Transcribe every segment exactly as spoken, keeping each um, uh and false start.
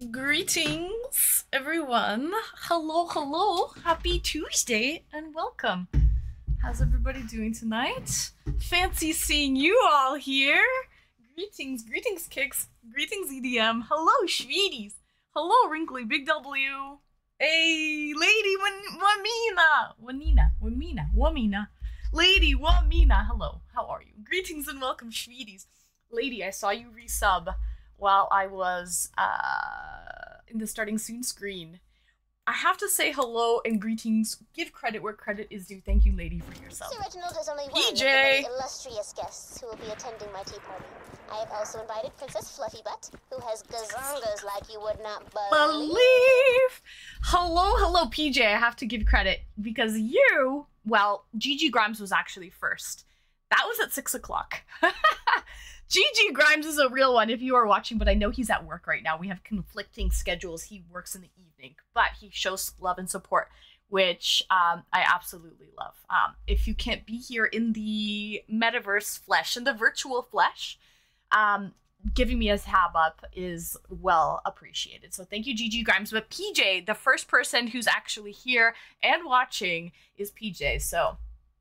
Greetings, everyone. Hello, hello. Happy Tuesday and welcome. How's everybody doing tonight? Fancy seeing you all here. Greetings, greetings, Kicks. Greetings, E D M. Hello, Schweeties. Hello, Wrinkly, Big W. Hey, Lady Wan- Wamina. Wanina, Wamina, Wamina. Lady Wamina. Hello, how are you? Greetings and welcome, Schweeties. Lady, I saw you resub while I was uh, in the starting soon screen. I have to say hello and greetings. Give credit where credit is due. Thank you, lady, for your sub. Sir Reginald has only one P of J. the many illustrious guests who will be attending my tea party. I have also invited Princess Fluffy Butt, who has gazongas like you would not believe. Believe. Hello, hello, P J. I have to give credit because you, well, Gigi Grimes was actually first. That was at six o'clock. Gigi Grimes is a real one if you are watching, but I know he's at work right now. We have conflicting schedules. He works in the evening, but he shows love and support, which um, I absolutely love. Um, if you can't be here in the metaverse flesh, in the virtual flesh, um, giving me a tab up is well appreciated. So thank you, Gigi Grimes. But P J, the first person who's actually here and watching is P J. So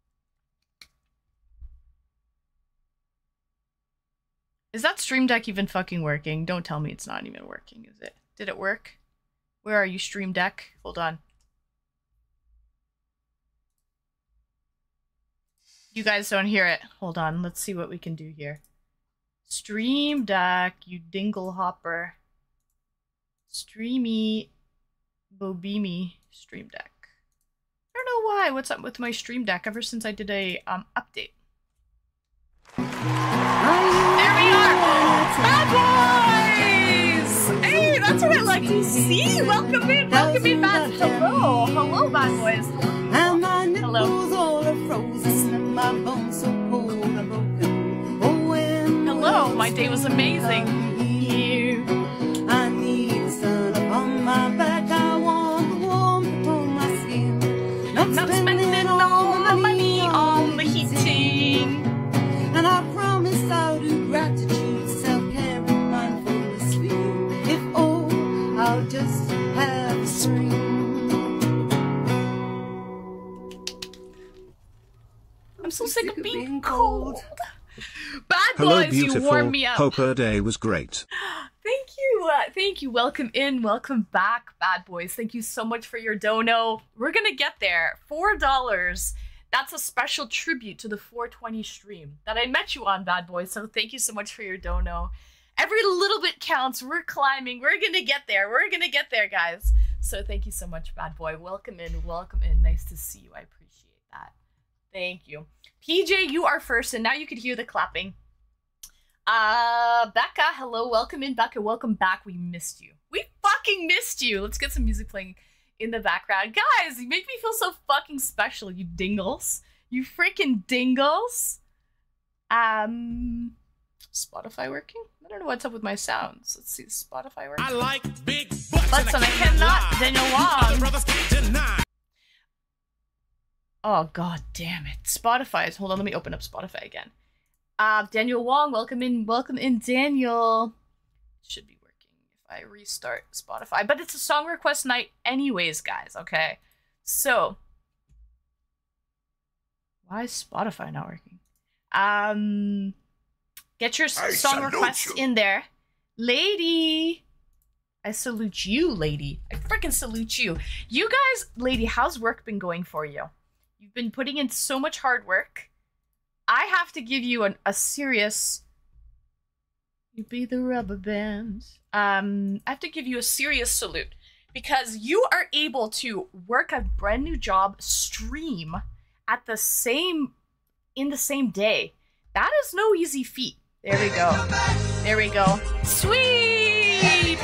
is that Stream Deck even fucking working? Don't tell me it's not even working, is it? Did it work? Where are you, Stream Deck? Hold on. You guys don't hear it. Hold on, let's see what we can do here. Stream Deck, you dingle hopper. Streamy Bobimi Stream Deck. I don't know why. What's up with my Stream Deck ever since I did a um update. There we are! Bad boys! Hey, that's what I like to see! Welcome in, welcome in, bad. Hello, hello, bad boys. Hello. Hello, my day was amazing. You. I need the sun upon my back. I want the warmth upon my skin. Not, Not spending all my money on the heating. And I promise I'll do gratitude, self-care, and mindfulness for you. If oh, I'll just have a spring. I'm so sick of being cold. Bad Hello, boys, beautiful. you warm me up. Hope her day was great. Thank you, uh, thank you. Welcome in, welcome back, bad boys. Thank you so much for your dono. We're gonna get there. Four dollars. That's a special tribute to the four twenty stream that I met you on, bad boys. So thank you so much for your dono. Every little bit counts. We're climbing. We're gonna get there. We're gonna get there, guys. So thank you so much, bad boy. Welcome in, welcome in. Nice to see you. I appreciate that. Thank you. P J, you are first, and now you could hear the clapping. Uh, Becca, hello, welcome in, Becca, welcome back. We missed you. We fucking missed you. Let's get some music playing in the background. Guys, you make me feel so fucking special, you dingles. You freaking dingles. Um, Spotify working? I don't know what's up with my sounds. Let's see, Spotify working? I like big butts, Butts and I cannot Daniel Wong. brothers can't deny. Oh, god damn it. Spotify is, hold on, let me open up Spotify again. Uh, Daniel Wong, welcome in, welcome in, Daniel. It should be working if I restart Spotify, but it's a song request night anyways, guys, okay? So, why is Spotify not working? Um, get your I song request you. in there. Lady, I salute you, lady. I freaking salute you. You guys, lady, how's work been going for you? You've been putting in so much hard work. I have to give you an, a serious... You be the rubber band. Um, I have to give you a serious salute. Because you are able to work a brand new job, stream, at the same... in the same day. That is no easy feat. There we go. There we go. Sweet!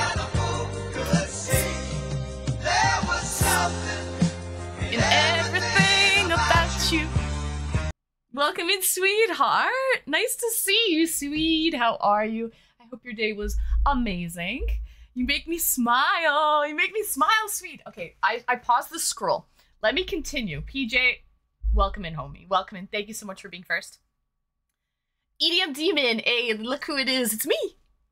In everything about you. Welcome in, sweetheart. Nice to see you, sweet. How are you? I hope your day was amazing. You make me smile. You make me smile, sweet. Okay, I, I paused the scroll. Let me continue. P J, welcome in, homie. Welcome in. Thank you so much for being first. E D M Demon, hey, look who it is. It's me.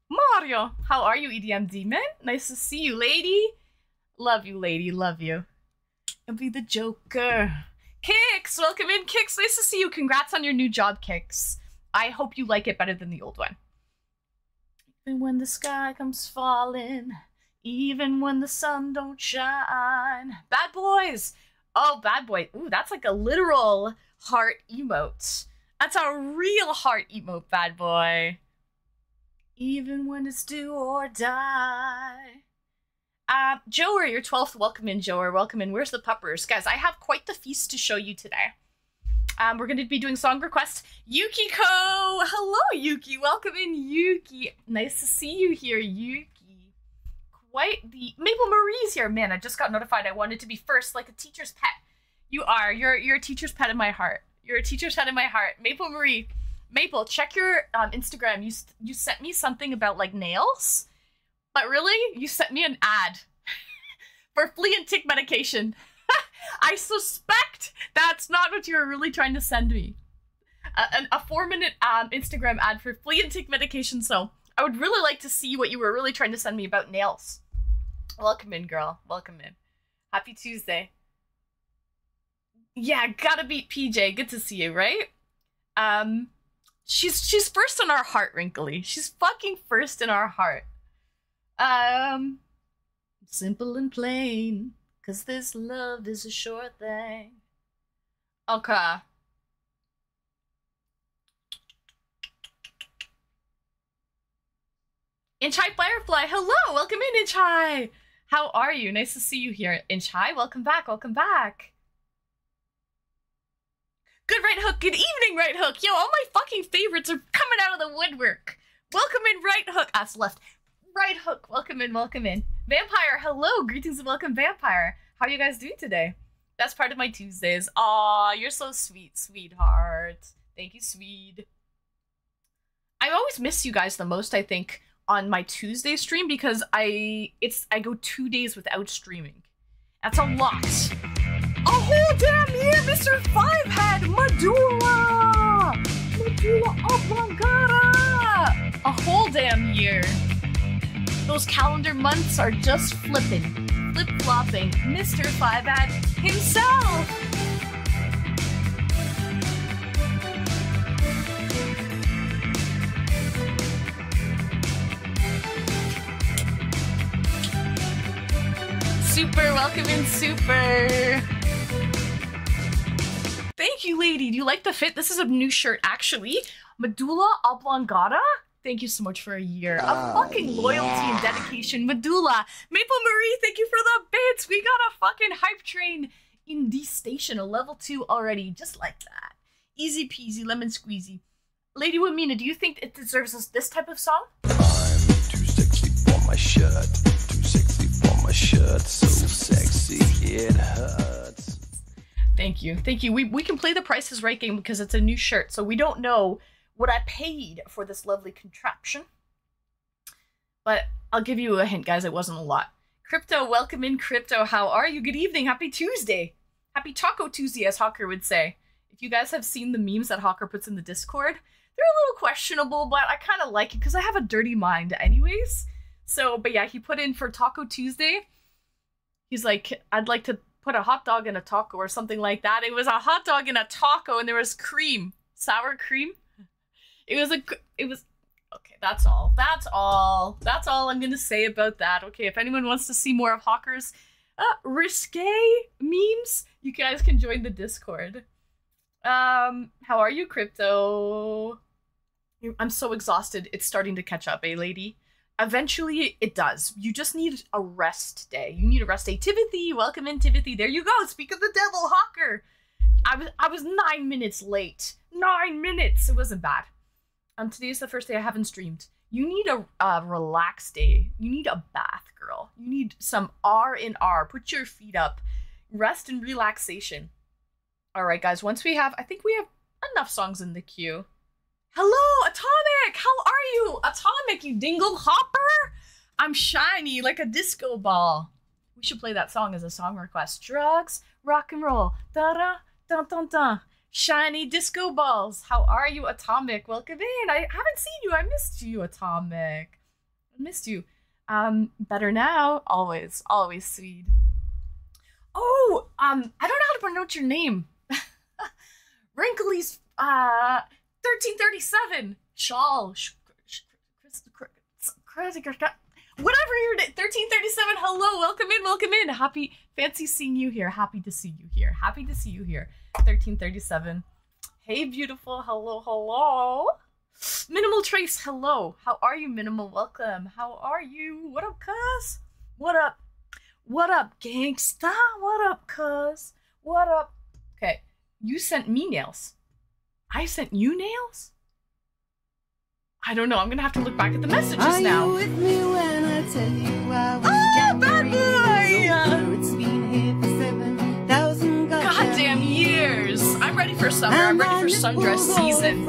Mario, how are you, E D M Demon? Nice to see you, lady. Love you, lady. Love you. I'll be the Joker. Kix, welcome in, Kix. Nice to see you. Congrats on your new job, Kix. I hope you like it better than the old one. Even when the sky comes falling, even when the sun don't shine. Bad boys. Oh, bad boy. Ooh, that's like a literal heart emote. That's a real heart emote, bad boy. Even when it's do or die. Uh, Joer, your twelfth. Welcome in, Joer. Welcome in. Where's the puppers? Guys, I have quite the feast to show you today. Um, we're going to be doing song requests. Yukiko! Hello, Yuki. Welcome in, Yuki. Nice to see you here, Yuki. Quite the... Maple Marie's here. Man, I just got notified I wanted to be first, like a teacher's pet. You are. You're, you're a teacher's pet in my heart. You're a teacher's pet in my heart. Maple Marie. Maple, check your um, Instagram. You, you sent me something about, like, nails. But really, you sent me an ad for flea and tick medication. I suspect that's not what you were really trying to send me. A, a four-minute um, Instagram ad for flea and tick medication, so I would really like to see what you were really trying to send me about nails. Welcome in, girl. Welcome in. Happy Tuesday. Yeah, gotta beat P J. Good to see you, right? Um, she's she's first in our heart, Wrinkly. She's fucking first in our heart. Um, simple and plain, 'cause this love is a sure thing. Okay. Inchai Firefly, hello! Welcome in, Inchai! How are you? Nice to see you here, Inchai. Welcome back, welcome back. Good Right Hook, good evening, Right Hook! Yo, all my fucking favorites are coming out of the woodwork. Welcome in, Right Hook. Ass left. Right Hook, welcome in, welcome in. Vampire, hello, greetings and welcome, Vampire. How are you guys doing today? That's part of my Tuesdays. Aw, you're so sweet, sweetheart. Thank you, Swede. I always miss you guys the most, I think, on my Tuesday stream because I it's I go two days without streaming. That's a lot. A whole damn year, Mister Fivehead, Medulla, Medulla Oblongata. A whole damn year. Those calendar months are just flipping, flip-flopping. Mister Fivehead himself. Super, welcome in, Super. Thank you, lady. Do you like the fit? This is a new shirt, actually. Medulla Oblongata. Thank you so much for a year of Oh, fucking loyalty yeah. and dedication. Medulla. Maple Marie, thank you for the bits. We got a fucking hype train in the station, a level two already, just like that. Easy peasy, lemon squeezy. Lady Wamina, do you think it deserves this, this type of song? I'm too sexy for my shirt. Too sexy for my shirt. So sexy it hurts. Thank you. Thank you. We, we can play the Price is Right game because it's a new shirt, so we don't know what I paid for this lovely contraption. But I'll give you a hint, guys. It wasn't a lot. Crypto, welcome in, Crypto. How are you? Good evening. Happy Tuesday. Happy Taco Tuesday, as Hawker would say. If you guys have seen the memes that Hawker puts in the Discord, they're a little questionable, but I kind of like it because I have a dirty mind anyways. So, but yeah, he put in for Taco Tuesday. He's like, I'd like to put a hot dog in a taco or something like that. It was a hot dog in a taco and there was cream. Sour cream. It was a, it was, okay, that's all. That's all. That's all I'm going to say about that. Okay, if anyone wants to see more of Hawker's uh, risque memes, you guys can join the Discord. Um, how are you, Crypto? I'm so exhausted. It's starting to catch up, eh, lady? Eventually, it does. You just need a rest day. You need a rest day. Timothy, welcome in, Timothy. There you go. Speak of the devil, Hawker. I was, I was nine minutes late. Nine minutes. It wasn't bad. Um, today is the first day I haven't streamed. You need a uh, relaxed day. You need a bath, girl. You need some R and R. Put your feet up. Rest and relaxation. All right, guys. Once we have, I think we have enough songs in the queue. Hello, Atomic. How are you, Atomic? You dingle hopper. I'm shiny like a disco ball. We should play that song as a song request. Drugs, rock and roll. Da da dun dun dun. Shiny disco balls. How are you, Atomic? Welcome in. I haven't seen you. I missed you, Atomic. I missed you. Um, better now. Always, always sweet. Oh, um, I don't know how to pronounce your name. Wrinkly's, uh, thirteen thirty-seven. Shawl. Whatever your name. thirteen thirty-seven. Hello. Welcome in. Welcome in. Happy, fancy seeing you here. Happy to see you here. Happy to see you here. thirteen thirty-seven. Hey, beautiful. Hello, hello. Minimal Trace, hello. How are you, Minimal? Welcome. How are you? What up, cuz? What up? What up, gangsta? What up, cuz? What up? Okay, you sent me nails. I sent you nails? I don't know. I'm gonna have to look back at the messages Are now. you with me when I tell you I was Oh, bad January? boy! It's been here for seven thousand Goddamn years. I'm ready for summer. I'm ready for sundress season.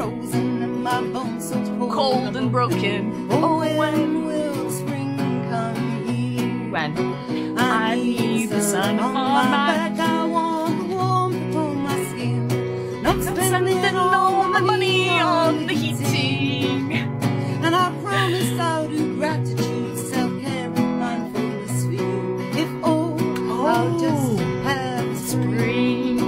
Cold and broken. Oh, when will spring come here? When? I need the sun on my back. I want the warmth upon my skin. Not spending spending all all my my money on the heating. And I promise I'll do gratitude, self-care, and mindfulness for you. If oh, I'll just have spring.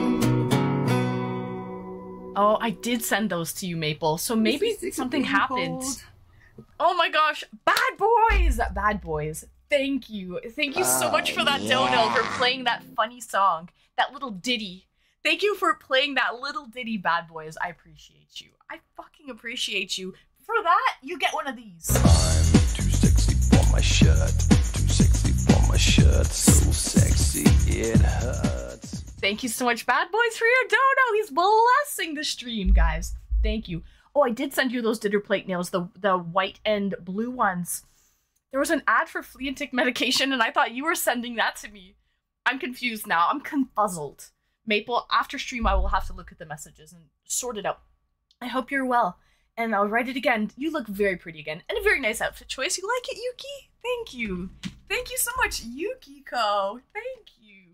Oh, I did send those to you, Maple. So maybe something happened. Oh my gosh. Bad boys! Bad boys. Thank you. Thank you so much for that dono, for playing that funny song. That little ditty. Thank you for playing that little ditty, Bad Boys. I appreciate you. I fucking appreciate you. For that, you get one of these. I'm too sexy for my shirt. Too sexy for my shirt. So sexy it hurts. Thank you so much, Bad Boys, for your dono. He's blessing the stream, guys. Thank you. Oh, I did send you those dinner plate nails, the, the white and blue ones. There was an ad for flea and tick medication, and I thought you were sending that to me. I'm confused now. I'm confuzzled. Maple, after stream, I will have to look at the messages and sort it out. I hope you're well. And I'll write it again. You look very pretty again. And a very nice outfit choice. You like it, Yuki? Thank you. Thank you so much, Yukiko. Thank you.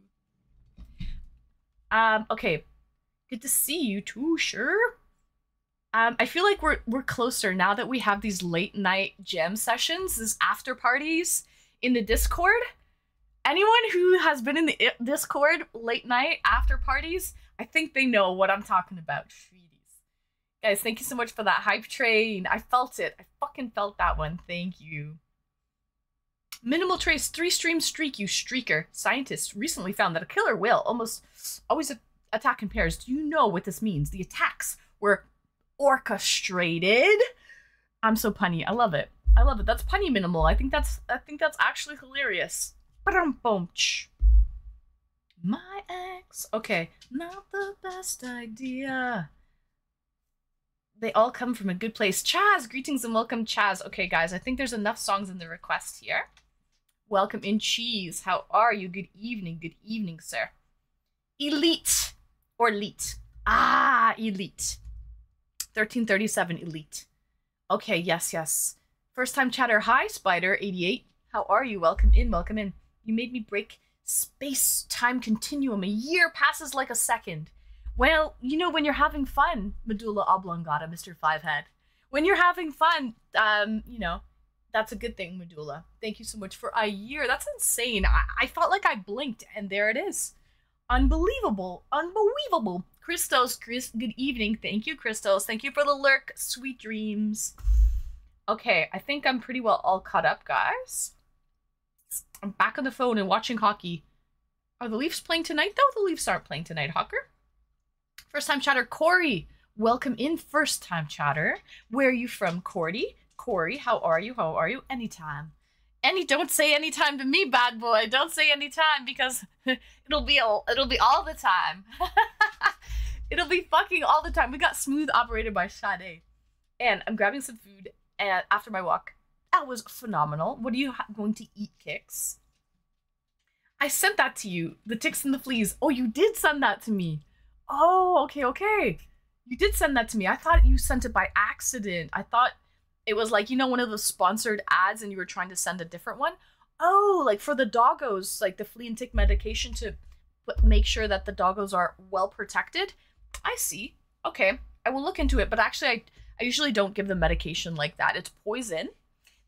Um, okay. Good to see you too, sure. Um, I feel like we're we're closer now that we have these late night jam sessions, these after parties in the Discord. Anyone who has been in the Discord late night after parties, I think they know what I'm talking about. Treaties. Guys, thank you so much for that hype train. I felt it. I fucking felt that one. Thank you. Minimal Trace, three stream streak, you streaker. Scientists recently found that a killer whale almost always attack in pairs. Do you know what this means? The attacks were orchestrated. I'm so punny. I love it. I love it. That's punny minimal. I think that's I think that's actually hilarious. My ex. Okay, not the best idea. They all come from a good place. Chaz, greetings and welcome, Chaz. Okay, guys, I think there's enough songs in the request here. Welcome in, Cheese. How are you? Good evening. Good evening, sir. Elite. Or Elite. Ah, Elite. thirteen thirty-seven, Elite. Okay, yes, yes. First time chatter. Hi, Spider eighty-eight. How are you? Welcome in, welcome in. You made me break space-time continuum. A year passes like a second. Well, you know, when you're having fun, Medulla Oblongata, Mister Fivehead. When you're having fun, um, you know, that's a good thing, Medulla. Thank you so much for a year. That's insane. I, I felt like I blinked, and there it is. Unbelievable. Unbelievable. Christos, Chris, good evening. Thank you, Christos. Thank you for the lurk. Sweet dreams. Okay, I think I'm pretty well all caught up, guys. I'm back on the phone and watching hockey. Are the Leafs playing tonight, though? The Leafs aren't playing tonight, Hawker. First time chatter, Corey. Welcome in, first time chatter. Where are you from, Cordy? Corey, how are you? How are you? Anytime. Any, don't say anytime to me, bad boy. Don't say anytime because it'll be all, it'll be all the time. It'll be fucking all the time. We got smooth operated by Sade. And I'm grabbing some food and after my walk. That was phenomenal. What are you ha- going to eat, Kix? I sent that to you. The ticks and the fleas. Oh, you did send that to me. Oh, okay, okay. You did send that to me. I thought you sent it by accident. I thought it was like, you know, one of those sponsored ads and you were trying to send a different one. Oh, like for the doggos, like the flea and tick medication to make sure that the doggos are well protected. I see. Okay, I will look into it. But actually, I, I usually don't give them medication like that. It's poison.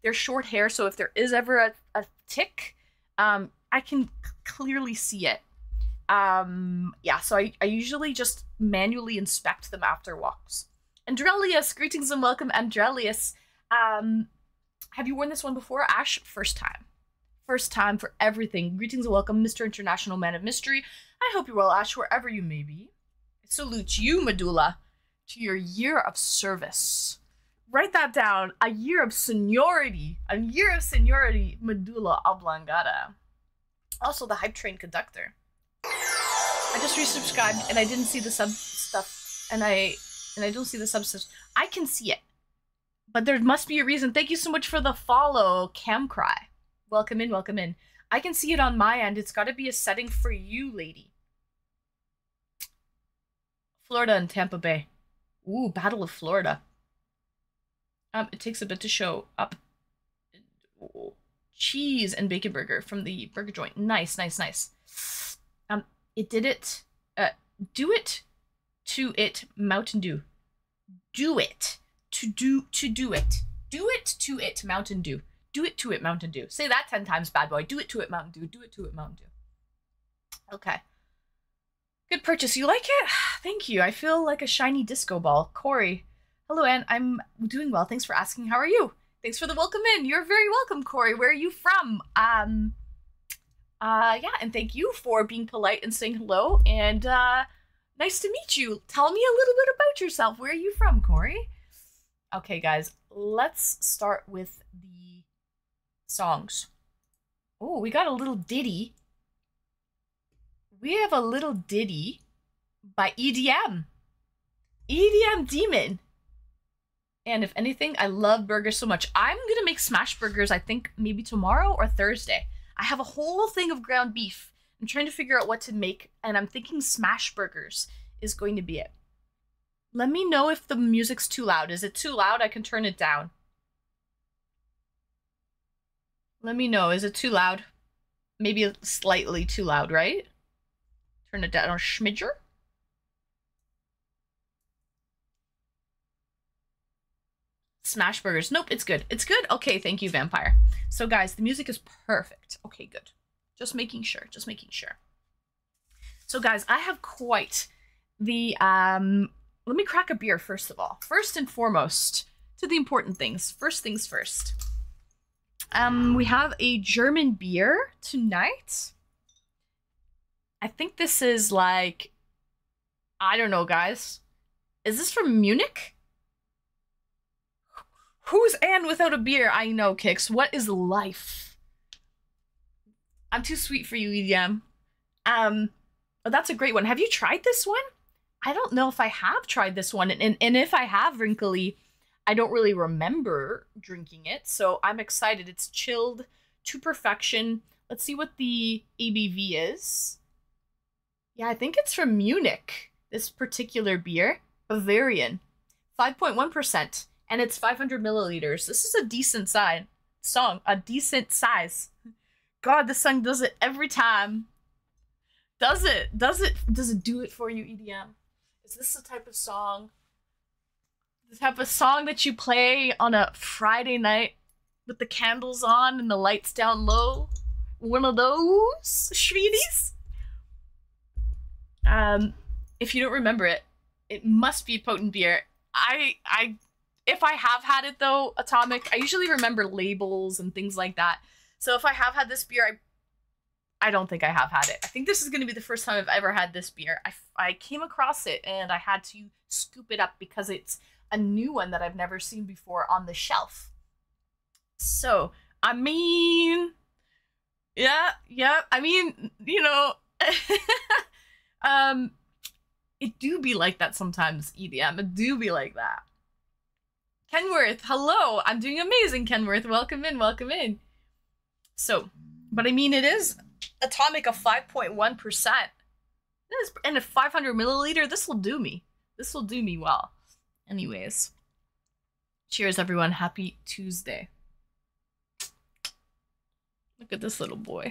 They're short hair, so if there is ever a, a tick, um, I can clearly see it. Um, yeah, so I, I usually just manually inspect them after walks. Andrelius, greetings and welcome, Andrelius. Um, have you worn this one before? Ash, first time. First time for everything. Greetings and welcome, Mister International Man of Mystery. I hope you're well, Ash, wherever you may be. I salute you, Medulla, to your year of service. Write that down. A year of seniority. A year of seniority, Medulla Oblongata. Also, the Hype Train conductor. I just resubscribed and I didn't see the sub stuff, and I and I don't see the sub stuff. I can see it, but there must be a reason. Thank you so much for the follow, Camcry. Welcome in, welcome in. I can see it on my end. It's got to be a setting for you, lady. Florida and Tampa Bay. Ooh, Battle of Florida. Um, it takes a bit to show up. Ooh. Cheese and bacon burger from the burger joint. Nice, nice, nice. Um, it did it. Uh, do it to it, Mountain Dew. Do it to do to do it. Do it to it, Mountain Dew. Do it to it, Mountain Dew. Say that ten times, bad boy. Do it to it, Mountain Dew. Do it to it, Mountain Dew. Okay. Good purchase. You like it? Thank you. I feel like a shiny disco ball. Corey. Hello, Anne. I'm doing well. Thanks for asking. How are you? Thanks for the welcome in. You're very welcome, Corey. Where are you from? Um, uh, yeah, and thank you for being polite and saying hello. And uh, nice to meet you. Tell me a little bit about yourself. Where are you from, Corey? Okay, guys, let's start with the songs. Oh, we got a little ditty. We have a little ditty by E D M. E D M Demon. And if anything, I love burgers so much. I'm going to make smash burgers, I think, maybe tomorrow or Thursday. I have a whole thing of ground beef. I'm trying to figure out what to make, and I'm thinking smash burgers is going to be it. Let me know if the music's too loud. Is it too loud? I can turn it down. Let me know. Is it too loud? Maybe slightly too loud, right? Turn it down a schmidger. Smash burgers. Nope, it's good. It's good? Okay, thank you, Vampire. So, guys, the music is perfect. Okay, good. Just making sure. Just making sure. So, guys, I have quite the... um. Let me crack a beer, first of all. First and foremost, to the important things. First things first. Um, we have a German beer tonight. I think this is like... I don't know, guys. Is this from Munich? Who's Anne without a beer? I know, Kix. What is life? I'm too sweet for you, E D M. Um, oh, that's a great one. Have you tried this one? I don't know if I have tried this one. And, and, and if I have, Wrinkly, I don't really remember drinking it. So I'm excited. It's chilled to perfection. Let's see what the A B V is. Yeah, I think it's from Munich, this particular beer. Bavarian. five point one percent. And it's five hundred milliliters. This is a decent size song. A decent size. God, this song does it every time. Does it? Does it? Does it do it for you, E D M? Is this the type of song? The type of song that you play on a Friday night with the candles on and the lights down low? One of those, sweeties? Um, if you don't remember it, it must be potent beer. I, I... If I have had it, though, Atomic, I usually remember labels and things like that. So if I have had this beer, I I don't think I have had it. I think this is going to be the first time I've ever had this beer. I, I came across it, and I had to scoop it up because it's a new one that I've never seen before on the shelf. So, I mean... Yeah, yeah, I mean, you know... um, it do be like that sometimes, E D M. It do be like that. Kenworth, hello. I'm doing amazing, Kenworth. Welcome in, welcome in. So, but I mean, it is Atomic of five point one percent. And a five hundred milliliter, this will do me. This will do me well. Anyways. Cheers, everyone. Happy Tuesday. Look at this little boy.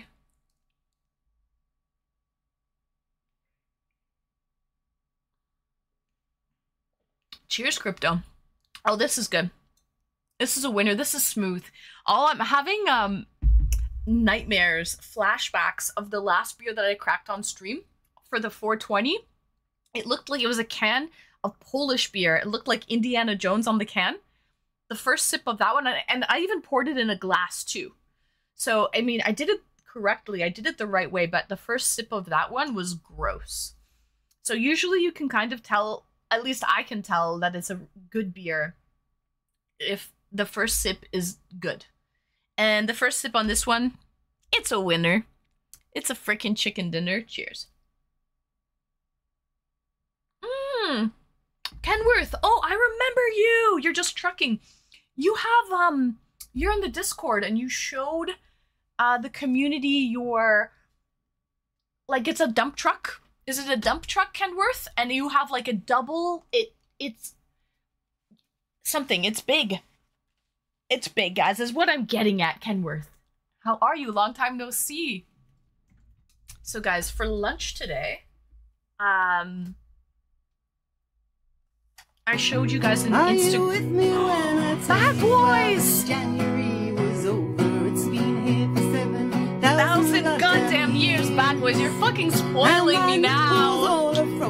Cheers, Crypto. Oh, this is good. This is a winner. This is smooth. All I'm having um nightmares, flashbacks of the last beer that I cracked on stream for the four twenty. It looked like it was a can of Polish beer. It looked like Indiana Jones on the can. The first sip of that one, and I even poured it in a glass too. So, I mean, I did it correctly. I did it the right way, but the first sip of that one was gross. So usually you can kind of tell, at least I can tell, that it's a good beer if the first sip is good. And the first sip on this one, it's a winner. It's a freaking chicken dinner. Cheers. Mmm. Kenworth. Oh, I remember you. You're just trucking. You have, um, you're in the Discord and you showed uh, the community your, like, it's a dump truck. Is it a dump truck, Kenworth? And you have like a double, it, it's something, it's big. It's big, guys, is what I'm getting at, Kenworth. How are you? Long time no see. So, guys, for lunch today, um, I showed you guys an Instagram. Bad Boys! January was over. It's been here for seven Thousand goddamn years, Bad Boys. You're fucking spoiling me now.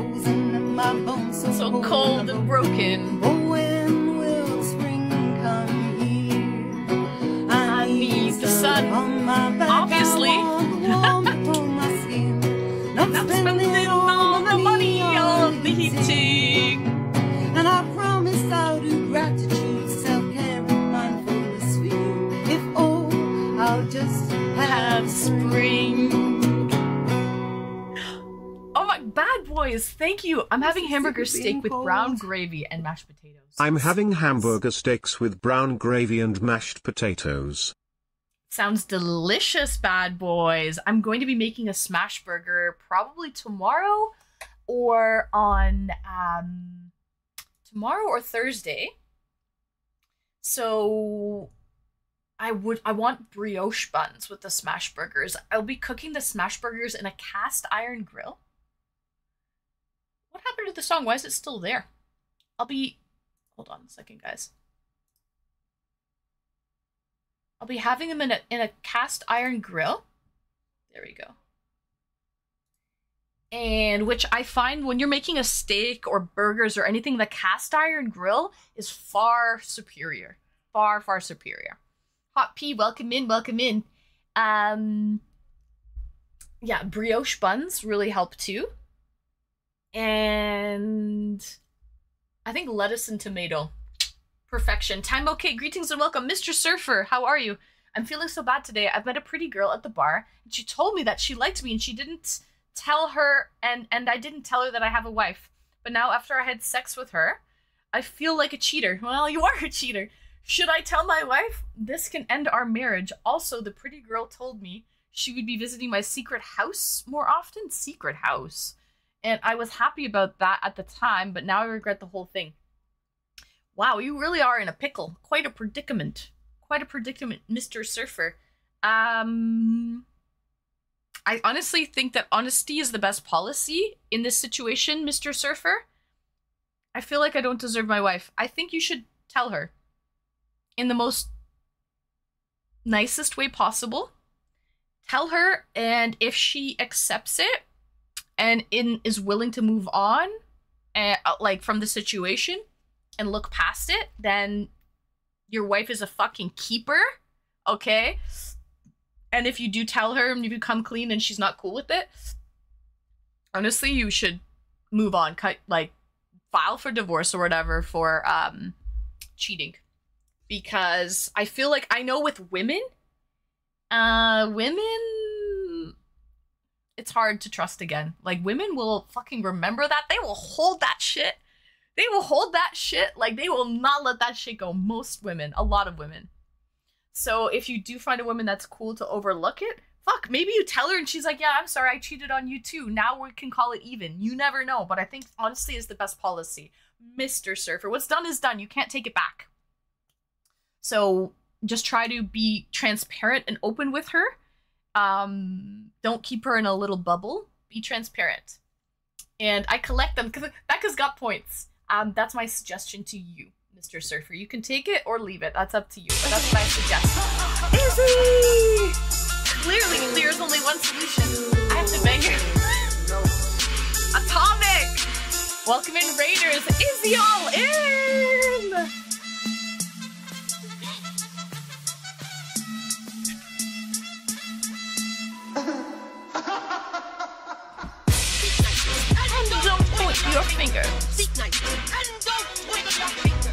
So cold and broken. Oh, when will spring come here? I need the sun. On my back. Obviously. I want the warmth upon my skin. Not I'm spending all the money on the heating. And I promise I'll do gratitude, self-care, and mindfulness for you. If oh, I'll just Have spring. Oh my, Bad Boys, thank you. I'm having hamburger steak with brown gravy and mashed potatoes. I'm having hamburger steaks with brown gravy and mashed potatoes. Sounds delicious, Bad Boys. I'm going to be making a smash burger probably tomorrow or on um tomorrow or Thursday. So I would I want brioche buns with the smash burgers. I'll be cooking the smash burgers in a cast iron grill. What happened to the song? Why is it still there? I'll be hold on a second, guys. I'll be having them in a in a cast iron grill. There we go. And which I find when you're making a steak or burgers or anything, the cast iron grill is far superior. Far, far superior. Hot P, welcome in, welcome in. Um, yeah, brioche buns really help too. And I think lettuce and tomato. Perfection. Time okay, greetings and welcome. Mister Surfer, how are you? I'm feeling so bad today. I've met a pretty girl at the bar, and she told me that she liked me, and she didn't tell her, and, and I didn't tell her that I have a wife. But now after I had sex with her, I feel like a cheater. Well, you are a cheater. Should I tell my wife? This can end our marriage. Also, the pretty girl told me she would be visiting my secret house more often. Secret house. And I was happy about that at the time, but now I regret the whole thing. Wow, you really are in a pickle. Quite a predicament. Quite a predicament, Mister Surfer. Um, I honestly think that honesty is the best policy in this situation, Mister Surfer. I feel like I don't deserve my wife. I think you should tell her. In the most nicest way possible. Tell her, and if she accepts it and in is willing to move on, uh, like from the situation and look past it, then your wife is a fucking keeper, okay? And if you do tell her and you become clean and she's not cool with it, honestly, you should move on, cut like file for divorce or whatever for um cheating. Because I feel like I know with women, uh, women, it's hard to trust again. Like, women will fucking remember that. They will hold that shit. They will hold that shit. Like, they will not let that shit go. Most women, a lot of women. So if you do find a woman that's cool to overlook it, fuck, maybe you tell her and she's like, yeah, I'm sorry, I cheated on you too. Now we can call it even. You never know. But I think, honestly, is the best policy. Mister Surfer, what's done is done. You can't take it back. So just try to be transparent and open with her. Um, don't keep her in a little bubble. Be transparent. And I collect them because Becca's got points. Um, that's my suggestion to you, Mister Surfer. You can take it or leave it. That's up to you. But that's what I suggest. Izzy! Clearly, there's only one solution. I have to bang her. Atomic! Welcome in, Raiders. Izzy all in! And don't point your finger. And don't point your finger.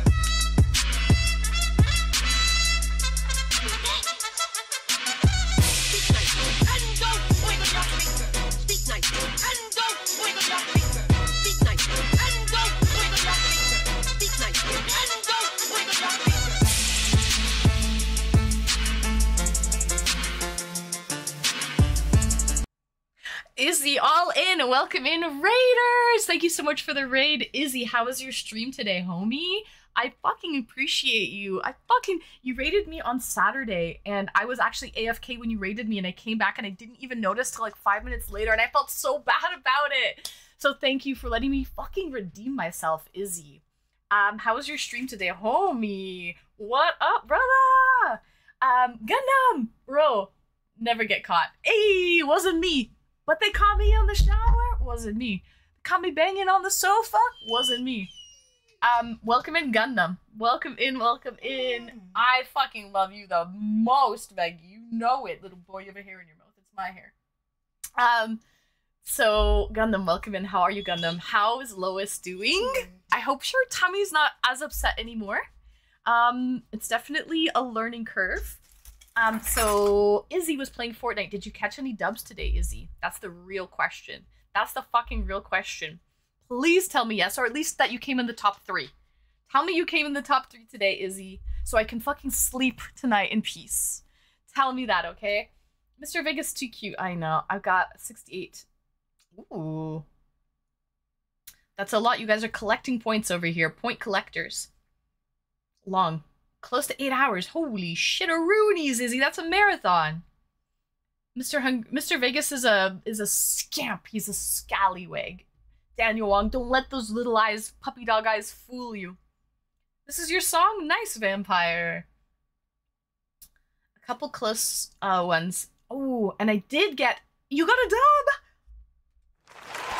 Izzy all in. Welcome in, Raiders. Thank you so much for the raid. Izzy, how was your stream today, homie? I fucking appreciate you. I fucking, you raided me on Saturday and I was actually A F K when you raided me and I came back and I didn't even notice till like five minutes later and I felt so bad about it. So thank you for letting me fucking redeem myself, Izzy. Um, how was your stream today, homie? What up, brother? Um, Gundam, bro, never get caught. Hey, wasn't me. But they caught me in the shower? Wasn't me. Caught me banging on the sofa? Wasn't me. Um, welcome in, Gundam. Welcome in, welcome in. I fucking love you the most, Meg. You know it, little boy. You have a hair in your mouth. It's my hair. Um, so, Gundam, welcome in. How are you, Gundam? How is Lois doing? I hope her tummy's not as upset anymore. Um, it's definitely a learning curve. Um, so Izzy was playing Fortnite. Did you catch any dubs today, Izzy? That's the real question. That's the fucking real question. Please tell me yes, or at least that you came in the top three. Tell me you came in the top three today, Izzy, so I can fucking sleep tonight in peace. Tell me that, okay? Mister Vegas too cute. I know. I've got sixty-eight. Ooh. That's a lot. You guys are collecting points over here. Point collectors. Long. Close to eight hours. Holy shit-a-roonies, Izzy. That's a marathon. Mister Hung Mister Vegas is a is a scamp. He's a scallywag. Daniel Wong, don't let those little eyes, puppy dog eyes, fool you. This is your song? Nice, Vampire. A couple close uh, ones. Oh, and I did get... You got a dub!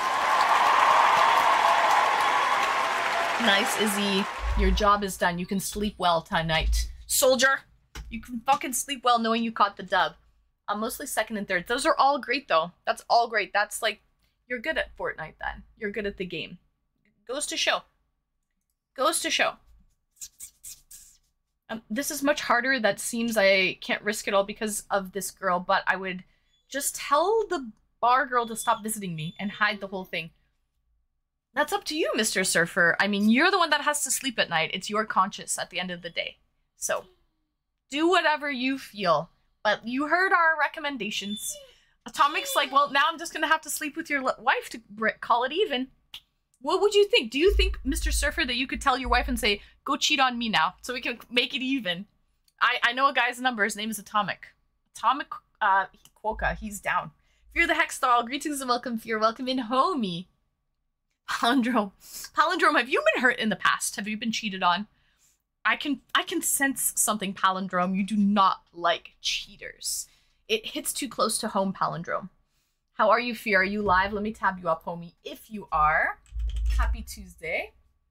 Nice, Izzy. Your job is done. You can sleep well tonight. Soldier, you can fucking sleep well knowing you caught the dub. Uh, mostly second and third. Those are all great, though. That's all great. That's like, you're good at Fortnite then. You're good at the game. Goes to show. Goes to show. Um, this is much harder. That seems I can't risk it all because of this girl, but I would just tell the bar girl to stop visiting me and hide the whole thing. That's up to you, Mister Surfer. I mean, you're the one that has to sleep at night. It's your conscience at the end of the day. So, do whatever you feel. But you heard our recommendations. Atomic's like, well, now I'm just going to have to sleep with your wife to call it even. What would you think? Do you think, Mister Surfer, that you could tell your wife and say, go cheat on me now so we can make it even? I, I know a guy's number. His name is Atomic. Atomic uh, Quokka. He's down. Fear the Hex Doll. Greetings and welcome. Fear. Welcome in, homie. Palindrome. Palindrome, have you been hurt in the past? Have you been cheated on? I can I can sense something, Palindrome. You do not like cheaters. It hits too close to home, Palindrome. How are you, Fear? Are you live? Let me tab you up, homie. If you are. Happy Tuesday.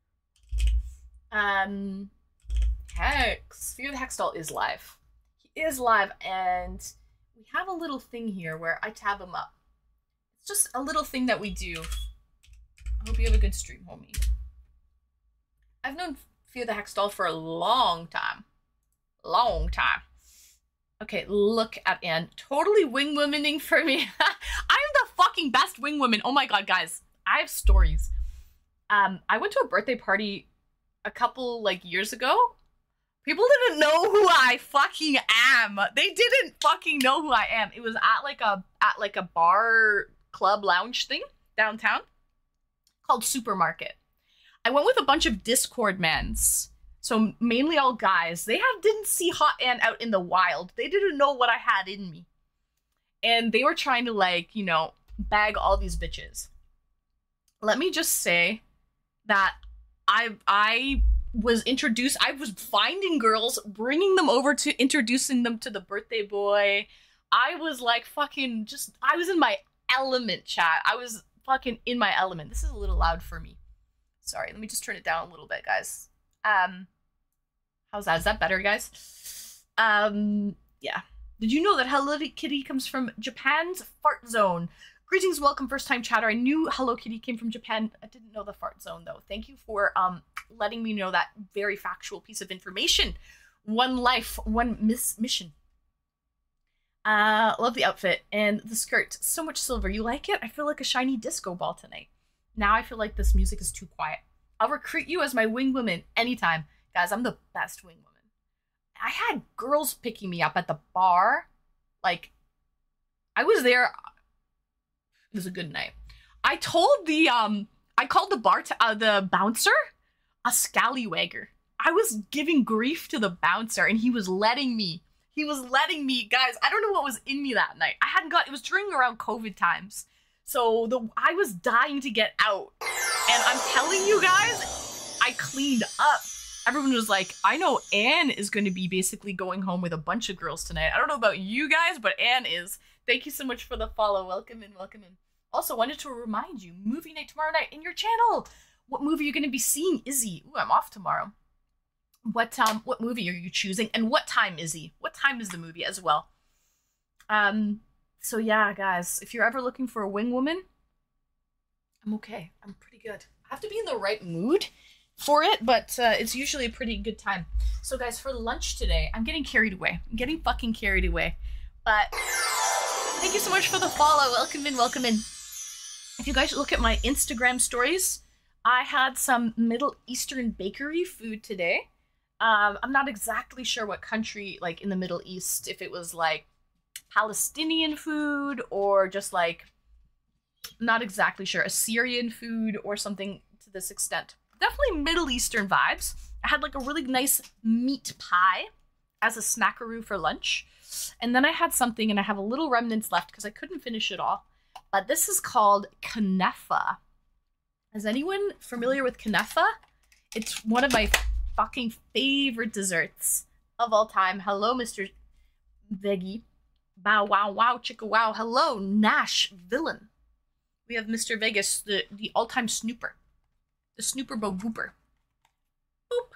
Um, Hex. Fear the Hex Doll is live. He is live, and we have a little thing here where I tab him up. It's just a little thing that we do. I hope you have a good stream, homie. I've known Fear the Hex Doll for a long time. Long time. Okay, look at Anne. Totally wing womaning for me. I'm the fucking best wing woman. Oh my god, guys. I have stories. Um, I went to a birthday party a couple, like, years ago. People didn't know who I fucking am. They didn't fucking know who I am. It was at, like, a, at, like, a bar, club, lounge thing downtown. Called Supermarket. I went with a bunch of Discord mans, so mainly all guys. They have didn't see Hot Ann out in the wild. They didn't know what I had in me, and they were trying to, like, you know, bag all these bitches. Let me just say that I I was introduced. I was finding girls, bringing them over to introducing them to the birthday boy. I was like fucking just, I was in my element, chat. I was fucking in my element. This is a little loud for me. Sorry, let me just turn it down a little bit, guys. Um, how's that? Is that better, guys? Um, yeah. Did you know that Hello Kitty comes from Japan's fart zone? Greetings, welcome, first time chatter. I knew Hello Kitty came from Japan. I didn't know the fart zone though. Thank you for um letting me know that very factual piece of information. One life, one miss mission. Uh, love the outfit and the skirt. So much silver. You like it? I feel like a shiny disco ball tonight. Now I feel like this music is too quiet. I'll recruit you as my wing woman anytime. Guys, I'm the best wing woman. I had girls picking me up at the bar. Like, I was there. It was a good night. I told the, um, I called the bar, uh, the bouncer a scallywagger. I was giving grief to the bouncer and he was letting me. He was letting me, guys, I don't know what was in me that night. I hadn't got, it was during around COVID times. So the I was dying to get out. And I'm telling you guys, I cleaned up. Everyone was like, I know Anne is going to be basically going home with a bunch of girls tonight. I don't know about you guys, but Anne is. Thank you so much for the follow. Welcome in, welcome in. Also, wanted to remind you, movie night tomorrow night in your channel. What movie are you going to be seeing, Izzy? Ooh, I'm off tomorrow. What um, what movie are you choosing? And what time, Izzy? What time is the movie as well? Um, so yeah, guys, if you're ever looking for a wing woman, I'm okay. I'm pretty good. I have to be in the right mood for it, but uh, it's usually a pretty good time. So guys, for lunch today, I'm getting carried away. I'm getting fucking carried away. But thank you so much for the follow. Welcome in, welcome in. If you guys look at my Instagram stories, I had some Middle Eastern bakery food today. Um, I'm not exactly sure what country, like in the Middle East, if it was like Palestinian food or just like, not exactly sure, Assyrian food or something to this extent. Definitely Middle Eastern vibes. I had like a really nice meat pie as a snackaroo for lunch. And then I had something and I have a little remnants left because I couldn't finish it all. But this is called Kunefa. Is anyone familiar with Kunefa? It's one of my fucking favorite desserts of all time. Hello, Mister Veggie. Bow wow wow chicka wow. Hello, Nash Villain. We have Mister Vegas, the, the all-time snooper. The snooper bo booper. Boop.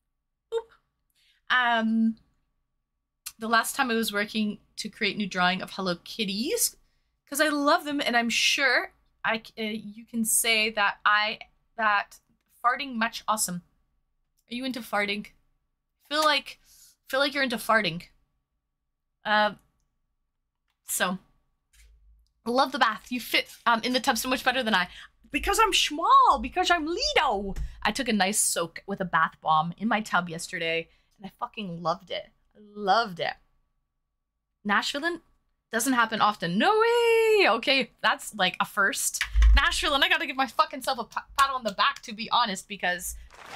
Boop. Um, the last time I was working to create new drawing of Hello Kitties, because I love them, and I'm sure I uh, you can say that I that farting much awesome. Are you into farting? Feel like feel like you're into farting. Uh, so love the bath. You fit um in the tub so much better than I. Because I'm small, because I'm Lido. I took a nice soak with a bath bomb in my tub yesterday, and I fucking loved it. I loved it. Nashville doesn't happen often. No way! Okay, that's like a first. Nashville, and I gotta give my fucking self a pat on the back, to be honest, because...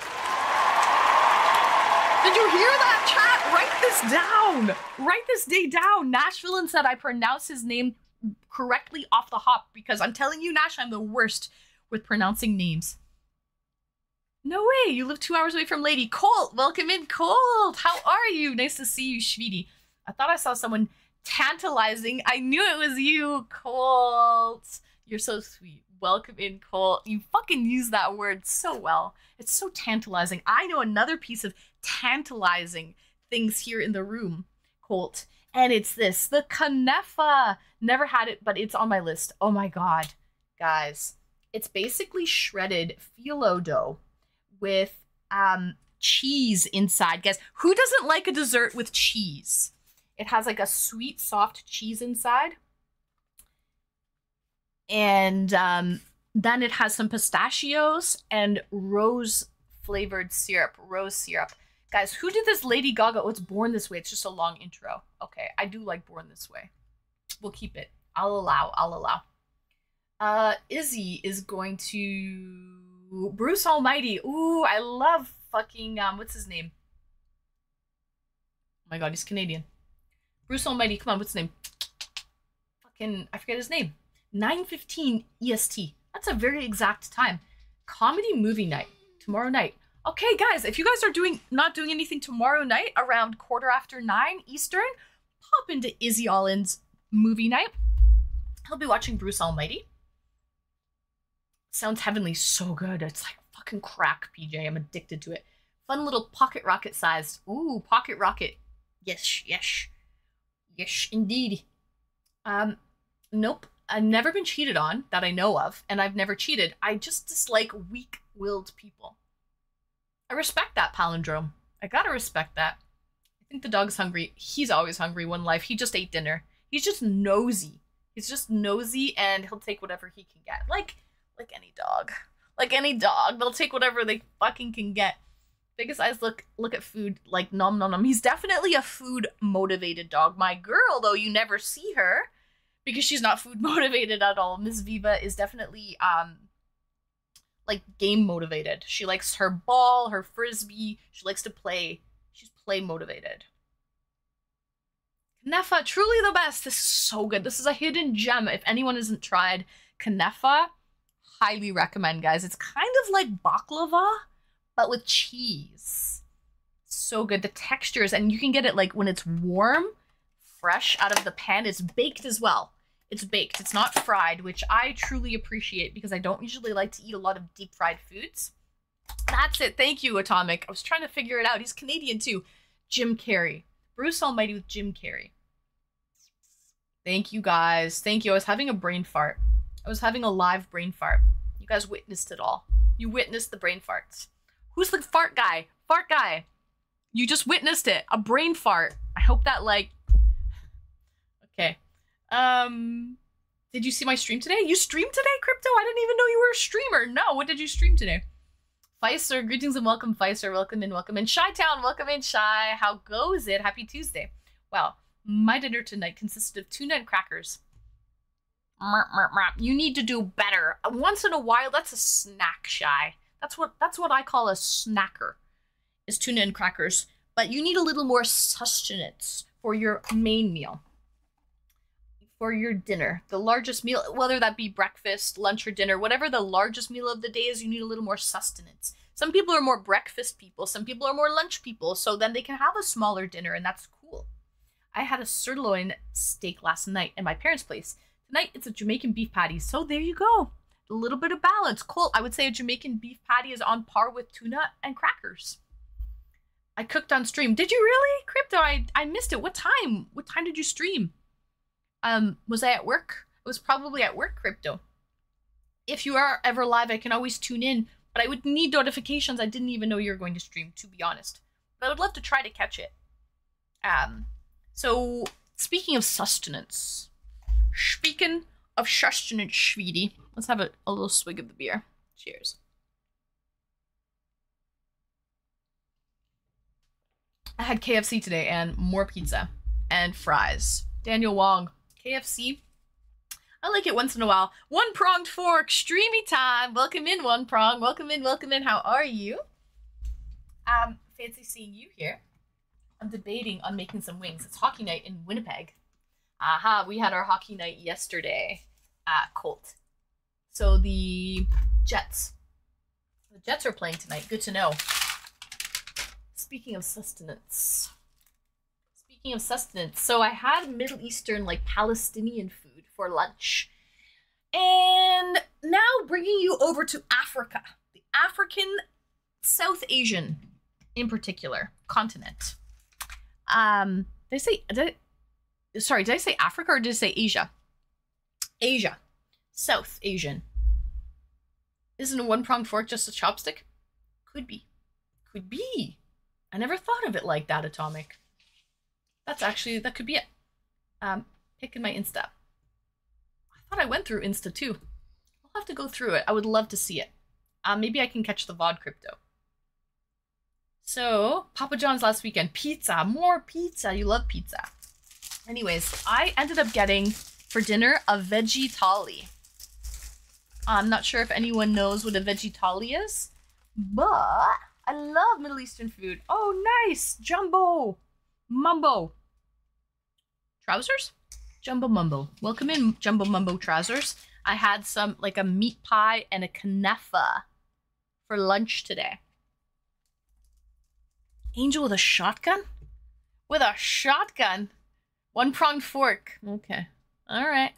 Did you hear that, chat? Write this down. Write this day down. Nashville said I pronounce his name correctly off the hop, because I'm telling you, Nash, I'm the worst with pronouncing names. No way, you live two hours away from Lady. Colt, welcome in, Colt. How are you? Nice to see you, Schweetie. I thought I saw someone tantalizing. I knew it was you, Colt. You're so sweet. Welcome in, Colt. You fucking use that word so well. It's so tantalizing. I know another piece of tantalizing things here in the room, Colt. And it's this, the Kunefa. Never had it, but it's on my list. Oh my god, guys. It's basically shredded phyllo dough with um, cheese inside. Guys, who doesn't like a dessert with cheese? It has like a sweet, soft cheese inside. And um, then it has some pistachios and rose-flavored syrup, rose syrup. Guys, who did this Lady Gaga? Oh, it's Born This Way. It's just a long intro. Okay, I do like Born This Way. We'll keep it. I'll allow. I'll allow. Uh, Izzy is going to... Bruce Almighty. Ooh, I love fucking... Um, what's his name? Oh my god, he's Canadian. Bruce Almighty. Come on, what's his name? Fucking... I forget his name. nine fifteen E S T. That's a very exact time. Comedy movie night. Tomorrow night. Okay, guys, if you guys are doing not doing anything tomorrow night around quarter after nine Eastern, pop into Izzy Allen's movie night. He'll be watching Bruce Almighty. Sounds heavenly, so good. It's like fucking crack, P J. I'm addicted to it. Fun little pocket rocket sized. Ooh, pocket rocket. Yes, yes. Yes, indeed. Um, nope. I've never been cheated on that I know of, and I've never cheated. I just dislike weak-willed people. I respect that palindrome. I gotta respect that. I think the dog's hungry. He's always hungry. One life. He just ate dinner. He's just nosy. He's just nosy, and he'll take whatever he can get. Like, like any dog. Like any dog. They'll take whatever they fucking can get. Biggest eyes look look at food like nom nom nom. He's definitely a food motivated dog. My girl, though, you never see her because she's not food motivated at all. Miss Viva is definitely um like game motivated. She likes her ball, her frisbee. She likes to play. She's play motivated. Knefa, truly the best. This is so good. This is a hidden gem. If anyone hasn't tried Knefa, highly recommend, guys. It's kind of like baklava, but with cheese. So good. The textures, and you can get it like when it's warm, fresh out of the pan. It's baked as well. It's baked. It's not fried, which I truly appreciate because I don't usually like to eat a lot of deep fried foods. That's it. Thank you, Atomic. I was trying to figure it out. He's Canadian too. Jim Carrey. Bruce Almighty with Jim Carrey. Thank you, guys. Thank you. I was having a brain fart. I was having a live brain fart. You guys witnessed it all. You witnessed the brain farts. Who's the fart guy? Fart guy. You just witnessed it. A brain fart. I hope that, like... Okay. Um... Did you see my stream today? You streamed today, Crypto? I didn't even know you were a streamer. No, what did you stream today? Feister, greetings and welcome, Feister. Welcome in, welcome in. Shy-Town, welcome in, Shy. How goes it? Happy Tuesday. Wow. My dinner tonight consisted of tuna and crackers. You need to do better. Once in a while, that's a snack, Shy. That's what that's what I call a snacker, is tuna and crackers. But you need a little more sustenance for your main meal. For your dinner. The largest meal, whether that be breakfast, lunch, or dinner, whatever the largest meal of the day is, you need a little more sustenance. Some people are more breakfast people. Some people are more lunch people. So then they can have a smaller dinner, and that's cool. I had a sirloin steak last night at my parents' place. Tonight, it's a Jamaican beef patty. So there you go. A little bit of balance. Cool. I would say a Jamaican beef patty is on par with tuna and crackers. I cooked on stream. Did you really? Crypto, I, I missed it. What time? What time did you stream? Um, was I at work? I was probably at work, Crypto. If you are ever live, I can always tune in, but I would need notifications. I didn't even know you were going to stream, to be honest. But I would love to try to catch it. Um, so, speaking of sustenance, speaking of sustenance, sweetie, let's have a, a little swig of the beer. Cheers. I had K F C today and more pizza and fries. Daniel Wong, K F C. I like it once in a while. One pronged fork, streamy time. Welcome in, One Prong. Welcome in, welcome in. How are you? Um, fancy seeing you here. I'm debating on making some wings. It's hockey night in Winnipeg. Aha, we had our hockey night yesterday at Colt. So the Jets. The Jets are playing tonight. Good to know. Speaking of sustenance. Speaking of sustenance. So I had Middle Eastern, like Palestinian food for lunch. And now bringing you over to Africa. The African, South Asian, in particular, continent. Um, did I say, did I, sorry, did I say Africa or did I say Asia? Asia. South Asian. Isn't a one-pronged fork just a chopstick? Could be. Could be. I never thought of it like that, Atomic. That's actually, that could be it. Um, pick in my Insta. I thought I went through Insta too. I'll have to go through it. I would love to see it. Um, maybe I can catch the V O D Crypto. So, Papa John's last weekend. Pizza. More pizza. You love pizza. Anyways, I ended up getting for dinner a veggie thali. I'm not sure if anyone knows what a veggie thali is, but I love Middle Eastern food. Oh, nice. Jumbo. Mumbo. Trousers? Jumbo Mumbo. Welcome in, Jumbo Mumbo trousers. I had some, like a meat pie and a knefa for lunch today. Angel with a shotgun? With a shotgun? One-pronged fork. Okay. Alright.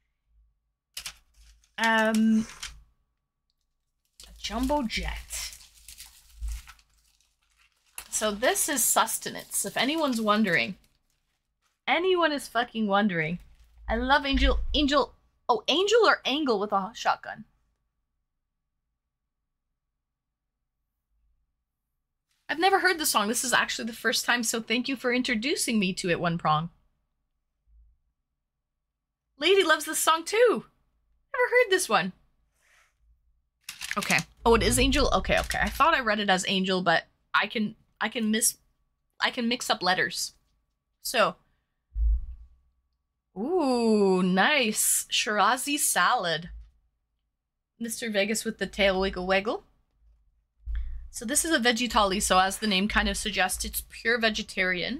Um... A jumbo jet. So this is sustenance, if anyone's wondering. Anyone is fucking wondering. I love Angel... Angel... Oh, Angel or Angle with a shotgun? I've never heard the song. This is actually the first time, so thank you for introducing me to it, One Prong. Lady loves this song too. Never heard this one. Okay. Oh, it is Angel? Okay, okay. I thought I read it as Angel, but I can I can miss I can mix up letters. So. Ooh, nice. Shirazi salad. Mister Vegas with the tail wiggle wiggle. So this is a veggie thali, so as the name kind of suggests, it's pure vegetarian.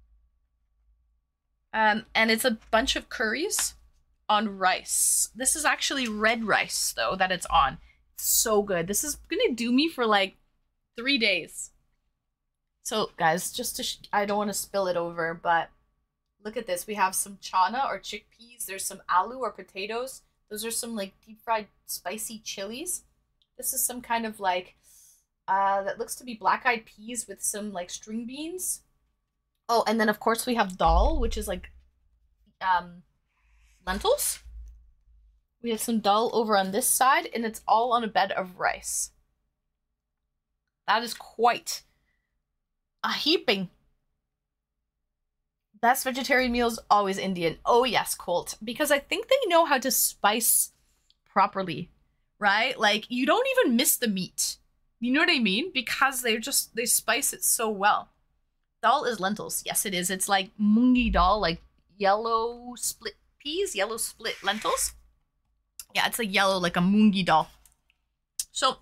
Um, and it's a bunch of curries on rice. This is actually red rice, though, that it's on. It's so good. This is gonna do me for like three days. So, guys, just to, sh I don't want to spill it over, but look at this. We have some chana or chickpeas. There's some aloo or potatoes. Those are some like deep fried spicy chilies. This is some kind of like, uh, that looks to be black-eyed peas with some like string beans. Oh, and then of course we have dal, which is like um, lentils. We have some dal over on this side, and it's all on a bed of rice. That is quite a heaping. Best vegetarian meals, always Indian. Oh yes, Colt. Because I think they know how to spice properly, right? Like, you don't even miss the meat. You know what I mean? Because they're just, they spice it so well. Dal is lentils. Yes, it is. It's like mungi dal, like yellow split peas, yellow split lentils. Yeah, it's like yellow, like a mungi dal. So,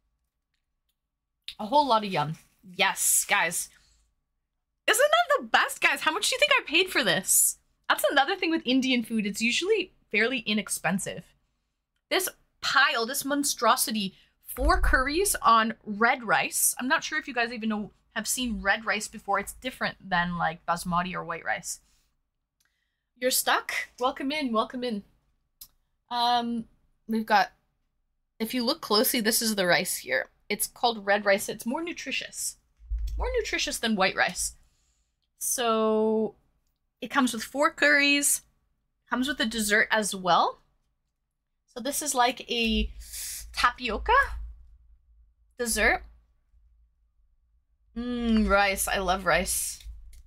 a whole lot of yum. Yes, guys. Isn't that the best, guys? How much do you think I paid for this? That's another thing with Indian food. It's usually fairly inexpensive. This pile, this monstrosity, four curries on red rice. I'm not sure if you guys even know, have seen red rice before. It's different than like basmati or white rice. You're stuck? Welcome in, welcome in. Um, we've got, if you look closely, this is the rice here. It's called red rice. It's more nutritious. More nutritious than white rice. So it comes with four curries, comes with a dessert as well. So this is like a tapioca dessert. Mmm, rice. I love rice.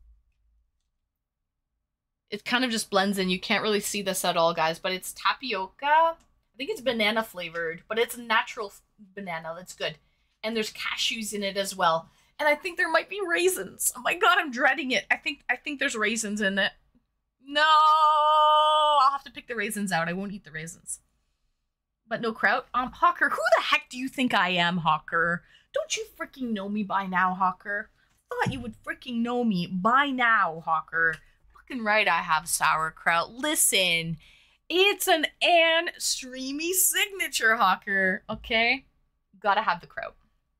It kind of just blends in. You can't really see this at all, guys, but it's tapioca. I think it's banana flavored, but it's natural banana. That's good. And there's cashews in it as well. And I think there might be raisins. Oh my god, I'm dreading it. I think I think there's raisins in it. No! I'll have to pick the raisins out. I won't eat the raisins. But no kraut. Um, Hawker, who the heck do you think I am, Hawker? Don't you freaking know me by now, Hawker? Thought you would freaking know me by now, Hawker. Fucking right, I have sauerkraut. Listen, it's an Anne Streamy signature, Hawker. Okay? Gotta have the kraut.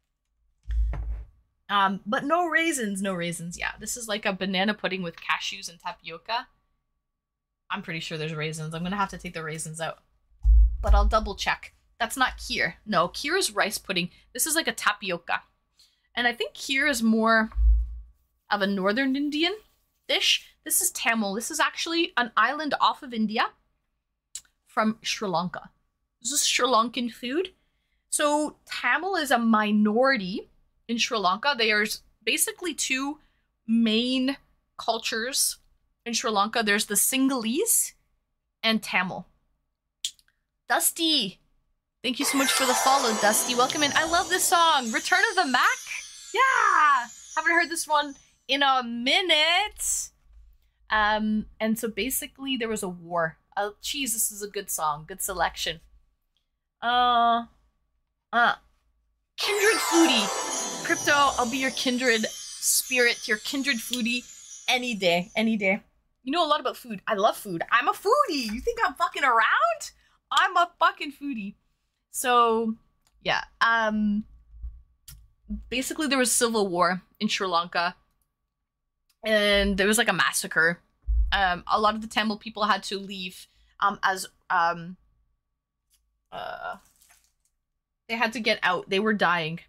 Um, but no raisins, no raisins. Yeah, this is like a banana pudding with cashews and tapioca. I'm pretty sure there's raisins. I'm gonna have to take the raisins out. But I'll double check. That's not kheer. No, kheer is rice pudding. This is like a tapioca. And I think kheer is more of a northern Indian dish. This is Tamil. This is actually an island off of India from Sri Lanka. This is Sri Lankan food. So Tamil is a minority in Sri Lanka. There's basically two main cultures in Sri Lanka. There's the Sinhalese and Tamil. Dusty, thank you so much for the follow, Dusty. Welcome in. I love this song. Return of the Mac? Yeah! Haven't heard this one in a minute. Um, and so basically there was a war. Oh, geez, this is a good song. Good selection. Uh, uh, Kindred Foodie. Crypto, I'll be your kindred spirit, your kindred foodie any day, any day. You know a lot about food. I love food. I'm a foodie. You think I'm fucking around? I'm a fucking foodie. So, yeah. Um, basically there was civil war in Sri Lanka, and there was like a massacre. Um, a lot of the Tamil people had to leave um, as um, uh, they had to get out. They were dying.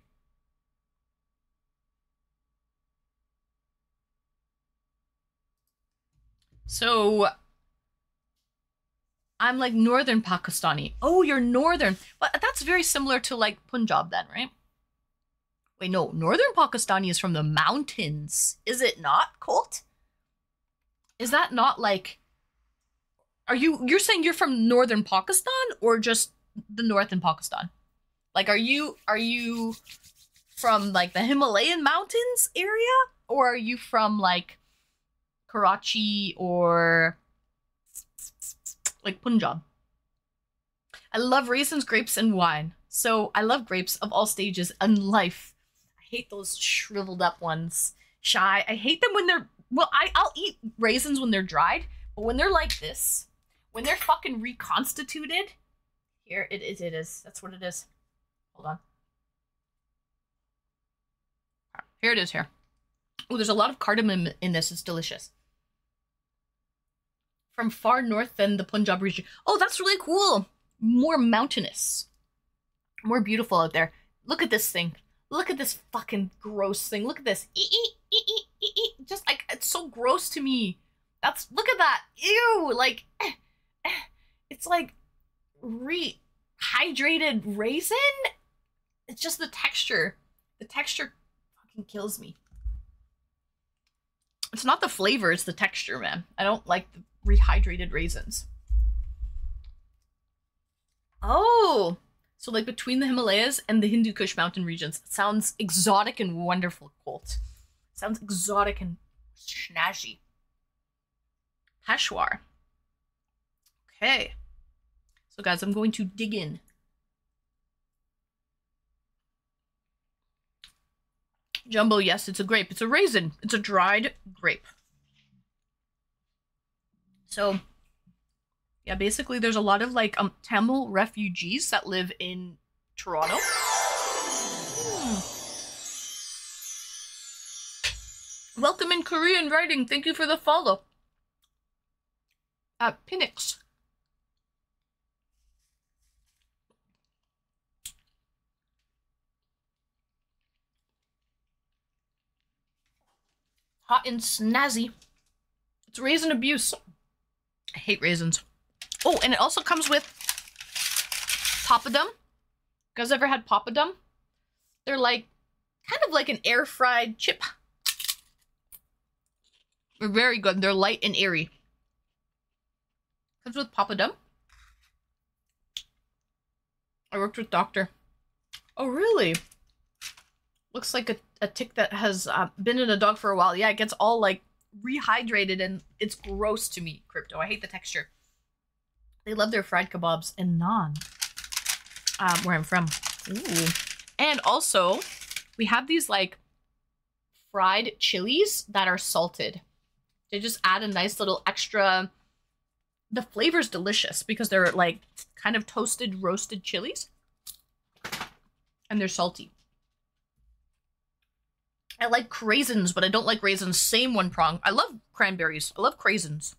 So I'm like northern Pakistani. Oh, you're northern. But that's very similar to like Punjab then, right? Wait, no. Northern Pakistani is from the mountains. Is it not, Colt? Is that not like... Are you... You're saying you're from northern Pakistan or just the north in Pakistan? Like, are you... Are you from like the Himalayan mountains area? Or are you from like Karachi or like Punjab? I love raisins, grapes, and wine. So I love grapes of all stages in life. I hate those shriveled up ones. Shy. I hate them when they're, well, I, I'll eat raisins when they're dried, but when they're like this, when they're fucking reconstituted, here it is, it is. That's what it is. Hold on. Here it is here. Oh, there's a lot of cardamom in this. It's delicious. From far north than the Punjab region. Oh, that's really cool. More mountainous. More beautiful out there. Look at this thing. Look at this fucking gross thing. Look at this. E -e, e -e, e -e. Just like, it's so gross to me. That's, look at that. Ew. Like, eh, eh. It's like rehydrated raisin. It's just the texture. The texture fucking kills me. It's not the flavor, it's the texture, man. I don't like the rehydrated raisins. Oh, so like between the Himalayas and the Hindu Kush mountain regions. Sounds exotic and wonderful, Colt. Sounds exotic and snazzy. Peshawar. Okay. So guys, I'm going to dig in. Jumbo, yes, it's a grape. It's a raisin. It's a dried grape. So, yeah, basically there's a lot of like um Tamil refugees that live in Toronto. Hmm. Welcome in Korean writing. Thank you for the follow. Uh, Pinix. Hot and snazzy. It's raisin abuse. I hate raisins. Oh, and it also comes with papadum. You guys ever had papadum? They're like, kind of like an air fried chip. They're very good. They're light and airy. Comes with papadum. I worked with Doctor. Oh, really? Looks like a, a tick that has uh, been in a dog for a while. Yeah, it gets all like rehydrated and it's gross to me, Crypto. I hate the texture. They love their fried kebabs and naan. Um, where I'm from. Ooh. And also, we have these like fried chilies that are salted. They just add a nice little extra... The flavor's delicious because they're like kind of toasted, roasted chilies. And they're salty. I like craisins, but I don't like raisins. Same one prong. I love cranberries. I love craisins.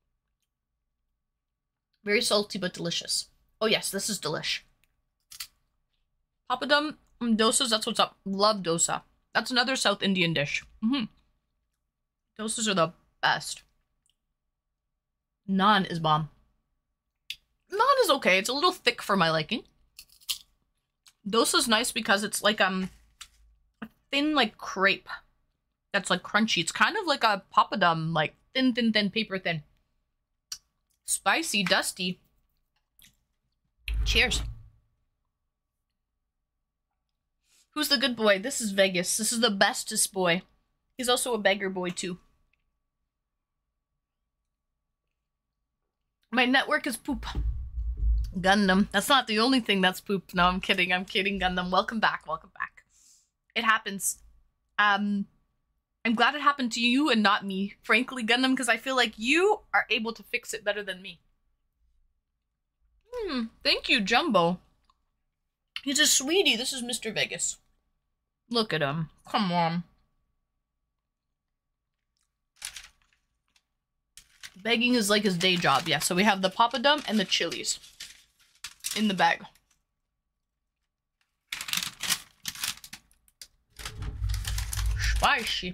Very salty, but delicious. Oh yes, this is delish. Papadum, mm, dosas, that's what's up. Love dosa. That's another South Indian dish. Mm-hmm. Dosas are the best. Naan is bomb. Naan is okay. It's a little thick for my liking. Dosa's nice because it's like, um... thin like crepe that's like crunchy. It's kind of like a papadum, like thin, thin, thin, paper thin. Spicy, dusty. Cheers. Who's the good boy? This is Vegas. This is the bestest boy. He's also a beggar boy too. My network is poop. Gundam. That's not the only thing that's poop. No, I'm kidding. I'm kidding, Gundam. Welcome back. Welcome back. It happens. Um, I'm glad it happened to you and not me, frankly, Gundam, because I feel like you are able to fix it better than me. Hmm, thank you, Jumbo. He's a sweetie. This is Mister Vegas. Look at him. Come on. Begging is like his day job. Yeah, so we have the papadum and the chilies in the bag. Spicy.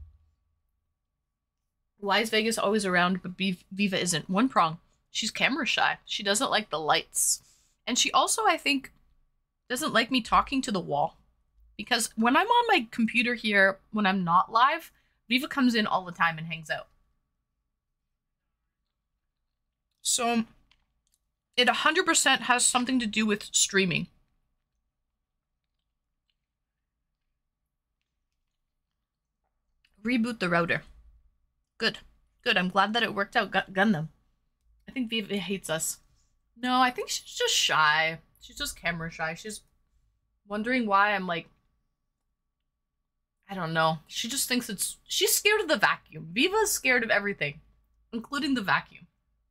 Why is Vegas always around, but Viva isn't? One prong. She's camera shy. She doesn't like the lights. And she also, I think, doesn't like me talking to the wall. Because when I'm on my computer here, when I'm not live, Viva comes in all the time and hangs out. So, it one hundred percent has something to do with streaming. Reboot the router. Good. Good. I'm glad that it worked out. Gun Gundam. I think Viva hates us. No, I think she's just shy. She's just camera shy. She's wondering why I'm like... I don't know. She just thinks it's... She's scared of the vacuum. Viva's scared of everything. Including the vacuum.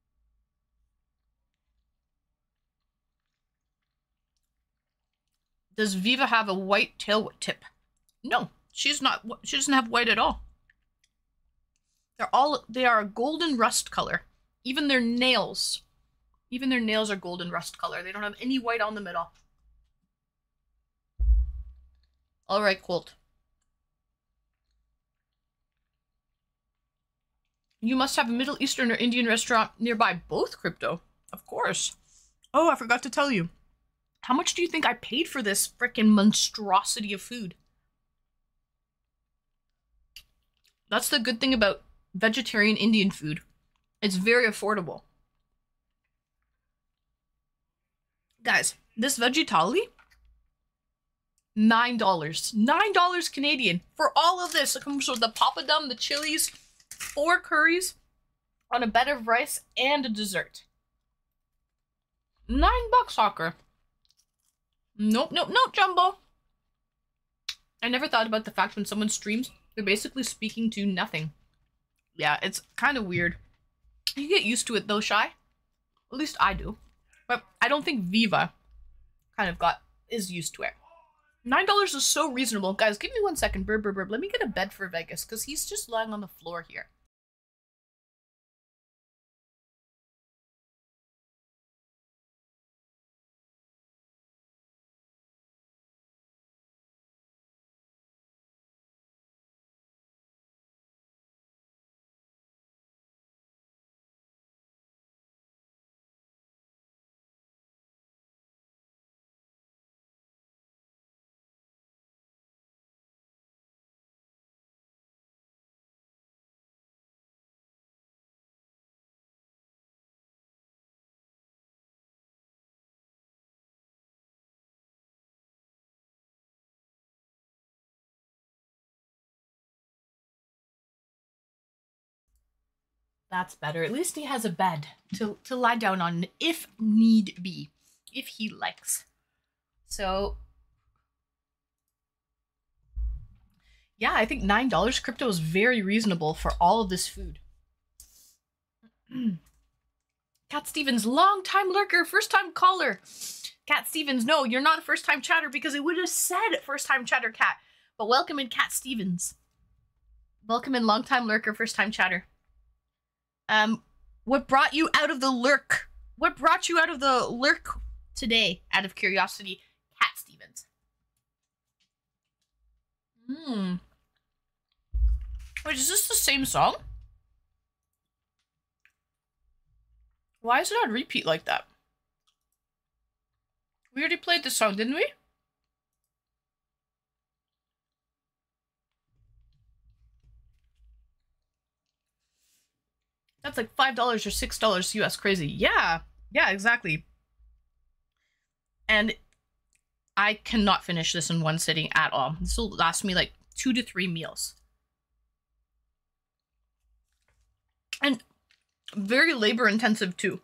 Does Viva have a white tail tip? No. She's not... She doesn't have white at all. They're all... They are a golden rust color. Even their nails. Even their nails are golden rust color. They don't have any white on them at all. Alright, Colt. You must have a Middle Eastern or Indian restaurant nearby. Both, Crypto. Of course. Oh, I forgot to tell you. How much do you think I paid for this frickin' monstrosity of food? That's the good thing about vegetarian Indian food. It's very affordable. Guys, this veggie thali, nine dollars. nine dollars Canadian for all of this. It comes with the papadum, the chilies, four curries, on a bed of rice, and a dessert. Nine bucks, soccer. Nope, nope, nope, Jumbo. I never thought about the fact when someone streams, they're basically speaking to nothing. Yeah, it's kind of weird. You get used to it though, Shy. At least I do. But I don't think Viva kind of got is used to it. Nine dollars is so reasonable. Guys, give me one second. Burb, burb, burb. Let me get a bed for Vegas, because he's just lying on the floor here. That's better. At least he has a bed to, to lie down on if need be. If he likes. So, yeah, I think nine dollars crypto is very reasonable for all of this food. Cat Stevens, long time lurker, first time caller. Cat Stevens, no, you're not a first time chatter because it would have said first time chatter, Cat. But welcome in, Cat Stevens. Welcome in, long time lurker, first time chatter. Um, what brought you out of the lurk? What brought you out of the lurk today, out of curiosity? Cat Stevens. Hmm. Wait, is this the same song? Why is it on repeat like that? We already played this song, didn't we? That's like five dollars or six dollars U S crazy. Yeah. Yeah, exactly. And I cannot finish this in one sitting at all. This will last me like two to three meals. And very labor intensive too.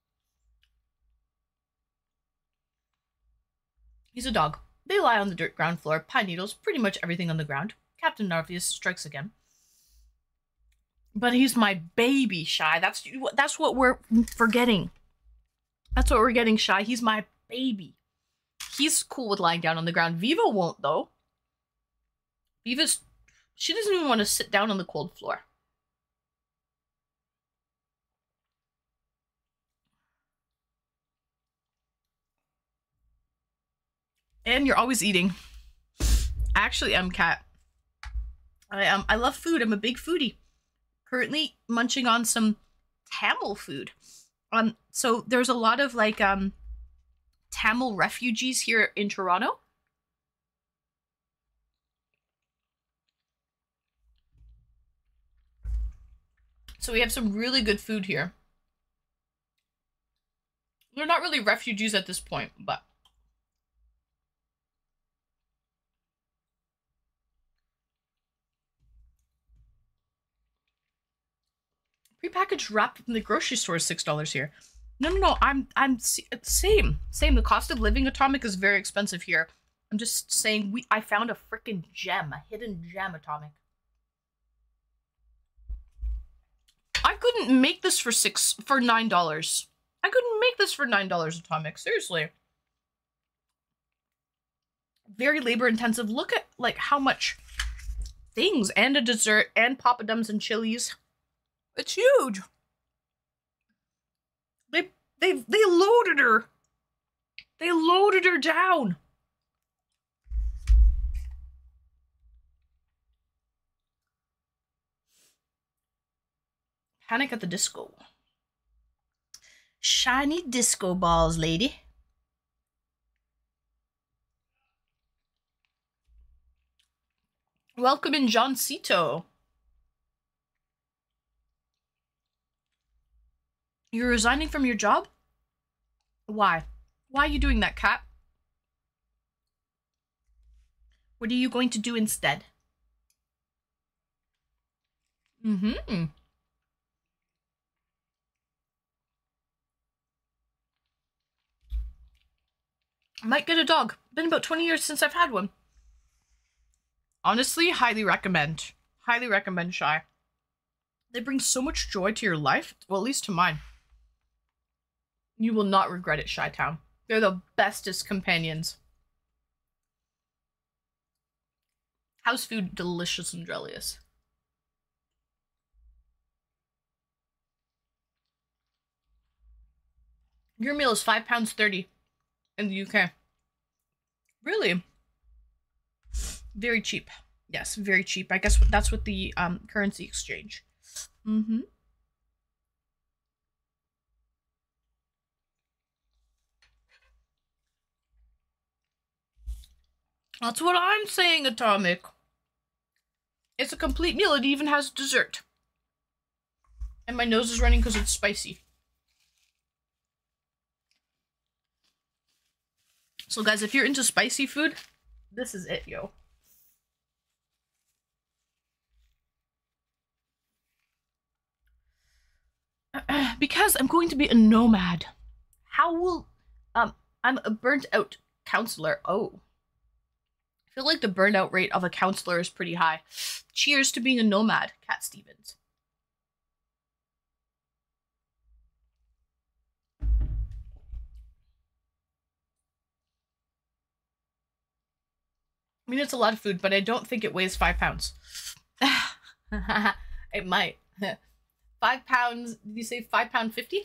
He's a dog. They lie on the dirt ground floor, pine needles, pretty much everything on the ground. Captain Narvius strikes again. But he's my baby, Shy. That's that's what we're forgetting. That's what we're getting, Shy. He's my baby. He's cool with lying down on the ground. Viva won't, though. Beavis, she doesn't even want to sit down on the cold floor. And you're always eating. I actually am, Cat. I um I love food. I'm a big foodie. Currently munching on some Tamil food. Um, so there's a lot of like um Tamil refugees here in Toronto. So we have some really good food here. They're not really refugees at this point, but prepackaged wrap from the grocery store is six dollars here. No, no, no. I'm, I'm same, same. The cost of living, Atomic, is very expensive here. I'm just saying, we. I found a freaking gem, a hidden gem, Atomic. I couldn't make this for six for nine dollars. I couldn't make this for nine dollars, Atomic. Seriously. Very labor intensive. Look at like how much things and a dessert and papadums and chilies. It's huge. They they they loaded her. They loaded her down. Panic at the Disco. Shiny disco balls, lady. Welcome in, John Cito. You're resigning from your job? Why? Why are you doing that, Cat? What are you going to do instead? Mm-hmm. I might get a dog. Been about twenty years since I've had one. Honestly, highly recommend. Highly recommend Shy. They bring so much joy to your life. Well, at least to mine. You will not regret it, Shy-Town. They're the bestest companions. House food, delicious and jellious. Your meal is five pounds thirty in the U K. Really? Very cheap. Yes, very cheap. I guess that's with the um, currency exchange. Mm-hmm. That's what I'm saying, Atomic. It's a complete meal. It even has dessert. And my nose is running because it's spicy. So guys, if you're into spicy food, this is it, yo. Because I'm going to be a nomad. How will... Um, I'm a burnt out counselor. Oh. I feel like the burnout rate of a counselor is pretty high. Cheers to being a nomad, Cat Stevens. I mean, it's a lot of food, but I don't think it weighs five pounds. It might. Five pounds, did you say five pound fifty?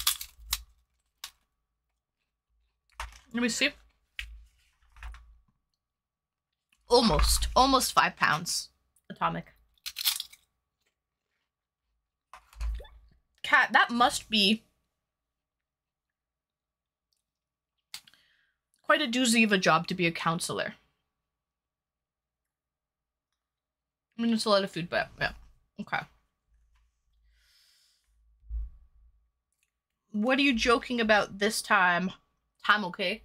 Let me see. Almost, almost five pounds. Atomic. Cat, that must be quite a doozy of a job to be a counselor. I mean, it's a lot of food, but yeah. Okay. What are you joking about this time? Time, okay?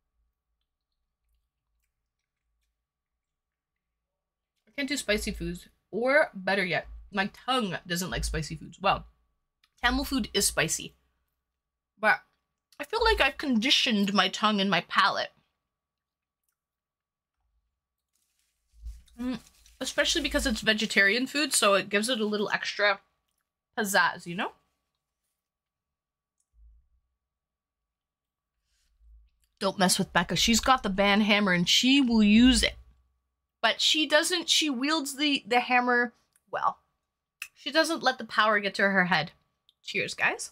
I can't do spicy foods. Or, better yet, my tongue doesn't like spicy foods. Well, Tamil food is spicy. But I feel like I've conditioned my tongue and my palate. Mm. Especially because it's vegetarian food, so it gives it a little extra pizzazz, you know? Don't mess with Becca. She's got the band hammer and she will use it. but she doesn't, she wields the, the hammer well. She doesn't let the power get to her head. Cheers, guys.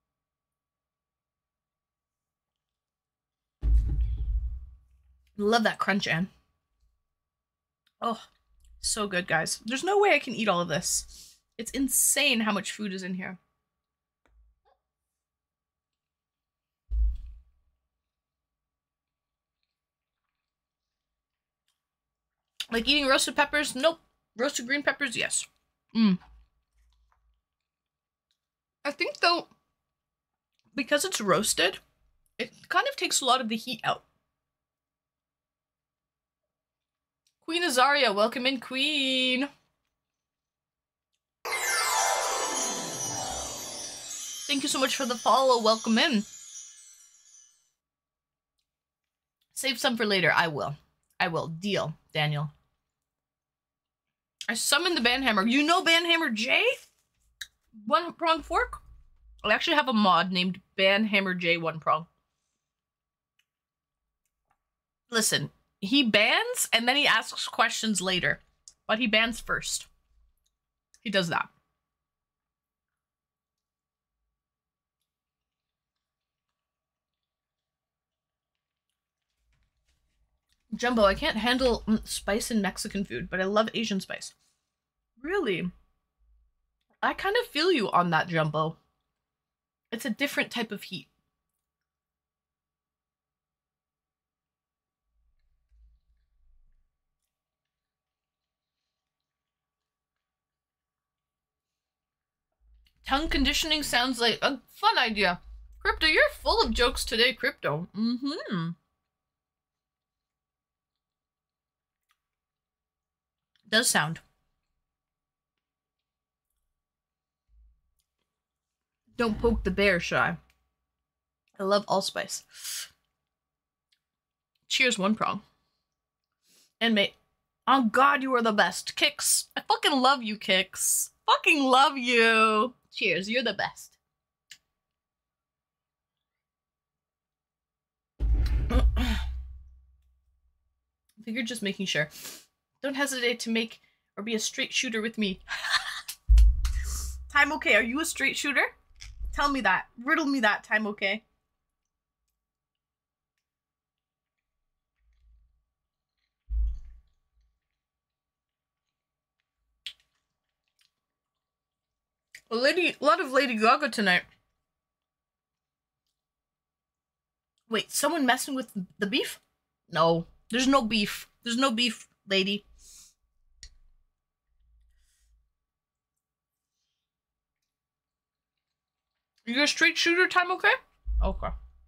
Love that crunch, Anne. Oh, so good, guys. There's no way I can eat all of this. It's insane how much food is in here. Like eating roasted peppers? Nope. Roasted green peppers? Yes. Mm. I think, though, because it's roasted, it kind of takes a lot of the heat out. Queen Azaria, welcome in, Queen. Thank you so much for the follow. Welcome in. Save some for later. I will. I will. Deal, Daniel. I summoned the Banhammer. You know Banhammer J? One prong fork? I actually have a mod named Banhammer J One Prong. Listen, he bans and then he asks questions later. But he bans first. He does that. Jumbo, I can't handle mm, spice in Mexican food, but I love Asian spice. Really? I kind of feel you on that, Jumbo. It's a different type of heat. Tongue conditioning sounds like a fun idea. Crypto, you're full of jokes today, Crypto. Mm-hmm. Does sound. Don't poke the bear, Shy. I love allspice. Cheers, One Prong. And mate, oh God, you are the best. Kix, I fucking love you, Kix. Fucking love you. Cheers, you're the best. I think you're just making sure. Don't hesitate to make or be a straight shooter with me. Time okay, are you a straight shooter? Tell me that. Riddle me that, Time okay. A lady, a lot of Lady Gaga tonight. Wait, someone messing with the beef? No, there's no beef. There's no beef, lady. You're a straight shooter, Time okay? Okay.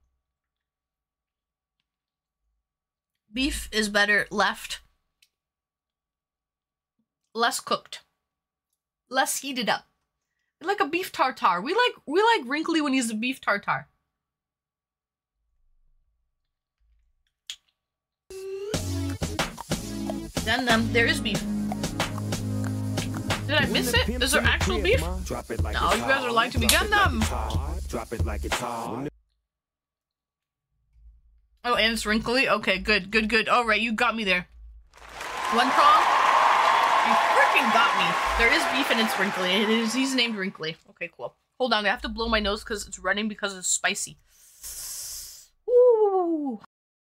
Beef is better left. Less cooked. Less heated up. Like a beef tartare. We like we like wrinkly when he's a beef tartare. Then um, there is beef. Did I miss it? Is there actual beef? No, you guys are lying to me. Gundam! Oh, and it's wrinkly? Okay, good, good, good. Alright, you got me there. One Prong? You freaking got me. There is beef and it's wrinkly. It is, he's named Wrinkly. Okay, cool. Hold on, I have to blow my nose because it's running because it's spicy. Ooh.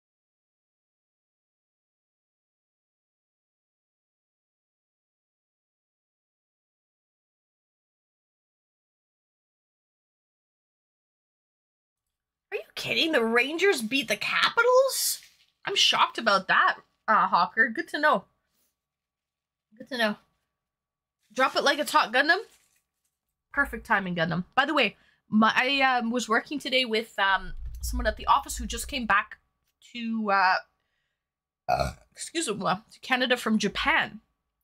Are you kidding? The Rangers beat the Capitals? I'm shocked about that, uh, Hawker. Good to know. Good to know. Drop it like it's hot, Gundam. Perfect timing, Gundam. By the way, my, I um, was working today with um, someone at the office who just came back to, uh, uh, excuse me, to Canada from Japan.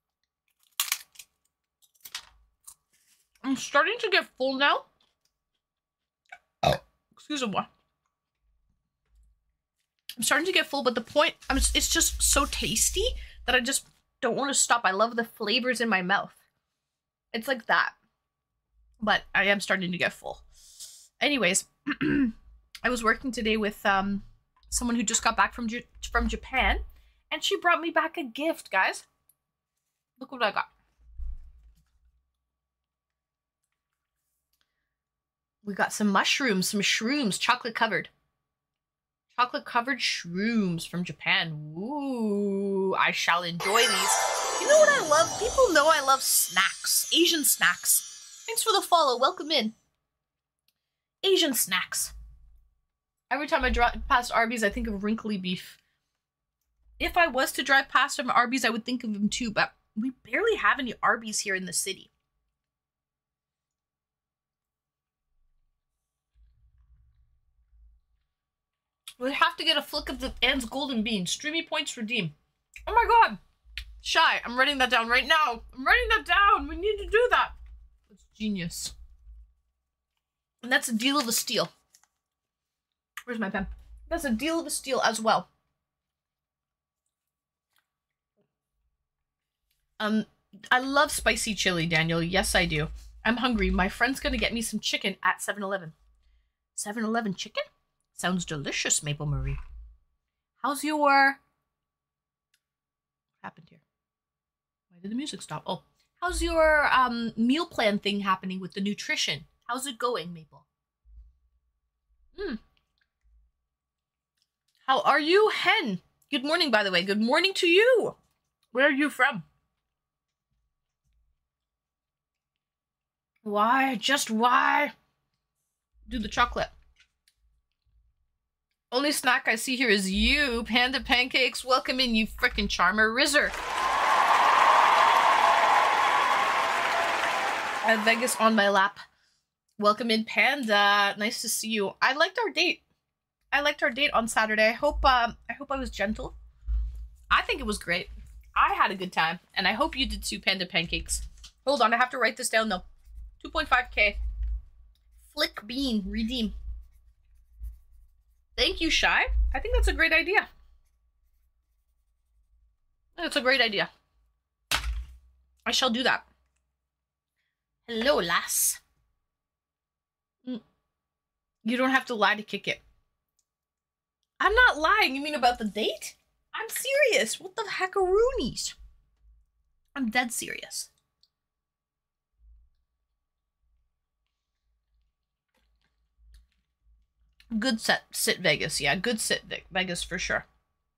I'm starting to get full now. Oh. Excuse me. I'm starting to get full, but the point, I'm, it's just so tasty that I just don't want to stop. I love the flavors in my mouth. It's like that. But I am starting to get full. Anyways, I was working today with um, someone who just got back from J from Japan, And she brought me back a gift, guys. Look what I got. We got some mushrooms, some shrooms, chocolate covered. Chocolate covered shrooms from Japan. Ooh, I shall enjoy these. You know what I love? People know I love snacks. Asian snacks. Thanks for the follow. Welcome in. Asian snacks. Every time I drive past Arby's, I think of wrinkly beef. If I was to drive past some Arby's, I would think of them too, but we barely have any Arby's here in the city. We have to get a flick of the Anne's Golden Bean. Streamy points redeem. Oh my god! Shy, I'm writing that down right now. I'm writing that down. We need to do that. That's genius. And that's a deal of a steal. Where's my pen? That's a deal of a steal as well. Um, I love spicy chili, Daniel. Yes, I do. I'm hungry. My friend's gonna get me some chicken at seven eleven. seven eleven chicken? Sounds delicious, Maple Marie. How's your... What happened here? Why did the music stop? Oh. How's your um meal plan thing happening with the nutrition? How's it going, Maple? Hmm. How are you, Hen? Good morning, by the way. Good morning to you. Where are you from? Why? Just why? Do the chocolate. Only snack I see here is you, Panda Pancakes. Welcome in, you frickin' charmer. Rizzer. I have Vegas on my lap. Welcome in, Panda. Nice to see you. I liked our date. I liked our date on Saturday. I hope, uh, I hope I was gentle. I think it was great. I had a good time, and I hope you did too, Panda Pancakes. Hold on, I have to write this down though. two point five K. Flick Bean, redeem. Thank you, Shy. I think that's a great idea. That's a great idea. I shall do that. Hello, lass. Mm. You don't have to lie to kick it. I'm not lying. You mean about the date? I'm serious. What the heckaroonies? I'm dead serious. Good set, sit Vegas. Yeah, good sit Vegas for sure.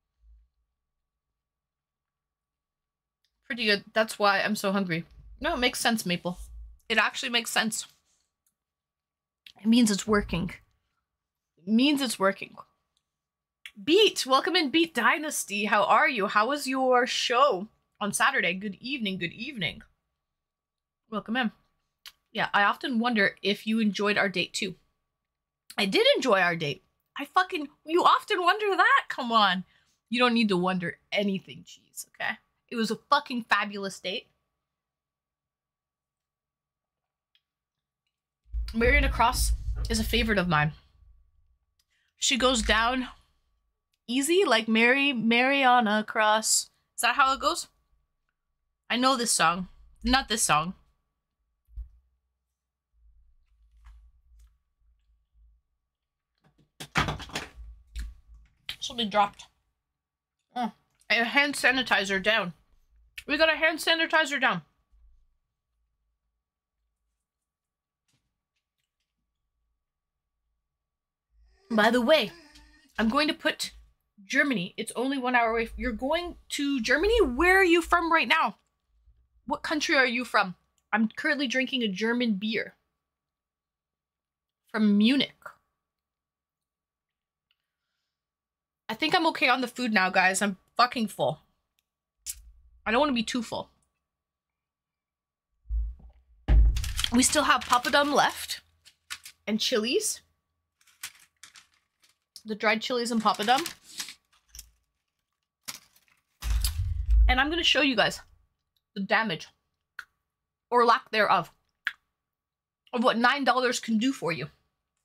Pretty good. That's why I'm so hungry. No, it makes sense, Maple. It actually makes sense. It means it's working. It means it's working. Beat, welcome in, Beat Dynasty. How are you? How was your show on Saturday? Good evening, good evening. Welcome in. Yeah, I often wonder if you enjoyed our date too. I did enjoy our date. I fucking, you often wonder that? Come on. You don't need to wonder anything, cheese, okay? It was a fucking fabulous date. Mariana Cross is a favorite of mine. She goes down easy like Mary Mariana Cross. Is that how it goes? I know this song. Not this song. Something dropped. Oh, a hand sanitizer down. We got a hand sanitizer down. By the way, I'm going to put Germany. It's only one hour away. You're going to Germany? Where are you from right now? What country are you from? I'm currently drinking a German beer. From Munich. I think I'm okay on the food now, guys. I'm fucking full. I don't want to be too full. We still have papadum left. And chilies. The dried chilies and papadum. And I'm going to show you guys the damage. Or lack thereof. Of what nine dollars can do for you.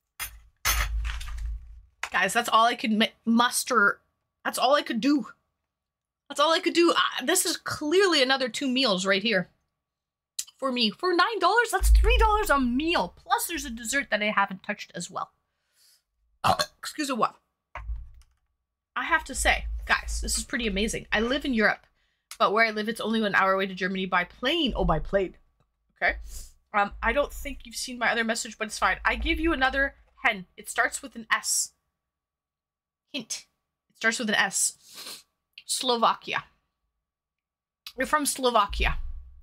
Guys, that's all I could muster. That's all I could do. That's all I could do. Uh, this is clearly another two meals right here. For me. For nine dollars, that's three dollars a meal. Plus there's a dessert that I haven't touched as well. Oh, excuse me, what? I have to say, guys. guys, this is pretty amazing. I live in Europe, but where I live, it's only an hour away to Germany by plane. Oh, by plane. Okay. Um, I don't think you've seen my other message, but it's fine. I give you another hen. It starts with an S. Hint. It starts with an S. Slovakia. You're from Slovakia.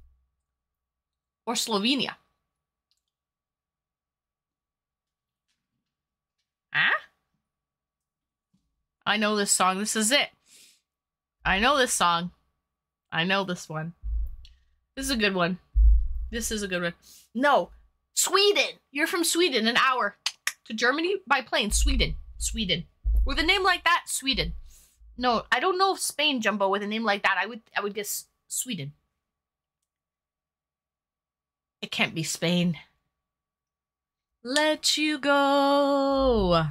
Or Slovenia. Huh? I know this song. This is it. I know this song. I know this one. This is a good one. This is a good one. No. Sweden. You're from Sweden. An hour to Germany by plane. Sweden. Sweden. With a name like that, Sweden. No, I don't know if Spain, Jumbo, with a name like that. I would I would guess Sweden. It can't be Spain. Let you go.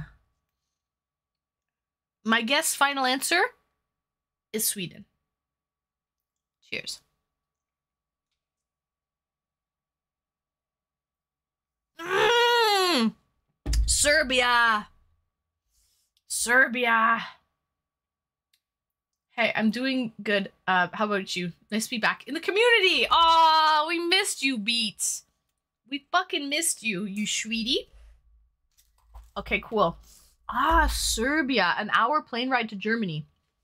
My guess, final answer, is Sweden. Cheers. Mm! Serbia. Serbia. Hey, I'm doing good. Uh, how about you? Nice to be back in the community. Aw, we missed you, Beats. We fucking missed you, you sweetie. Okay, cool. Ah, Serbia. An hour plane ride to Germany.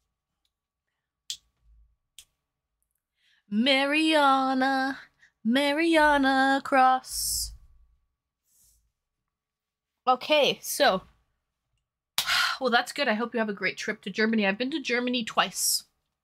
Mariana. Mariana Cross. Okay, so. Well, that's good. I hope you have a great trip to Germany. I've been to Germany twice.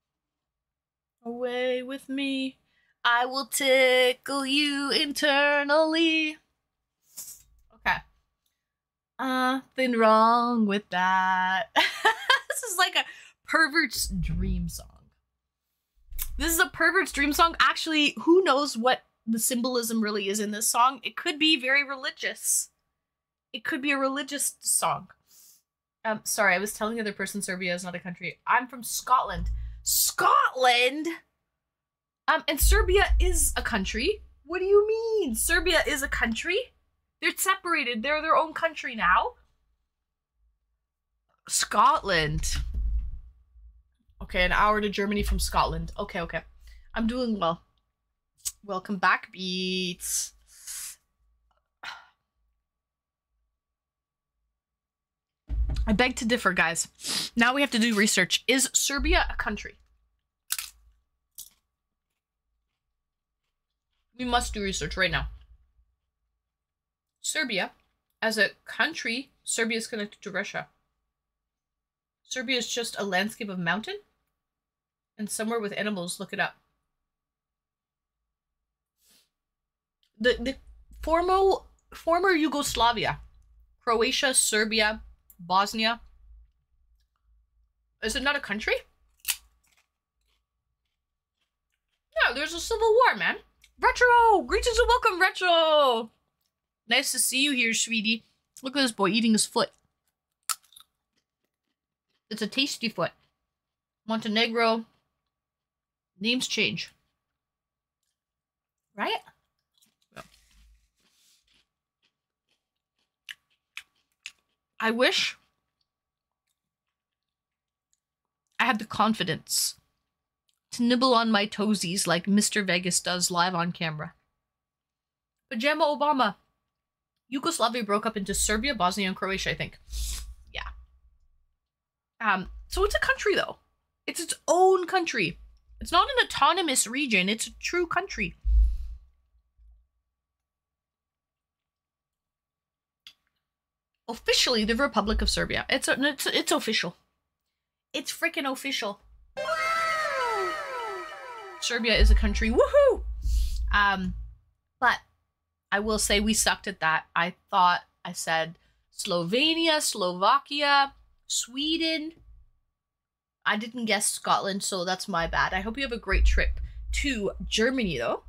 Away with me. I will tickle you internally. Okay. Nothing wrong with that. This is like a pervert's dream song. This is a pervert's dream song. Actually, who knows what the symbolism really is in this song? It could be very religious. It could be a religious song. Um, sorry, I was telling the other person Serbia is not a country. I'm from Scotland. Scotland? Um, and Serbia is a country? What do you mean? Serbia is a country? They're separated. They're their own country now. Scotland. Okay, an hour to Germany from Scotland. Okay, okay. I'm doing well. Welcome back, Beats. I beg to differ, guys. Now we have to do research. Is Serbia a country? We must do research right now. Serbia, as a country, Serbia is connected to Russia. Serbia is just a landscape of mountain and somewhere with animals. Look it up. The the former former Yugoslavia, Croatia, Serbia, Bosnia. Is it not a country? Yeah, there's a civil war, man. Retro! Greetings and welcome, Retro! Nice to see you here, sweetie. Look at this boy eating his foot. It's a tasty foot. Montenegro. Names change. Right? Yeah. I wish I had the confidence to nibble on my toesies like Mister Vegas does live on camera. Pajama Obama. Yugoslavia broke up into Serbia, Bosnia, and Croatia, I think. Yeah. Um, so it's a country, though. It's its own country. It's not an autonomous region. It's a true country. Officially, the Republic of Serbia. It's a, it's it's official. It's freaking official. Serbia is a country. Woohoo! Um, but I will say we sucked at that. I thought I said Slovenia, Slovakia, Sweden. I didn't guess Scotland, so that's my bad. I hope you have a great trip to Germany, though.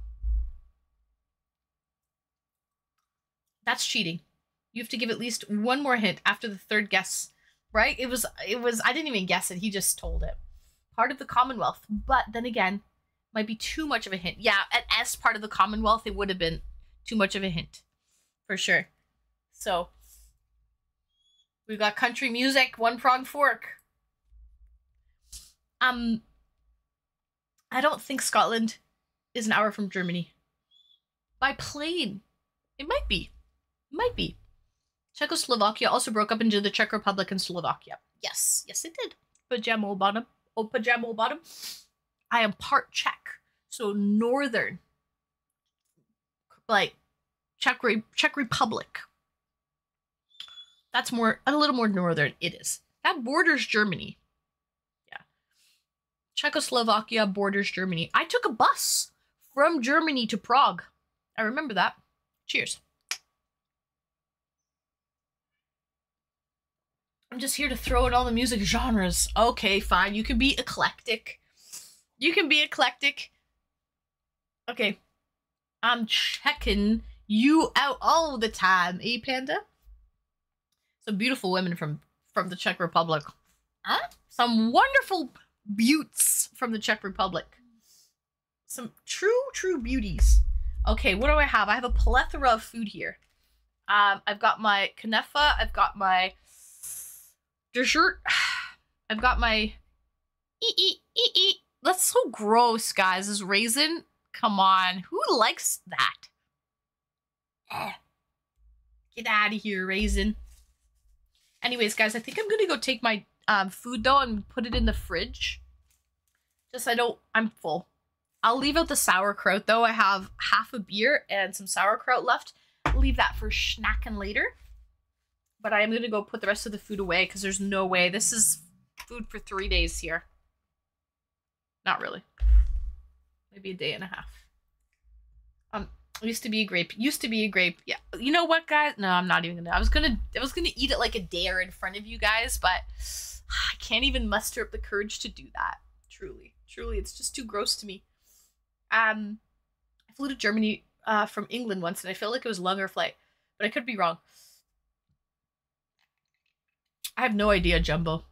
That's cheating. You have to give at least one more hint after the third guess, right? It was, it was, I didn't even guess it. He just told it. Part of the Commonwealth. But then again, might be too much of a hint. Yeah, at S, part of the Commonwealth, it would have been too much of a hint. For sure. So, we've got country music, one prong fork. Um, I don't think Scotland is an hour from Germany. By plane. It might be. It might be. Czechoslovakia also broke up into the Czech Republic and Slovakia. Yes, yes it did. Pajama bottom. Oh, pajama bottom. I am part Czech. So northern. Like, Czech, Re- Czech Republic. That's more, a little more northern. It is. That borders Germany. Yeah. Czechoslovakia borders Germany. I took a bus from Germany to Prague. I remember that. Cheers. I'm just here to throw in all the music genres. Okay, fine. You can be eclectic. You can be eclectic. Okay. I'm checking you out all the time, eh, Panda? Some beautiful women from, from the Czech Republic. Huh? Some wonderful beauts from the Czech Republic. Some true, true beauties. Okay, what do I have? I have a plethora of food here. Um, I've got my Knefa. I've got my dessert. I've got my eat, eat, eat, eat. That's so gross, guys. This raisin. Come on. Who likes that? Eh. Get out of here, raisin. Anyways, guys, I think I'm gonna go take my um, food though and put it in the fridge. Just I don't. I'm full. I'll leave out the sauerkraut though. I have half a beer and some sauerkraut left. Leave that for snacking later. But I am gonna go put the rest of the food away because there's no way. This is food for three days here. Not really. Maybe a day and a half. Um, used to be a grape. Used to be a grape. Yeah. You know what, guys? No, I'm not even gonna. I was gonna. I was gonna eat it like a dare in front of you guys, but I can't even muster up the courage to do that. Truly, truly, it's just too gross to me. Um, I flew to Germany uh, from England once, and I felt like it was a longer flight, but I could be wrong. I have no idea, Jumbo,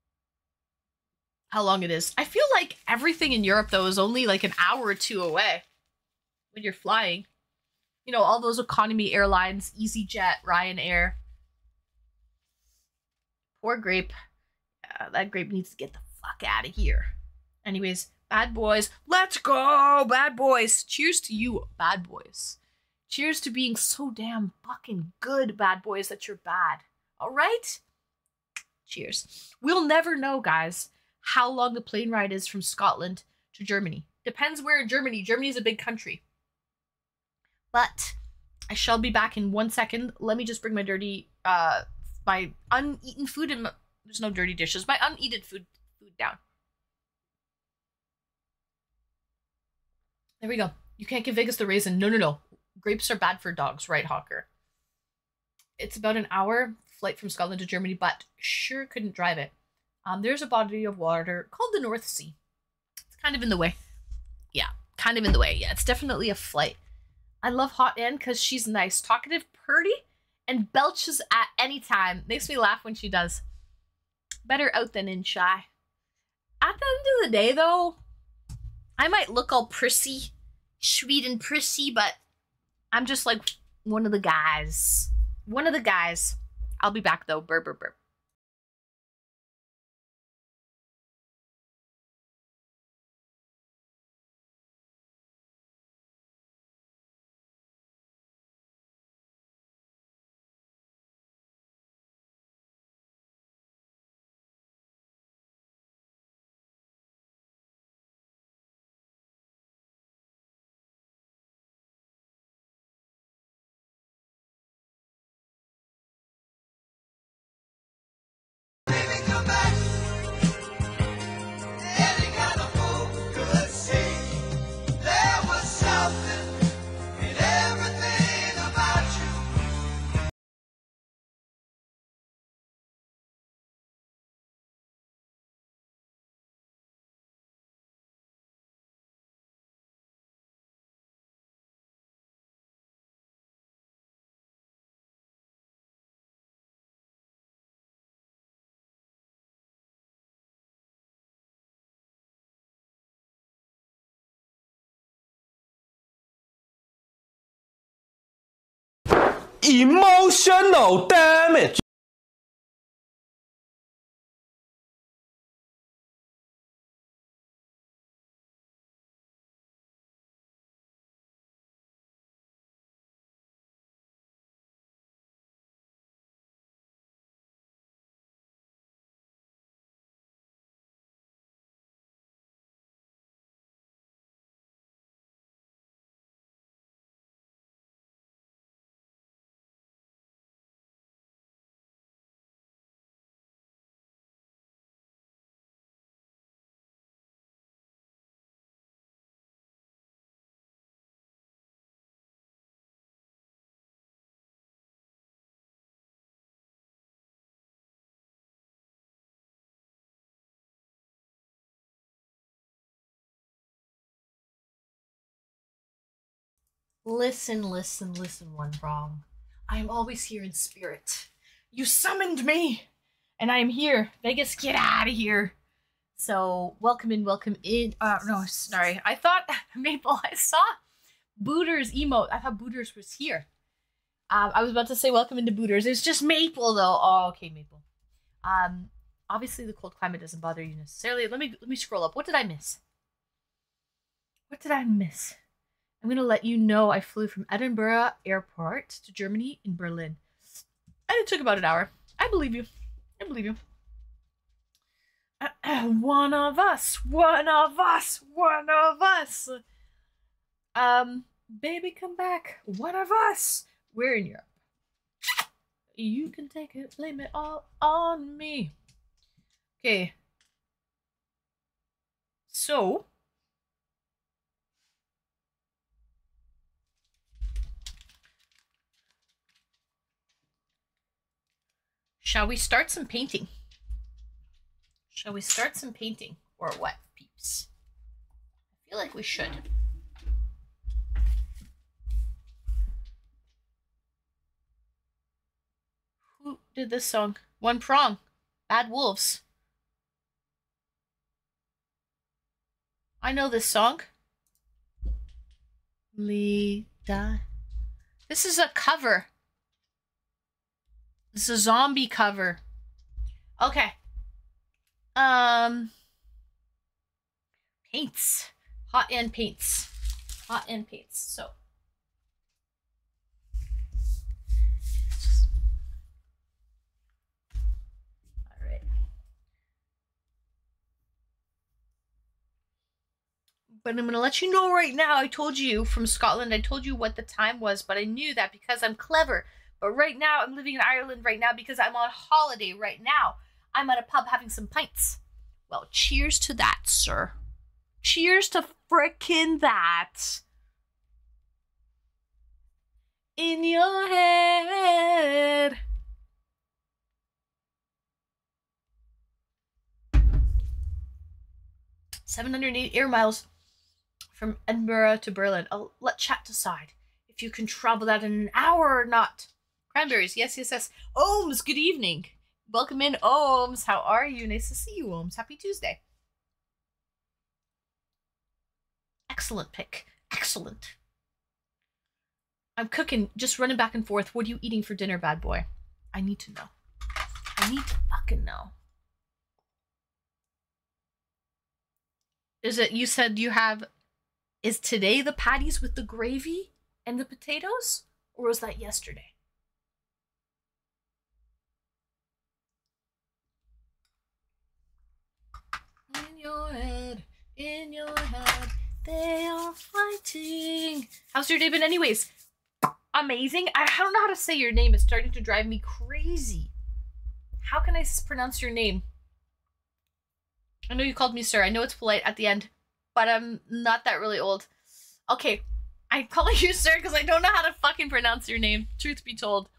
how long it is. I feel like everything in Europe, though, is only like an hour or two away when you're flying. You know, all those economy airlines, EasyJet, Ryanair. Poor grape. Uh, that grape needs to get the fuck out of here. Anyways, bad boys. Let's go, bad boys. Cheers to you, bad boys. Cheers to being so damn fucking good, bad boys, that you're bad. All right? Cheers. We'll never know, guys, how long the plane ride is from Scotland to Germany. Depends where in Germany. Germany is a big country. But I shall be back in one second. Let me just bring my dirty, uh, my uneaten food and my, there's no dirty dishes. My uneaten food, food down. There we go. You can't give Vegas the raisin. No, no, no. Grapes are bad for dogs, right, Hawker? It's about an hour flight from Scotland to Germany, but sure couldn't drive it. Um, there's a body of water called the North Sea. It's kind of in the way. Yeah, kind of in the way. Yeah, it's definitely a flight. I love Hot Ann because she's nice, talkative, purty, and belches at any time. Makes me laugh when she does. Better out than in, shy. At the end of the day, though, I might look all prissy, sweet and prissy, but I'm just like one of the guys. One of the guys. I'll be back, though. Burr, burr, burr. Emotional damage. Listen, listen, listen, one wrong. I am always here in spirit. You summoned me, and I am here. Vegas, get out of here. So, welcome in, welcome in. Uh, no, sorry. I thought, Maple, I saw Booters emote. I thought Booters was here. Um, I was about to say welcome into Booters. It's just Maple, though. Oh, okay, Maple. Um, obviously, the cold climate doesn't bother you necessarily. Let me let me scroll up. What did I miss? What did I miss? I'm going to let you know I flew from Edinburgh Airport to Germany in Berlin. And it took about an hour. I believe you. I believe you. One of us. One of us. One of us. Um, baby, come back. One of us. We're in Europe. You can take it. Blame it all on me. Okay. So... shall we start some painting? Shall we start some painting? Or what, peeps? I feel like we should. Who did this song? One Prong. Bad Wolves. I know this song. Lida. This is a cover. This is a zombie cover. Okay. Um. Paints. Hot end paints. Hot end paints. So. Alright. But I'm going to let you know right now. I told you from Scotland. I told you what the time was. But I knew that because I'm clever. But right now, I'm living in Ireland right now because I'm on holiday right now. I'm at a pub having some pints. Well, cheers to that, sir. Cheers to frickin' that. In your head. seven hundred eight air miles from Edinburgh to Berlin. I'll let chat decide if you can travel that in an hour or not. Cranberries, yes, yes, yes. Ohms, good evening. Welcome in, Ohms. How are you? Nice to see you, Ohms. Happy Tuesday. Excellent pick. Excellent. I'm cooking, just running back and forth. What are you eating for dinner, bad boy? I need to know. I need to fucking know. Is it, you said you have, is today the patties with the gravy and the potatoes? Or was that yesterday? In your head, in your head, they are fighting. How's your day been anyways? Amazing. I don't know how to say your name. It's starting to drive me crazy. How can I pronounce your name? I know you called me sir. I know it's polite at the end, but I'm not that really old. Okay, I call you sir because I don't know how to fucking pronounce your name. Truth be told.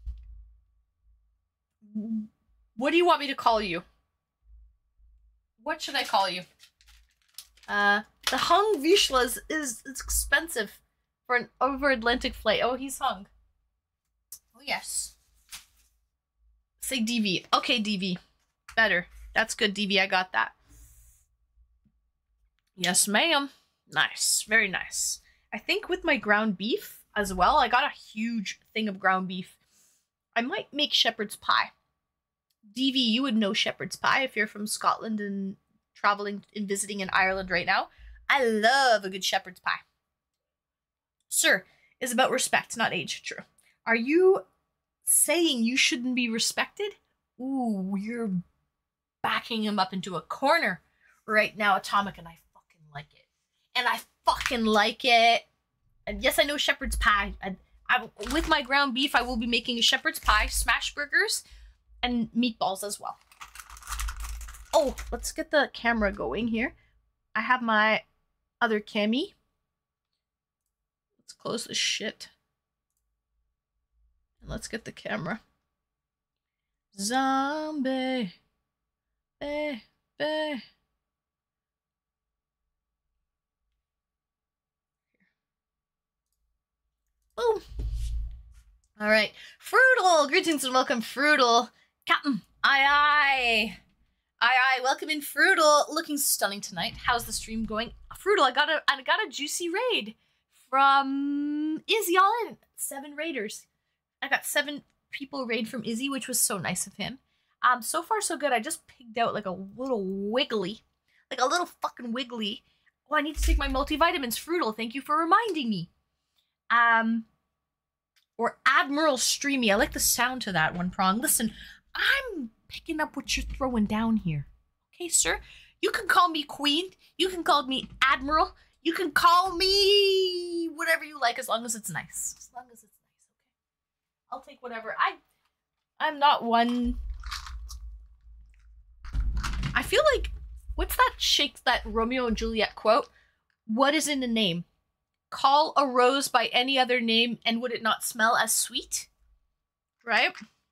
What do you want me to call you? What should I call you? Uh, the hung Vishlas is, is expensive for an over Atlantic flight. Oh, he's hung. Oh, yes. Say D V. Okay, D V. Better. That's good, D V. I got that. Yes, ma'am. Nice. Very nice. I think with my ground beef as well, I got a huge thing of ground beef. I might make shepherd's pie. D V, you would know shepherd's pie if you're from Scotland and traveling and visiting in Ireland right now. I love a good shepherd's pie. Sir is about respect, not age. True. Are you saying you shouldn't be respected? Ooh, you're backing him up into a corner right now, Atomic, and I fucking like it. And I fucking like it. And yes, I know shepherd's pie. I, I, with my ground beef, I will be making a shepherd's pie, smash burgers, and meatballs as well. Oh, let's get the camera going here. I have my other cami. Let's close this shit. And let's get the camera. Zombie. Eh, eh. Boom. All right. Fruital. Greetings and welcome, Fruital. Captain. Aye, aye. Aye, aye. Welcome in, Fruital. Looking stunning tonight. How's the stream going? Fruital, I got a, I got a juicy raid from Izzy all in. Seven raiders. I got seven people raid from Izzy, which was so nice of him. Um, so far so good. I just pigged out like a little wiggly. Like a little fucking wiggly. Oh, I need to take my multivitamins. Fruital, thank you for reminding me. Um, or Admiral Streamy. I like the sound to that one, Prong. Listen, I'm picking up what you're throwing down here. Okay, sir? You can call me Queen. You can call me Admiral. You can call me whatever you like as long as it's nice. As long as it's nice, okay? I'll take whatever. I, I'm not one... I feel like... What's that shake, that Romeo and Juliet quote? What is in a name? Call a rose by any other name and would it not smell as sweet? Right?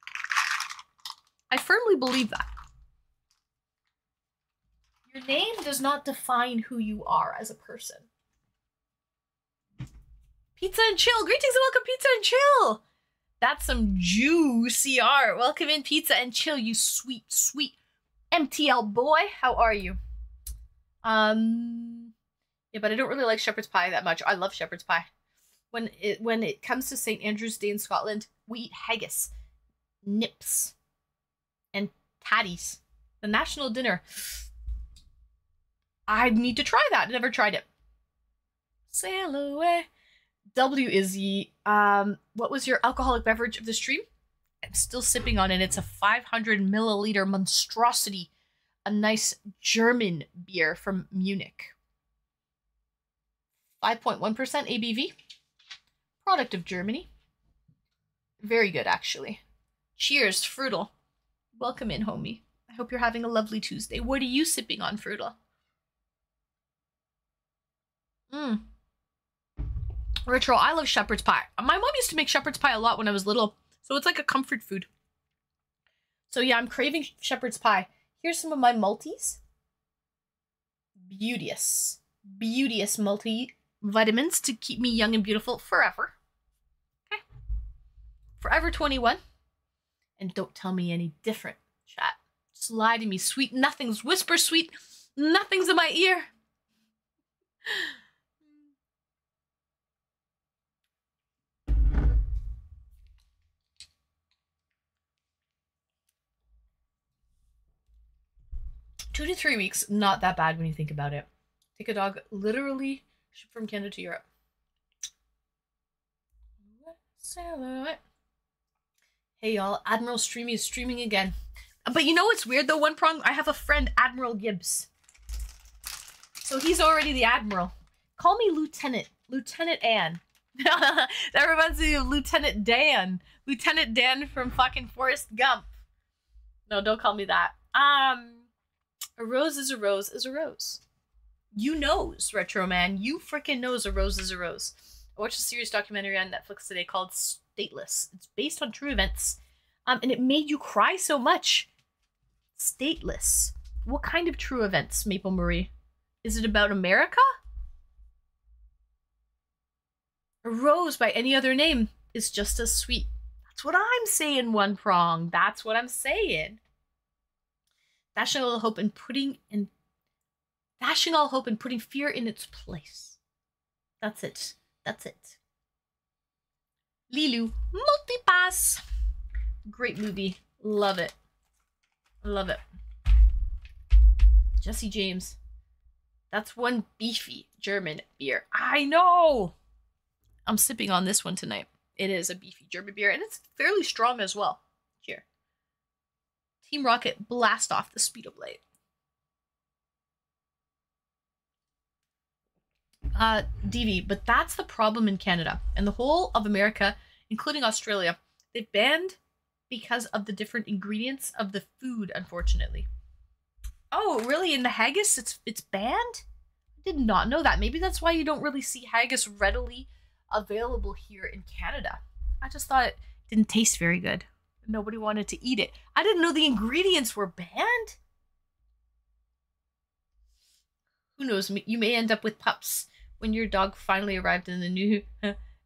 I firmly believe that. Your name does not define who you are as a person. Pizza and Chill. Greetings and welcome, Pizza and Chill. That's some juicy art. Welcome in, Pizza and Chill, you sweet, sweet M T L boy. How are you? Um, yeah, but I don't really like shepherd's pie that much. I love shepherd's pie. When it when it comes to Saint Andrew's Day in Scotland, we eat haggis, nips, and tatties. The national dinner. I need to try that. Never tried it. Sail away. W is the, um, what was your alcoholic beverage of the stream? I'm still sipping on it. It's a five hundred milliliter monstrosity. A nice German beer from Munich. five point one percent A B V. Product of Germany. Very good, actually. Cheers, Fruital. Welcome in, homie. I hope you're having a lovely Tuesday. What are you sipping on, Fruital? Mmm. Retro, I love shepherd's pie. My mom used to make shepherd's pie a lot when I was little, so it's like a comfort food. So yeah, I'm craving shepherd's pie. Here's some of my multis. Beauteous. Beauteous multivitamins to keep me young and beautiful forever. Okay. Forever twenty-one. And don't tell me any different, chat. Just lie to me. Sweet nothings. Whisper sweet nothings in my ear. Two to three weeks, not that bad when you think about it. Take a dog literally shipped from Canada to Europe. Hey y'all, Admiral Streamy is streaming again. But you know what's weird though, One Prong? I have a friend, Admiral Gibbs. So he's already the Admiral. Call me Lieutenant. Lieutenant Ann. That reminds me of Lieutenant Dan. Lieutenant Dan from fucking Forrest Gump. No, don't call me that. Um... A rose is a rose is a rose. You knows, Retro Man. You freaking knows a rose is a rose. I watched a serious documentary on Netflix today called Stateless. It's based on true events. Um, and it made you cry so much. Stateless. What kind of true events, Maple Marie? Is it about America? A rose by any other name is just as sweet. That's what I'm saying, One Prong. That's what I'm saying. Dashing all hope and putting in dashing all hope and putting fear in its place. That's it. That's it. Lilu. Multipass. Great movie. Love it. Love it. Jesse James. That's one beefy German beer. I know. I'm sipping on this one tonight. It is a beefy German beer and it's fairly strong as well. Here. Team Rocket, blast off the Speedo Blade. Uh, D V, but that's the problem in Canada and the whole of America, including Australia. They've banned because of the different ingredients of the food, unfortunately. Oh, really? In the haggis, it's it's banned? I did not know that. Maybe that's why you don't really see haggis readily available here in Canada. I just thought it didn't taste very good. Nobody wanted to eat it. I didn't know the ingredients were banned. Who knows? You may end up with pups when your dog finally arrived in the new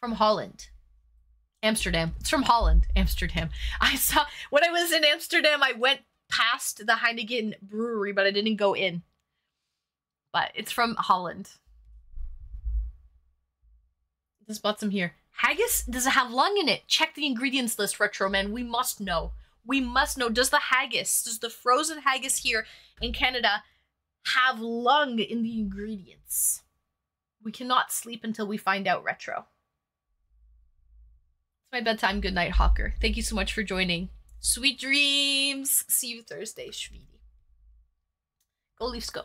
From Holland. Amsterdam. It's from Holland. Amsterdam. I saw, when I was in Amsterdam, I went past the Heineken brewery, but I didn't go in. But it's from Holland. Just bought some here. Haggis, does it have lung in it? Check the ingredients list, Retro Man. We must know. We must know. Does the haggis, does the frozen haggis here in Canada have lung in the ingredients? We cannot sleep until we find out, Retro. It's my bedtime. Good night, Hawker. Thank you so much for joining. Sweet dreams. See you Thursday, Schweetie. Go Leafs, go.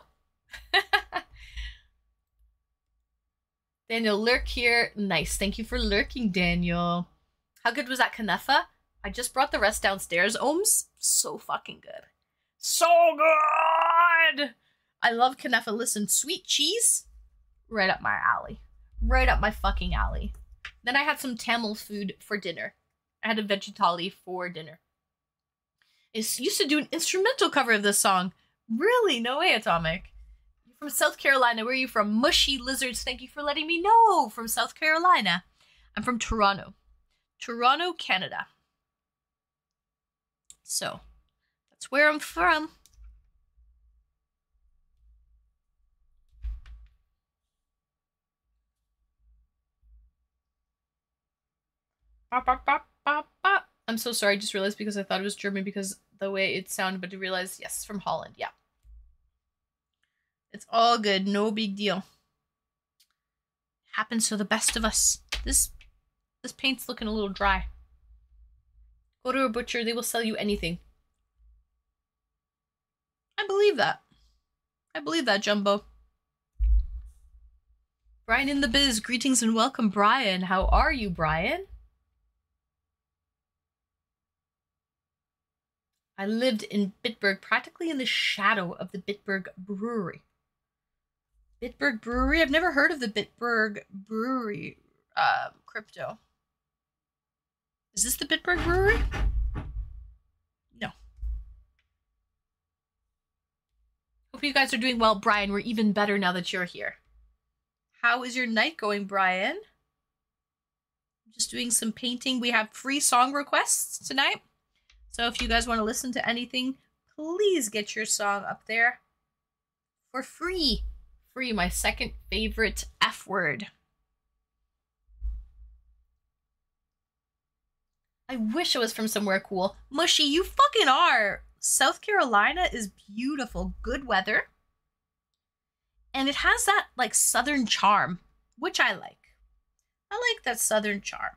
Daniel, lurk here. Nice. Thank you for lurking, Daniel. How good was that Knefa? I just brought the rest downstairs. Ohms, so fucking good. So good! I love Knefa. Listen, sweet cheese, right up my alley. Right up my fucking alley. Then I had some Tamil food for dinner. I had a veggie thali for dinner. I used to do an instrumental cover of this song. Really? No way, Atomic. You're from South Carolina. Where are you from? Mushy Lizards. Thank you for letting me know. From South Carolina. I'm from Toronto. Toronto, Canada. So, that's where I'm from. Bop, bop, bop, bop, bop. I'm so sorry, I just realized because I thought it was German because the way it sounded, but to realize, yes, from Holland, yeah. It's all good, no big deal. Happens to the best of us. This, this paint's looking a little dry. Go to a butcher, they will sell you anything. I believe that. I believe that, Jumbo. Brian in the biz, greetings and welcome, Brian. How are you, Brian? I lived in Bitburg, practically in the shadow of the Bitburg Brewery. Bitburg Brewery? I've never heard of the Bitburg Brewery uh, crypto. Is this the Bitburg Brewery? No. Hope you guys are doing well, Brian. We're even better now that you're here. How is your night going, Brian? Just doing some painting. We have free song requests tonight. So if you guys want to listen to anything, please get your song up there for free. Free, my second favorite F word. I wish it was from somewhere cool. Mushy, you fucking are. South Carolina is beautiful. Good weather. And it has that, like, southern charm, which I like. I like that southern charm.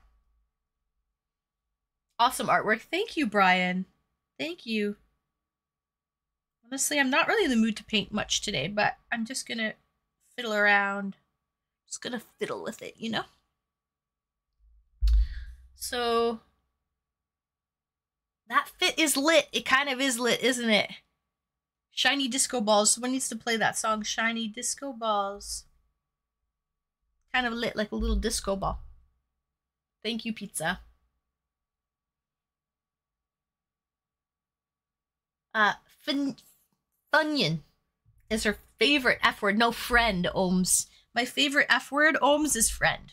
Awesome artwork. Thank you, Brian. Thank you. Honestly, I'm not really in the mood to paint much today, but I'm just gonna fiddle around. Just gonna fiddle with it, you know? So, that fit is lit. It kind of is lit, isn't it? Shiny Disco Balls. Someone needs to play that song, Shiny Disco Balls. Kind of lit like a little disco ball. Thank you, pizza. Uh, fin Funyun is her favorite F word. No, friend, Ohms. My favorite F word, Ohms, is friend.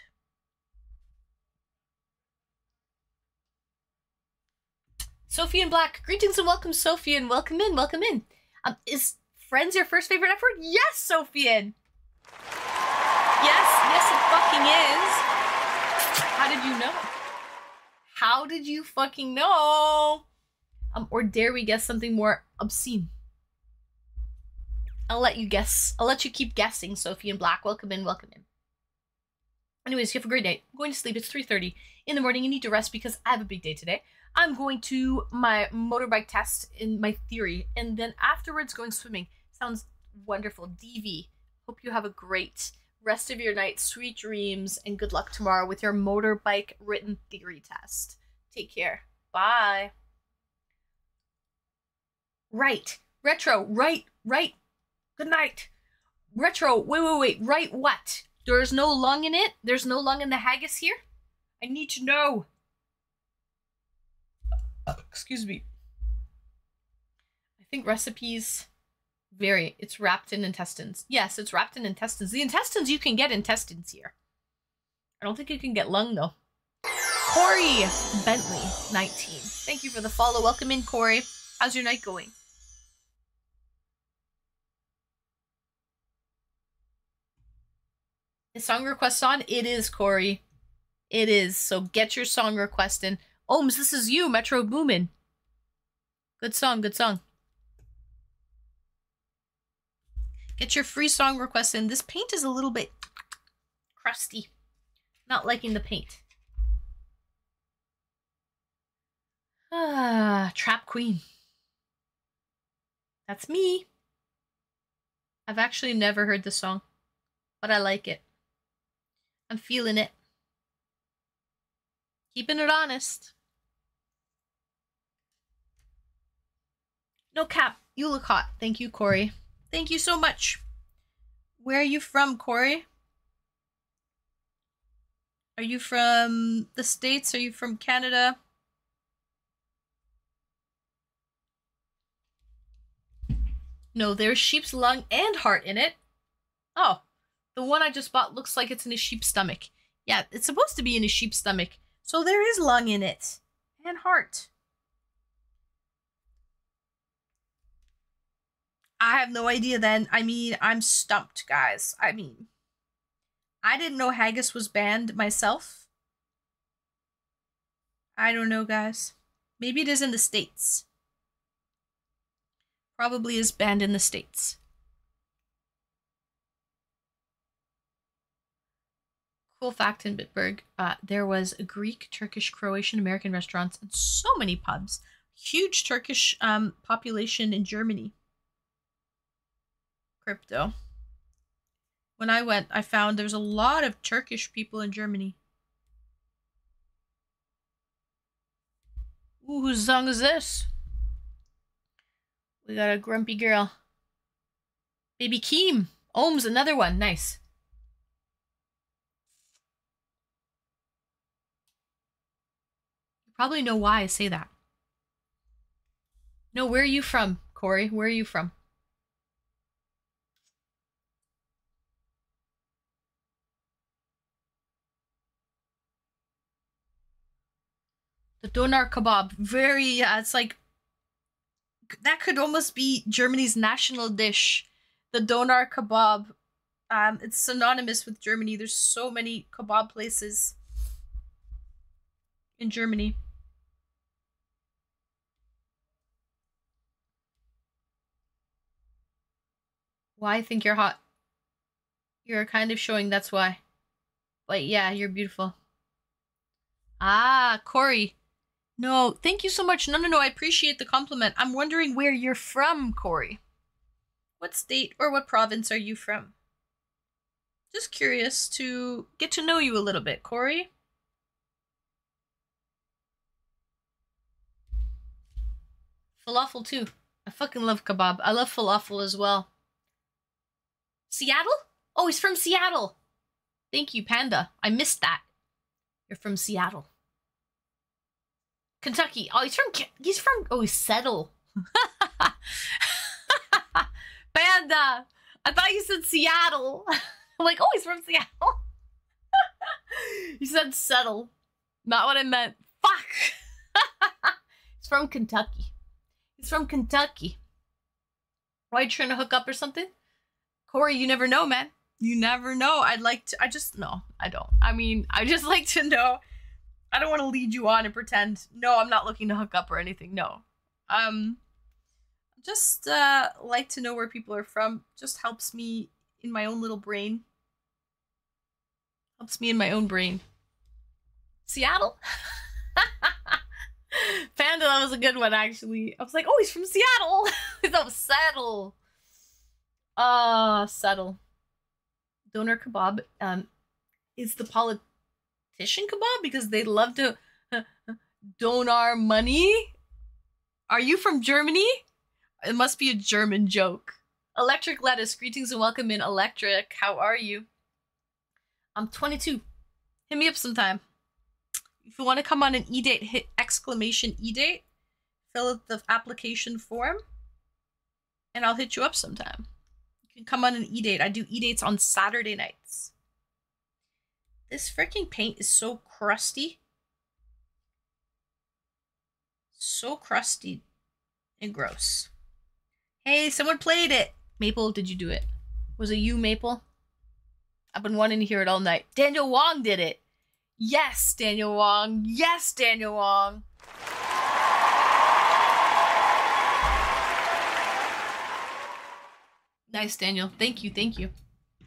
Sophie and Black, greetings and welcome, Sophie, and welcome in, welcome in. Um, is friends your first favorite F word? Yes, Sophian. Yes, yes, it fucking is. How did you know? How did you fucking know? Um, or dare we guess something more obscene? I'll let you guess. I'll let you keep guessing, Sophie and Black. Welcome in, welcome in. Anyways, you have a great night. I'm going to sleep. It's three thirty in the morning. You need to rest because I have a big day today. I'm going to my motorbike test in my theory, and then afterwards going swimming. Sounds wonderful. D V, hope you have a great rest of your night. Sweet dreams, and good luck tomorrow with your motorbike written theory test. Take care. Bye. Right. Retro. Right. Right. Good night. Retro. Wait, wait, wait. Right what? There's no lung in it? There's no lung in the haggis here? I need to know. Uh, excuse me. I think recipes vary. It's wrapped in intestines. Yes, it's wrapped in intestines. The intestines, you can get intestines here. I don't think you can get lung though. Corey Bentley, nineteen. Thank you for the follow. Welcome in, Corey. How's your night going? Is song request on? It is, Corey. It is. So get your song request in. Ohms, this is you, Metro Boomin. Good song, good song. Get your free song request in. This paint is a little bit crusty. Not liking the paint. Ah, Trap Queen. That's me. I've actually never heard the song, but I like it. I'm feeling it. Keeping it honest. No cap. You look hot. Thank you, Corey. Thank you so much. Where are you from, Corey? Are you from the States? Are you from Canada? No, there's sheep's lung and heart in it. Oh, the one I just bought looks like it's in a sheep's stomach. Yeah, it's supposed to be in a sheep's stomach. So there is lung in it. And heart. I have no idea then. I mean, I'm stumped, guys. I mean, I didn't know haggis was banned myself. I don't know, guys. Maybe it is in the States. Probably is banned in the States. Cool fact in Bitburg, uh, there was Greek, Turkish, Croatian, American restaurants, and so many pubs. Huge Turkish um, population in Germany. Crypto. When I went, I found there was a lot of Turkish people in Germany. Ooh, whose song is this? We got a grumpy girl. Baby Keem. Ohms, another one. Nice. You probably know why I say that. No, where are you from, Corey? Where are you from? The doner kebab. Very, yeah, it's like, that could almost be Germany's national dish. The doner kebab. Um, it's synonymous with Germany. There's so many kebab places in Germany. Why I think you're hot? You're kind of showing that's why. But yeah, you're beautiful. Ah, Corey. No, thank you so much. No, no, no, I appreciate the compliment. I'm wondering where you're from, Corey. What state or what province are you from? Just curious to get to know you a little bit, Corey. Falafel too. I fucking love kebab. I love falafel as well. Seattle? Oh, he's from Seattle. Thank you, Panda. I missed that. You're from Seattle. Kentucky. Oh, he's from, he's from, oh, he's Settle. Panda. I thought you said Seattle. I'm like, oh, he's from Seattle. You said Settle. Not what I meant. Fuck. He's from Kentucky. He's from Kentucky. Why are you trying to hook up or something? Corey, you never know, man. You never know. I'd like to, I just, no, I don't. I mean, I just like to know. I don't want to lead you on and pretend, no, I'm not looking to hook up or anything. No. Um, just uh, like to know where people are from. Just helps me in my own little brain. Helps me in my own brain. Seattle? Panda, that was a good one, actually. I was like, oh, he's from Seattle. He's from Settle. Ah, uh, Settle. Doner kebab um, is the politician kebab because they love to uh, donar money. Are you from Germany? It must be a German joke. Electric Lettuce, greetings and welcome in, Electric. How are you? I'm twenty-two. Hit me up sometime. If you want to come on an e-date, hit exclamation e-date. Fill out the application form. And I'll hit you up sometime. You can come on an e-date. I do e-dates on Saturday nights. This freaking paint is so crusty. So crusty and gross. Hey, someone played it. Maple, did you do it? Was it you, Maple? I've been wanting to hear it all night. Daniel Wong did it. Yes, Daniel Wong. Yes, Daniel Wong. Nice, Daniel. Thank you, thank you.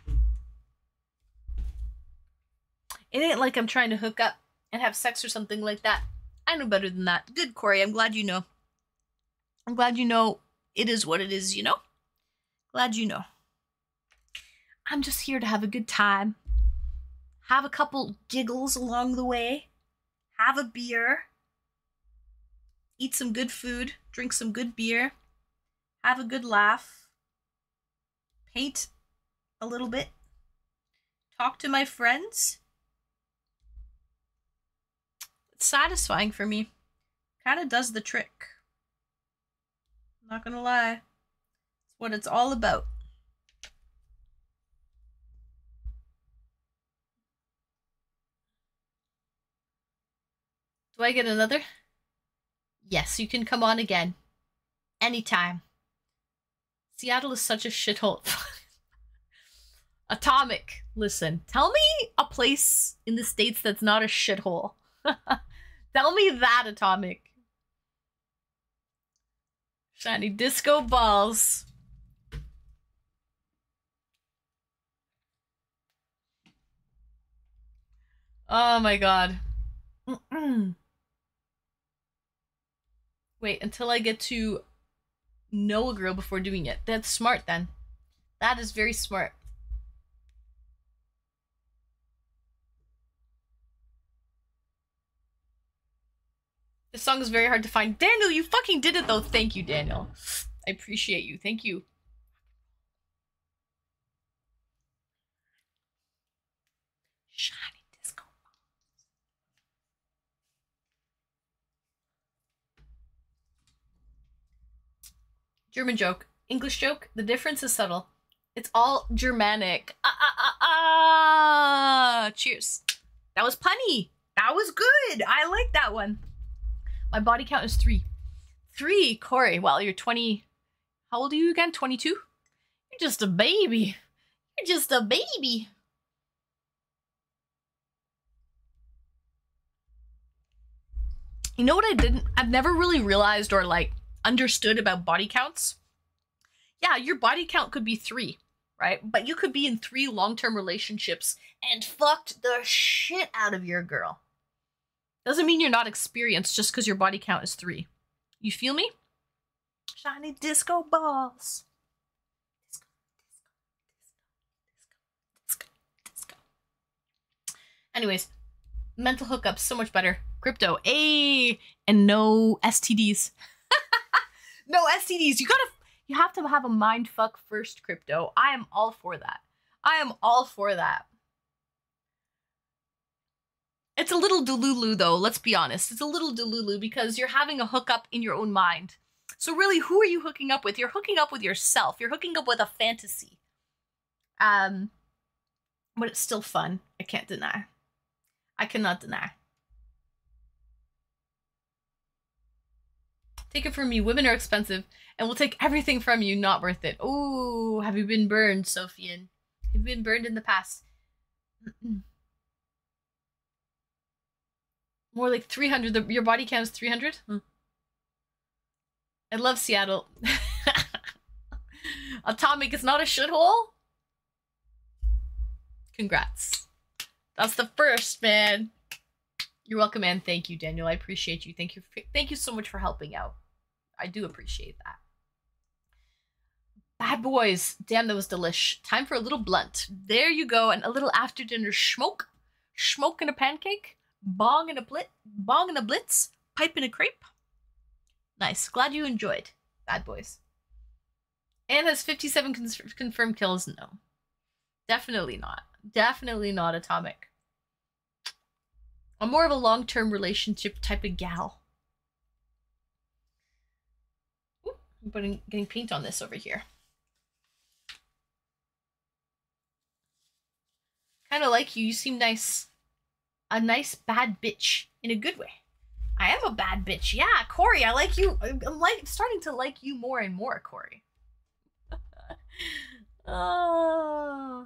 It ain't like I'm trying to hook up and have sex or something like that. I know better than that. Good, Corey. I'm glad you know. I'm glad you know it is what it is, you know? Glad you know. I'm just here to have a good time. Have a couple giggles along the way. Have a beer. Eat some good food. Drink some good beer. Have a good laugh. Paint a little bit. Talk to my friends. It's satisfying for me. Kind of does the trick. Not gonna lie. It's what it's all about. Do I get another? Yes, you can come on again. Anytime. Seattle is such a shithole. Atomic, listen. Tell me a place in the States that's not a shithole. Tell me that, Atomic. Shiny disco balls. Oh my god. Mm-mm. Wait, until I get to know a girl before doing it. That's smart then. That is very smart. This song is very hard to find. Daniel, you fucking did it though. Thank you, Daniel. I appreciate you. Thank you. Shiny disco. German joke. English joke. The difference is subtle. It's all Germanic. Ah, ah, ah, ah. Cheers. That was punny. That was good. I like that one. My body count is three. Three, Corey. Well, you're twenty. How old are you again? twenty-two? You're just a baby. You're just a baby. You know what I didn't? I've never really realized or like understood about body counts. Yeah, your body count could be three, right? But you could be in three long-term relationships and fucked the shit out of your girl. Doesn't mean you're not experienced just because your body count is three. You feel me? Shiny disco balls. Disco, disco, disco, disco, disco. Anyways, mental hookups, so much better. Crypto, A, and no S T Ds. No S T Ds. You gotta, you have to have a mind fuck first, crypto. I am all for that. I am all for that. It's a little delulu though, let's be honest. It's a little delulu because you're having a hookup in your own mind. So really, who are you hooking up with? You're hooking up with yourself. You're hooking up with a fantasy. Um, but it's still fun. I can't deny. I cannot deny. Take it from me. Women are expensive and we'll take everything from you. Not worth it. Oh, have you been burned, Sophian? Have you been burned in the past? More like three hundred. The, your body count is three hundred? Hmm. I love Seattle. Atomic is not a shithole? Congrats. That's the first, man. You're welcome, man. Thank you, Daniel. I appreciate you. Thank you. Thank you so much for helping out. I do appreciate that. Bad boys. Damn, that was delish. Time for a little blunt. There you go. And a little after dinner smoke. Smoke and a pancake. Bong and a blit, bong and a blitz, pipe and a crepe. Nice. Glad you enjoyed. Bad boys. And has fifty-seven con confirmed kills. No, definitely not. Definitely not Atomic. I'm more of a long-term relationship type of gal. Ooh, I'm putting getting paint on this over here. Kind of like you. You seem nice. a nice bad bitch in a good way. I am a bad bitch. Yeah, Corey, I like you. I'm like starting to like you more and more, Corey. Oh.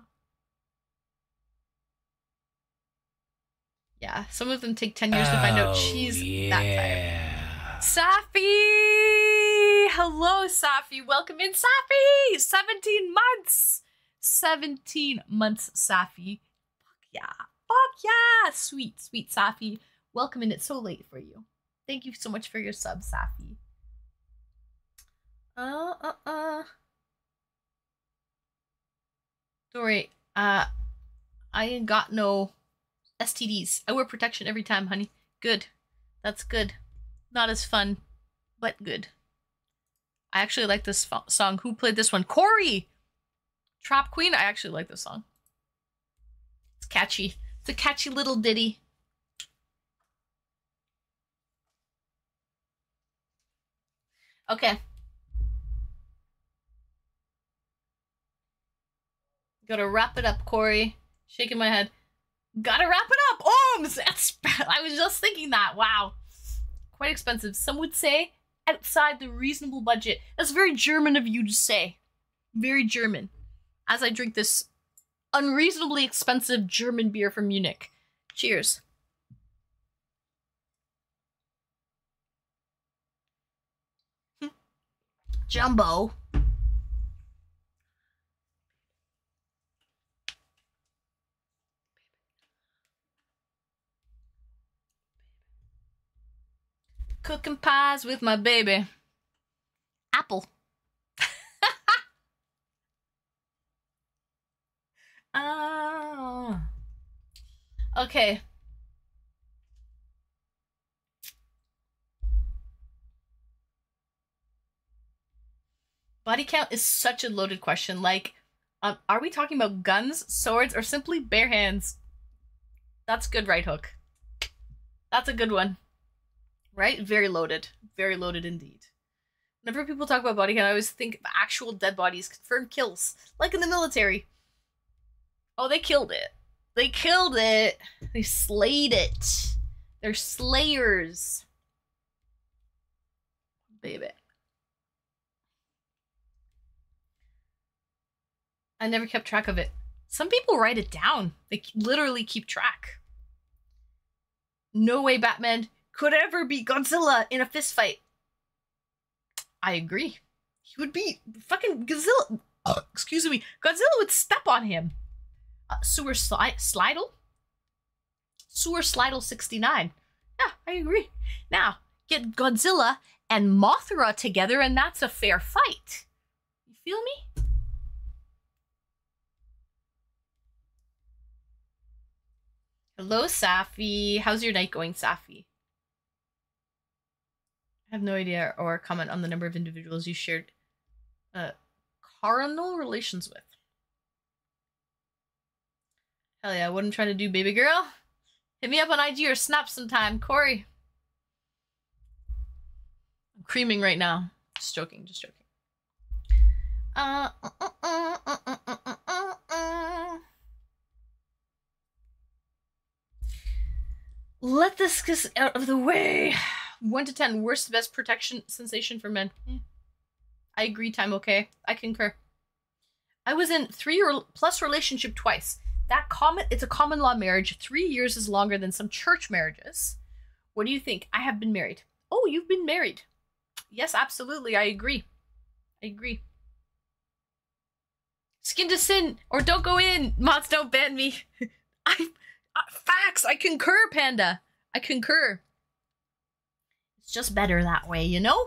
Yeah, some of them take ten years to find out she's that type. Safi! Hello, Safi. Welcome in, Safi! seventeen months! seventeen months, Safi. Fuck yeah. Fuck yeah! Sweet, sweet Safi. Welcome in. It's so late for you. Thank you so much for your sub, Safi. Uh, uh, uh. Don't worry. Uh, I ain't got no S T Ds. I wear protection every time, honey. Good. That's good. Not as fun, but good. I actually like this song. Who played this one? Corey! Trap Queen? I actually like this song. It's catchy. It's a catchy little ditty. Okay. Gotta wrap it up, Corey. Shaking my head. Gotta wrap it up! Ohms! That's, I was just thinking that. Wow. Quite expensive. Some would say outside the reasonable budget. That's very German of you to say. Very German. As I drink this unreasonably expensive German beer from Munich. Cheers. Jumbo. Cooking pies with my baby. Apple. Oh. Okay. Body count is such a loaded question. Like, um, are we talking about guns, swords, or simply bare hands? That's good, right hook. That's a good one. Right? Very loaded. Very loaded indeed. Whenever people talk about body count, I always think of actual dead bodies, confirmed kills. Like in the military. Oh, they killed it. They killed it. They slayed it. They're slayers. Baby. I never kept track of it. Some people write it down. They literally keep track. No way Batman could ever beat Godzilla in a fist fight. I agree. He would be fucking Godzilla. Uh, excuse me. Godzilla would step on him. Uh, Sewer Sli Slidle? Sewer Slidle sixty-nine. Yeah, I agree. Now, get Godzilla and Mothra together and that's a fair fight. You feel me? Hello, Safi. How's your night going, Safi? I have no idea or comment on the number of individuals you shared uh, carnal relations with. Hell yeah, what I'm trying to do, baby girl. Hit me up on I G or Snap sometime, Corey. I'm creaming right now. Just joking, just joking. Uh, uh, uh, uh, uh, uh, uh, uh, uh. Let this get out of the way. one to ten, worst, best protection sensation for men. Eh. I agree, time okay. I concur. I was in three or plus relationship twice. That common, it's a common law marriage. Three years is longer than some church marriages. What do you think? I have been married. Oh, you've been married. Yes, absolutely. I agree. I agree. Skin to sin or don't go in. Mods don't ban me. I uh, facts. I concur, Panda. I concur. It's just better that way, you know?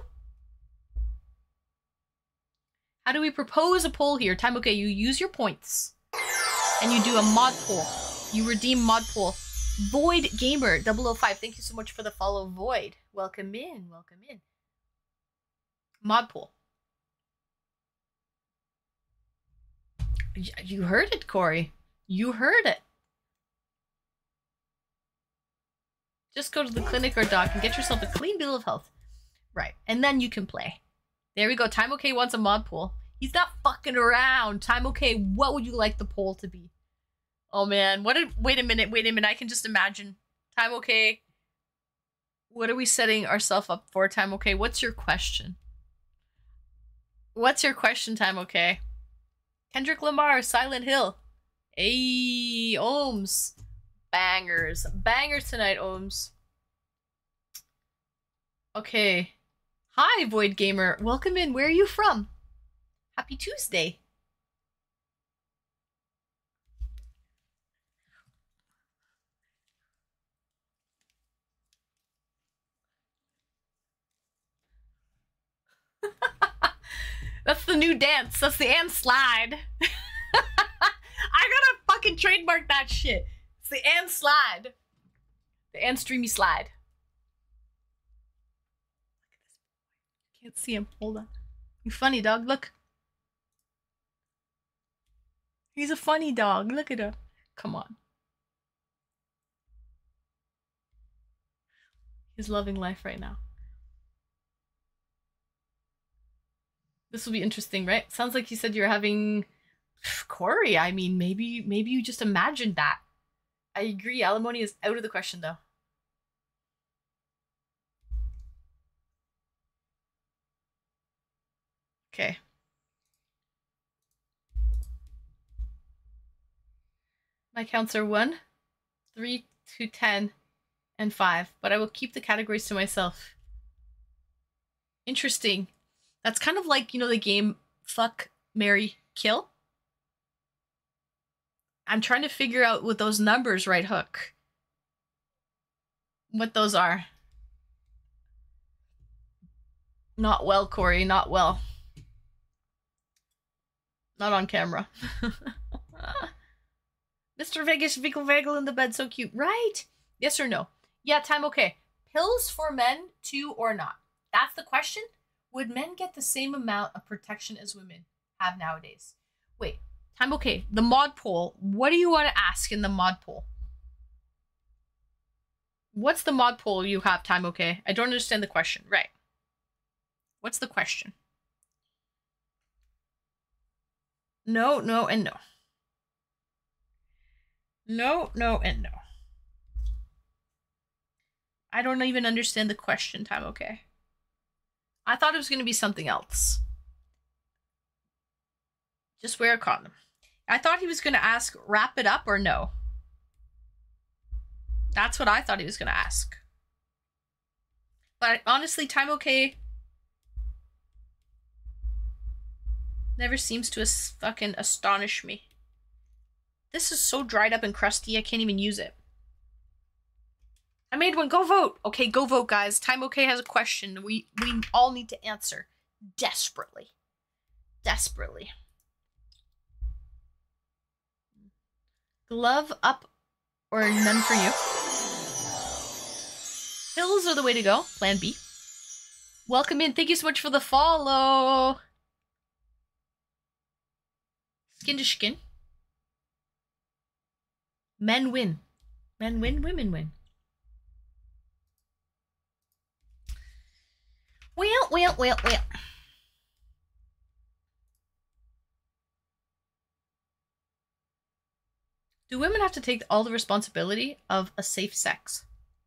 How do we propose a poll here? Time okay, you use your points. And you do a mod poll. You redeem mod poll. Void Gamer double oh five. Thank you so much for the follow, Void. Welcome in. Welcome in. Mod poll. You heard it, Corey. You heard it. Just go to the clinic or doc and get yourself a clean bill of health. Right. And then you can play. There we go. Time okay wants a mod poll. He's not fucking around. Time okay, what would you like the poll to be? Oh man, what a- wait a minute, wait a minute. I can just imagine Time okay. What are we setting ourselves up for? Time okay. What's your question? What's your question? Time okay. Kendrick Lamar, Silent Hill. Hey, Ohms. Bangers. Bangers tonight, Ohms. Okay. Hi, Void Gamer. Welcome in. Where are you from? Happy Tuesday. That's the new dance. That's the and slide. I gotta fucking trademark that shit. It's the and slide. The and streamy slide. Can't see him. Hold on. You funny dog. Look. He's a funny dog. Look at him. Come on. He's loving life right now. This will be interesting, right? Sounds like you said you're having Corey. I mean, maybe maybe you just imagined that. I agree. Alimony is out of the question, though. Okay. My counts are one, three, two, ten, and five, but I will keep the categories to myself. Interesting. That's kind of like, you know, the game Fuck, Marry, Kill. I'm trying to figure out what those numbers, right hook. What those are. Not well, Corey, not well. Not on camera. Mister Vegas, Vickle Vagel in the bed, so cute. Right? Yes or no? Yeah, time okay. Pills for men, too or not? That's the question? Would men get the same amount of protection as women have nowadays? Wait, time okay. The mod poll. What do you want to ask in the mod poll? What's the mod poll you have, time okay? I don't understand the question. Right. What's the question? No, no, and no. No, no, and no. I don't even understand the question, time okay. I thought it was going to be something else. Just wear a condom. I thought he was going to ask, wrap it up or no? That's what I thought he was going to ask. But honestly, time okay never seems to as fucking astonish me. This is so dried up and crusty, I can't even use it. I made one. Go vote. Okay, go vote, guys. Time okay has a question. We we all need to answer desperately. Desperately. Glove up or none for you. Pills are the way to go. Plan B. Welcome in. Thank you so much for the follow. Skin to skin. Men win. Men win, women win. Well, well, well, well. Do women have to take all the responsibility of a safe sex?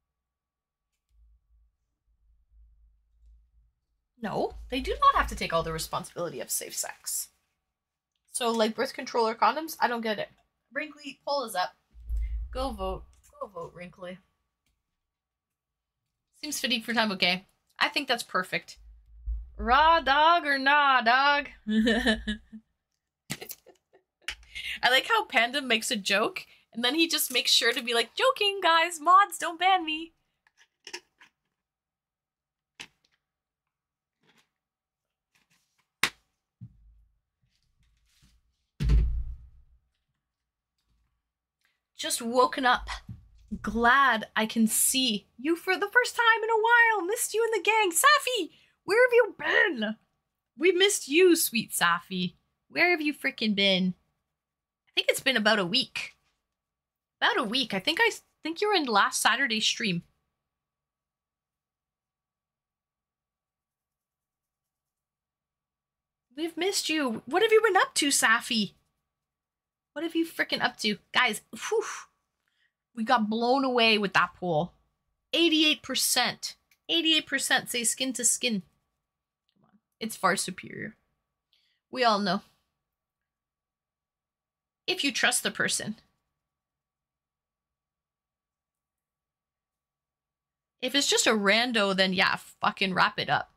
No, they do not have to take all the responsibility of safe sex. So, like birth control or condoms? I don't get it. Wrinkly, poll is up. Go vote. Go vote, Wrinkly. Seems fitting for time, okay? I think that's perfect. Raw dog or nah, dog? I like how Panda makes a joke, and then he just makes sure to be like, joking, guys, mods, don't ban me. Just woken up. Glad I can see you for the first time in a while. Missed you in the gang. Safi, where have you been? We missed you, sweet Safi. Where have you freaking been? I think it's been about a week. About a week. I think I think you were in last Saturday's stream. We've missed you. What have you been up to, Safi? What have you freaking up to? Guys, whew. We got blown away with that poll. eighty-eight percent. eighty-eight percent say skin to skin. Come on. It's far superior. We all know. If you trust the person. If it's just a rando, then yeah, fucking wrap it up.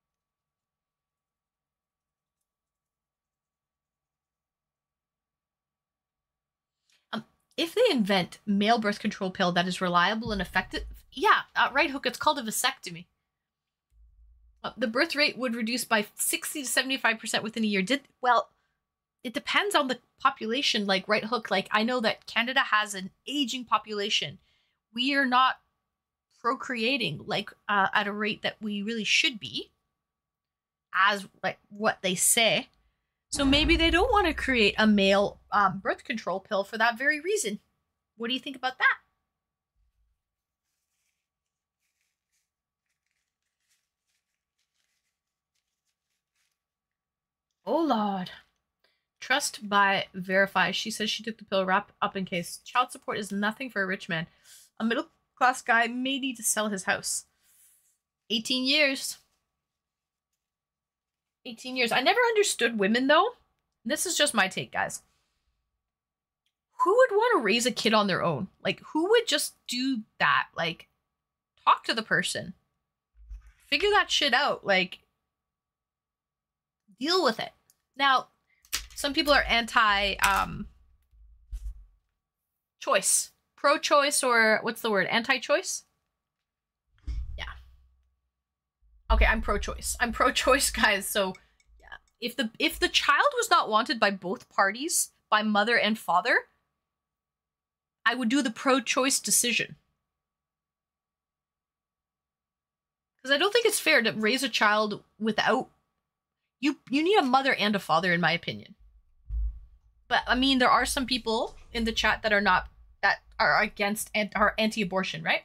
Um, if they invent male birth control pill that is reliable and effective, yeah, uh, right hook, it's called a vasectomy. Uh, the birth rate would reduce by sixty to seventy-five percent within a year. Did well, it depends on the population, like right hook. Like I know that Canada has an aging population. We are not procreating like uh, at a rate that we really should be, as like what they say. So maybe they don't want to create a male um, birth control pill for that very reason. What do you think about that? Oh Lord. Trust by verify. She says she took the pill. Wrap up in case. Child support is nothing for a rich man. A middle class guy may need to sell his house. eighteen years. eighteen years. I never understood women though. This is just my take, guys. Who would want to raise a kid on their own? Like, who would just do that? Like, talk to the person. Figure that shit out. Like, deal with it. Now, some people are anti um choice. Pro-choice, or what's the word? Anti-choice? Yeah. Okay, I'm pro-choice. I'm pro-choice, guys. So, yeah. If the if the child was not wanted by both parties, by mother and father, I would do the pro-choice decision. Because I don't think it's fair to raise a child without you you need a mother and a father, in my opinion. But I mean, there are some people in the chat that are not that are against and are anti-abortion, right?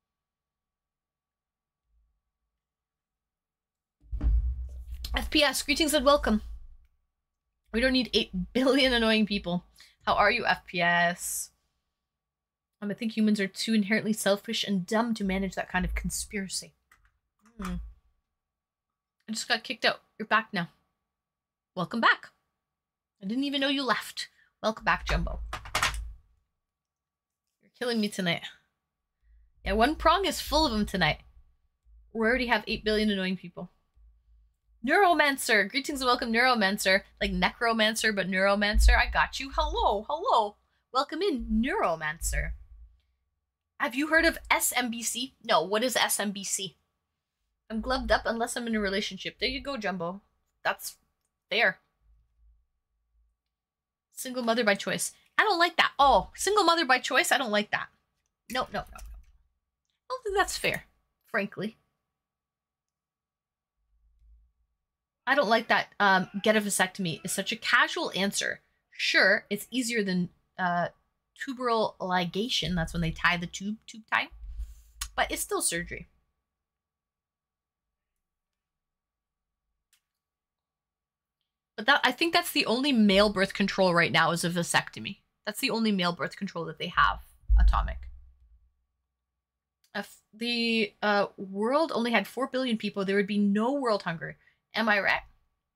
F P S, greetings and welcome. We don't need eight billion annoying people. How are you, F P S? Um, I think humans are too inherently selfish and dumb to manage that kind of conspiracy. Hmm. I just got kicked out. You're back now. Welcome back. I didn't even know you left. Welcome back, Jumbo. You're killing me tonight. Yeah, one prong is full of them tonight. We already have eight billion annoying people. Neuromancer. Greetings and welcome, Neuromancer. Like Necromancer, but Neuromancer. I got you. Hello, hello. Welcome in, Neuromancer. Have you heard of S M B C? No, what is S M B C? I'm gloved up unless I'm in a relationship. There you go, Jumbo. That's fair. Single mother by choice. I don't like that. Oh, single mother by choice? I don't like that. No, no, no, no. I don't think that's fair, frankly. I don't like that um, get a vasectomy is such a casual answer. Sure, it's easier than uh, tuberal ligation. That's when they tie the tube, tube tie. But it's still surgery. But that I think that's the only male birth control right now is a vasectomy. That's the only male birth control that they have, atomic. If the uh, world only had four billion people, there would be no world hunger. Am I right?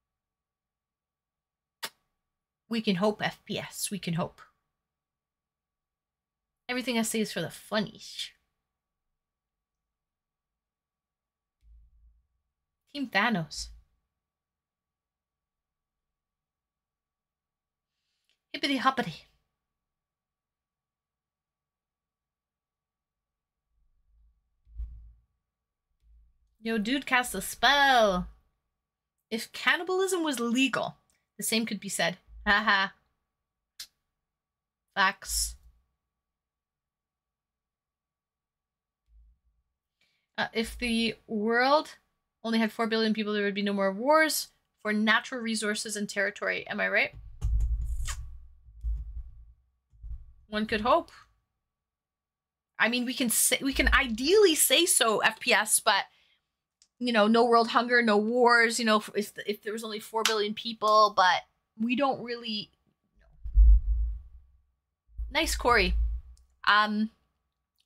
We can hope, F P S. We can hope. Everything I say is for the funnies. Team Thanos. Hippity hoppity. Yo, dude cast a spell. If cannibalism was legal, the same could be said. Haha. Facts. Uh, if the world only had four billion people, there would be no more wars for natural resources and territory. Am I right? One could hope. I mean, we can say we can ideally say so, F P S, but you know, no world hunger, no wars. You know, if if there was only four billion people, but we don't really. Nice, Corey. Um,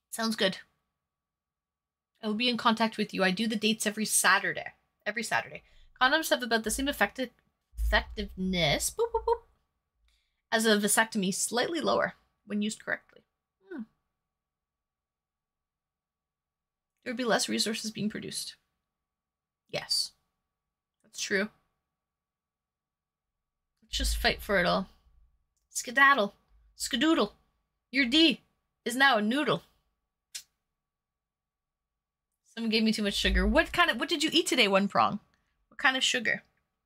Sounds good. I will be in contact with you. I do the dates every Saturday. Every Saturday. Condoms have about the same effective effectiveness boop, boop, boop, as a vasectomy, slightly lower when used correctly. Hmm. There would be less resources being produced. Yes. That's true. Let's just fight for it all. Skedaddle. Skadoodle. Your D is now a noodle. Someone gave me too much sugar. What kind of, what did you eat today, One Prong? What kind of sugar?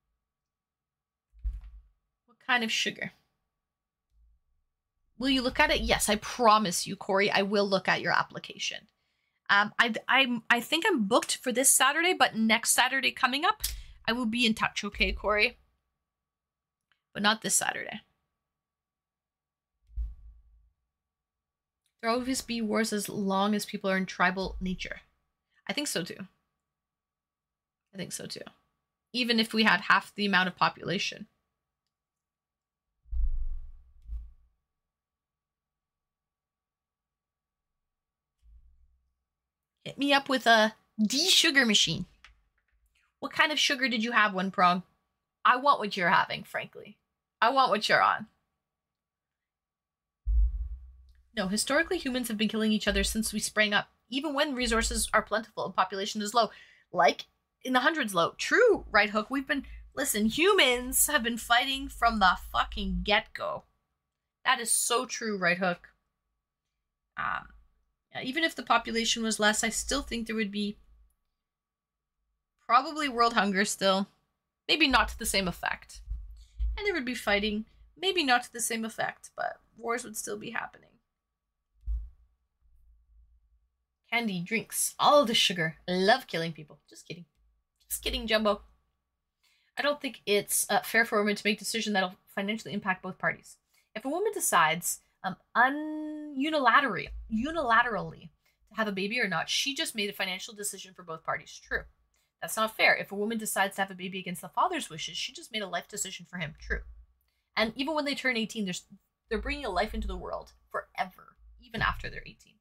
What kind of sugar? Will you look at it? Yes, I promise you, Corey, I will look at your application. Um, I, I, I think I'm booked for this Saturday, but next Saturday coming up, I will be in touch, okay, Corey? But not this Saturday. There will always be wars as long as people are in tribal nature. I think so too. I think so too. Even if we had half the amount of population. Hit me up with a D-sugar machine. What kind of sugar did you have, One Prong? I want what you're having, frankly. I want what you're on. No, historically humans have been killing each other since we sprang up, even when resources are plentiful and population is low. Like, in the hundreds low. True, Right Hook. We've been, listen, humans have been fighting from the fucking get-go. That is so true, Right Hook. Um, yeah, even if the population was less, I still think there would be probably world hunger still. Maybe not to the same effect. And there would be fighting. Maybe not to the same effect, but wars would still be happening. Candy, drinks, all the sugar. Love killing people. Just kidding. Just kidding, Jumbo. I don't think it's uh, fair for a woman to make a decision that'll financially impact both parties. If a woman decides um, un unilaterally, unilaterally to have a baby or not, she just made a financial decision for both parties. True. That's not fair. If a woman decides to have a baby against the father's wishes, she just made a life decision for him. True. And even when they turn eighteen, they're, they're bringing a life into the world forever, even after they're eighteen.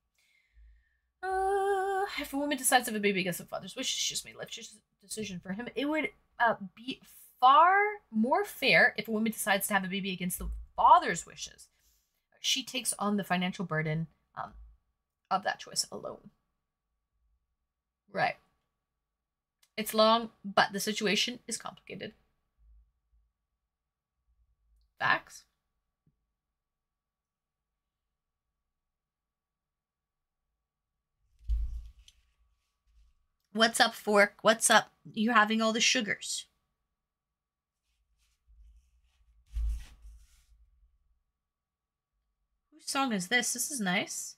Uh, if a woman decides to have a baby against the father's wishes, she just made a life decision for him. It would uh, be far more fair if a woman decides to have a baby against the father's wishes. She takes on the financial burden um, of that choice alone. Right. It's long, but the situation is complicated. Facts. What's up, Fork? What's up? You're having all the sugars. Whose song is this? This is nice.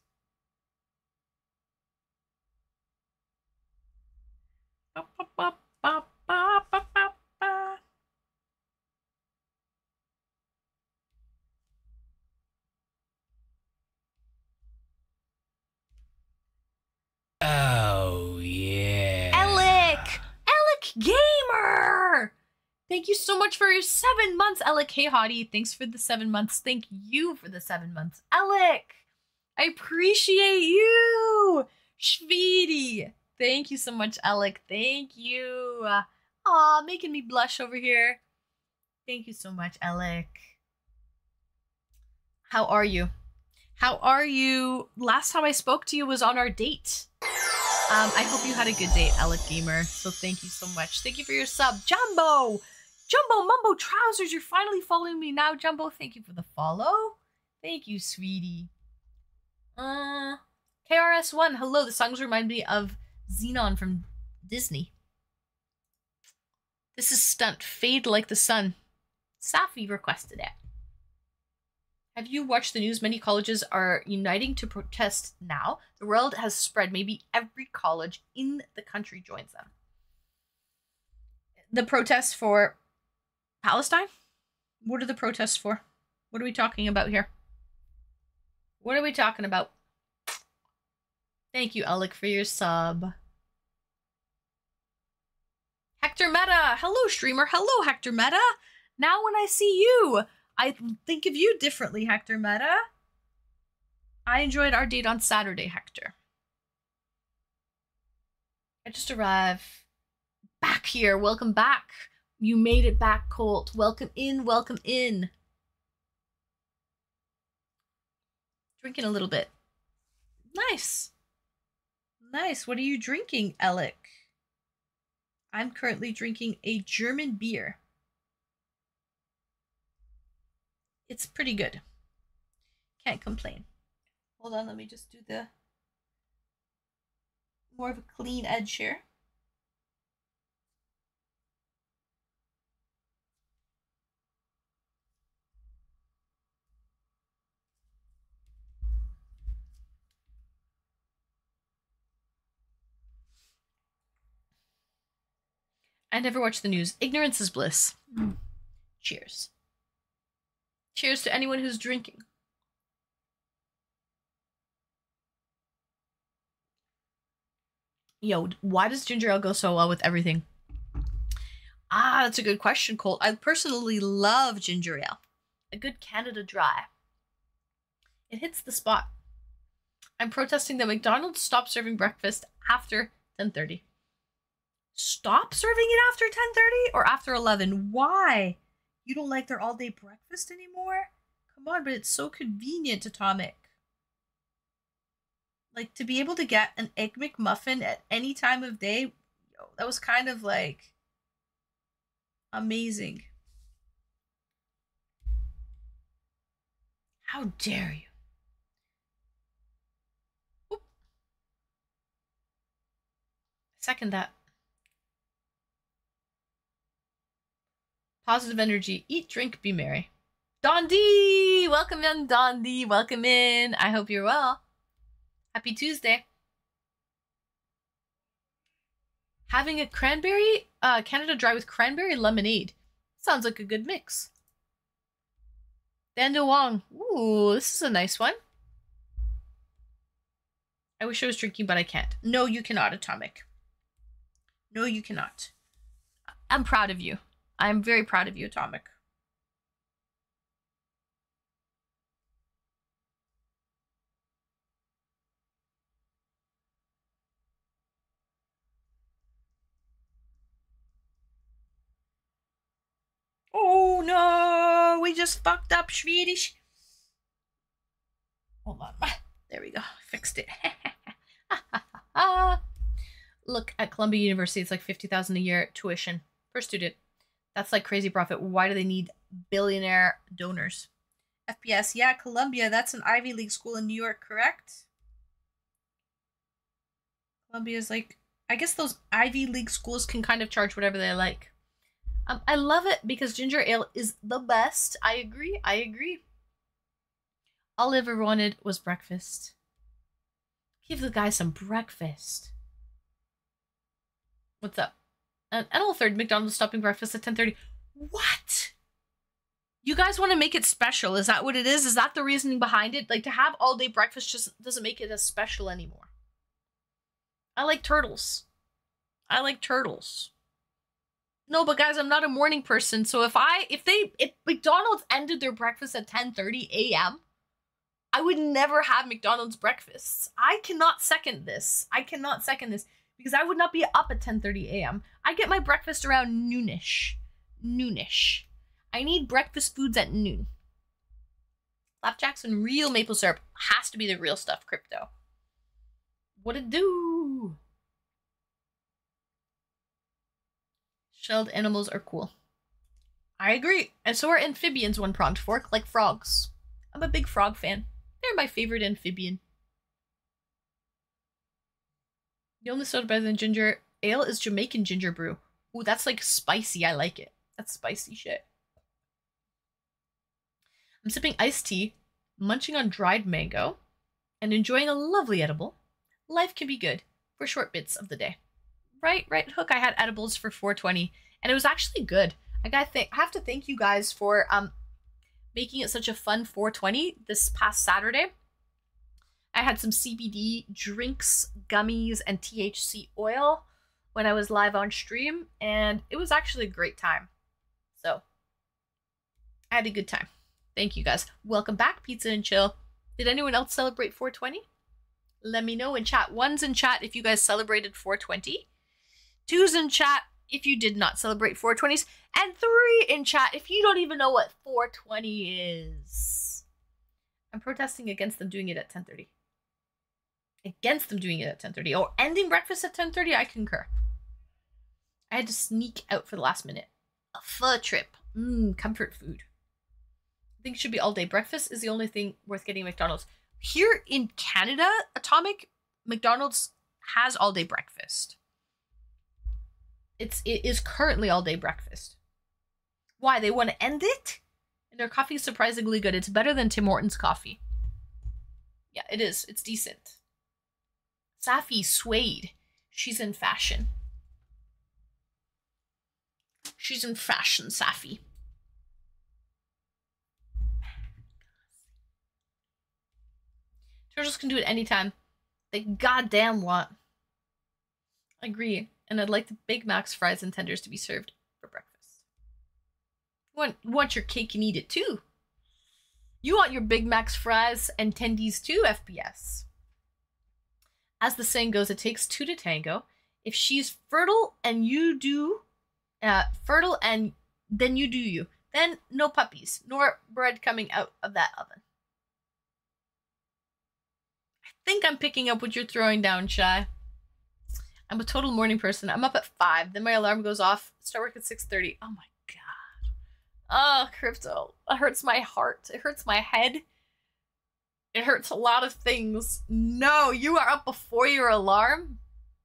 Ba, ba, ba, ba, ba, ba, ba, ba. Oh, yeah. Alec! Alec Gamer! Thank you so much for your seven months, Alec. Hey, Hottie. Thanks for the seven months. Thank you for the seven months. Alec! I appreciate you! Schweetie! Thank you so much, Alec. Thank you. Aw, making me blush over here. Thank you so much, Alec. How are you? How are you? Last time I spoke to you was on our date. Um, I hope you had a good date, Alec Gamer. So thank you so much. Thank you for your sub. Jumbo! Jumbo Mumbo Trousers, you're finally following me now, Jumbo. Thank you for the follow. Thank you, sweetie. Uh, K R S one, hello. The songs remind me of Xenon from Disney. This is Stunt. Fade Like the Sun. Safi requested it. Have you watched the news? Many colleges are uniting to protest now. The world has spread. Maybe every college in the country joins them. The protests for Palestine? What are the protests for? What are we talking about here? What are we talking about? Thank you, Alec, for your sub. Hector Meta. Hello, streamer. Hello, Hector Meta. Now when I see you, I think of you differently, Hector Meta. I enjoyed our date on Saturday, Hector. I just arrived back here. Welcome back. You made it back, Colt. Welcome in, welcome in. Drinking a little bit. Nice. Nice. What are you drinking, Alec? I'm currently drinking a German beer. It's pretty good. Can't complain. Hold on, let me just do the more of a clean edge here. I never watch the news. Ignorance is bliss. Mm. Cheers. Cheers to anyone who's drinking. Yo, why does ginger ale go so well with everything? Ah, that's a good question, Colt. I personally love ginger ale. A good Canada Dry. It hits the spot. I'm protesting that McDonald's stop serving breakfast after ten thirty. Stop serving it after ten thirty or after eleven? Why? You don't like their all-day breakfast anymore? Come on, but it's so convenient, Atomic. Like, to be able to get an Egg McMuffin at any time of day, yo, that was kind of, like, amazing. How dare you? Oop. Second that. Positive energy. Eat, drink, be merry. Don D! Welcome in, Don D. Welcome in. I hope you're well. Happy Tuesday. Having a cranberry, uh, Canada Dry with cranberry lemonade. Sounds like a good mix. Dando Wong. Ooh, this is a nice one. I wish I was drinking, but I can't. No, you cannot, Atomic. No, you cannot. I'm proud of you. I'm very proud of you, Atomic. Oh no, we just fucked up Swedish. Hold on. There we go. Fixed it. Look, at Columbia University, it's like fifty thousand dollars a year tuition per student. That's like crazy profit. Why do they need billionaire donors? F P S, yeah, Columbia, that's an Ivy League school in New York, correct? Columbia's like, I guess those Ivy League schools can kind of charge whatever they like. Um, I love it because ginger ale is the best. I agree, I agree. All I ever wanted was breakfast. Give the guy some breakfast. What's up? And Animal Third, McDonald's stopping breakfast at ten thirty. What? You guys want to make it special? Is that what it is? Is that the reasoning behind it? Like, to have all day breakfast just doesn't make it as special anymore. I like turtles. I like turtles. No, but guys, I'm not a morning person. So if I, if they, if McDonald's ended their breakfast at ten thirty a m, I would never have McDonald's breakfasts. I cannot second this. I cannot second this. Because I would not be up at ten thirty a m I get my breakfast around noonish. Noonish. I need breakfast foods at noon. Flapjacks and real maple syrup has to be the real stuff, Crypto. What it do? Shelled animals are cool. I agree. And so are amphibians, one pronged fork, like frogs. I'm a big frog fan. They're my favorite amphibian. The only soda better than ginger ale is Jamaican ginger brew. Ooh, that's like spicy. I like it. That's spicy shit. I'm sipping iced tea, munching on dried mango, and enjoying a lovely edible. Life can be good for short bits of the day. Right, right, Hook. I had edibles for four twenty, and it was actually good. I gotta th- I have to thank you guys for um making it such a fun four twenty this past Saturday. I had some C B D drinks, gummies, and T H C oil when I was live on stream, and it was actually a great time. So, I had a good time. Thank you guys. Welcome back, Pizza and Chill. Did anyone else celebrate four twenty? Let me know in chat. One's in chat if you guys celebrated four twenty. Two's in chat if you did not celebrate four twenties. And three in chat if you don't even know what four twenty is. I'm protesting against them doing it at ten thirty. Against them doing it at ten thirty. Or ending breakfast at ten thirty, I concur. I had to sneak out for the last minute. A pho trip. Mmm, comfort food. I think it should be all day. Breakfast is the only thing worth getting at McDonald's. Here in Canada, Atomic, McDonald's has all day breakfast. It's, it is currently all day breakfast. Why? They want to end it? And their coffee is surprisingly good. It's better than Tim Hortons coffee. Yeah, it is. It's decent. Safi Suede. She's in fashion. She's in fashion, Safi. Turtles can do it anytime. They goddamn want. I agree. And I'd like the Big Mac's fries and tenders to be served for breakfast. You want, you want your cake and eat it too. You want your Big Mac's fries and tendies too, F P S. As the saying goes, it takes two to tango. If she's fertile and you do, uh, fertile and then you do you, then no puppies, nor bread coming out of that oven. I think I'm picking up what you're throwing down, Shy. I'm a total morning person. I'm up at five. Then my alarm goes off. Start work at six thirty. Oh my god. Oh, Crypto. It hurts my heart. It hurts my head. It hurts a lot of things. No, you are up before your alarm?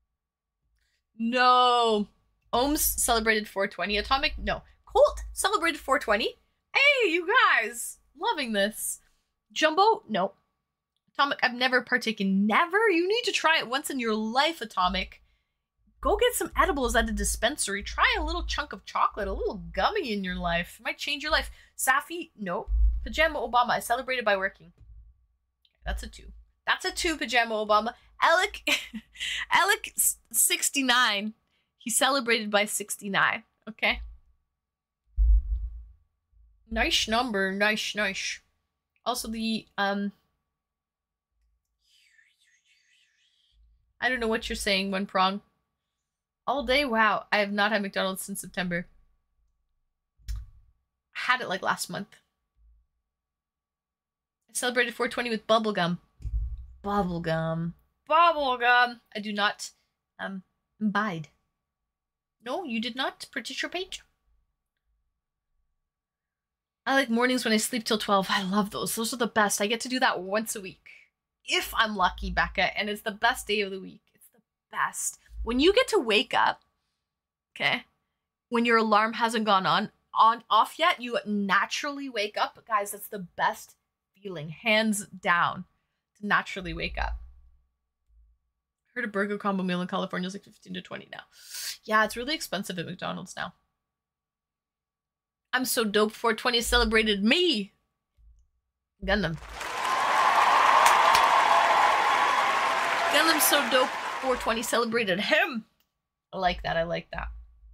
No. Ohms celebrated four twenty. Atomic? No. Colt celebrated four twenty. Hey, you guys. Loving this. Jumbo? No. Atomic, I've never partaken. Never? You need to try it once in your life, Atomic. Go get some edibles at a dispensary. Try a little chunk of chocolate, a little gummy in your life. It might change your life. Safi? No. Pajama Obama. I celebrated by working. That's a two. That's a two, Pajama Obama. Alec, Alec sixty-nine. He celebrated by sixty-nine. Okay. Nice number. Nice, nice. Also the, um... I don't know what you're saying, One Prong. All day? Wow. I have not had McDonald's since September. I had it like last month. I celebrated four twenty with bubblegum. Bubblegum. Bubblegum. I do not um imbibe. No, you did not participate. I like mornings when I sleep till twelve. I love those. Those are the best. I get to do that once a week. If I'm lucky, Becca, and it's the best day of the week. It's the best. When you get to wake up, okay, when your alarm hasn't gone on, on off yet, you naturally wake up. Guys, that's the best feeling, hands down, to naturally wake up. Heard a burger combo meal in California is like fifteen to twenty now. Yeah, it's really expensive at McDonald's now. I'm so dope. four twenty celebrated me. Gundam. Gundam's so dope. four twenty celebrated him. I like that. I like that.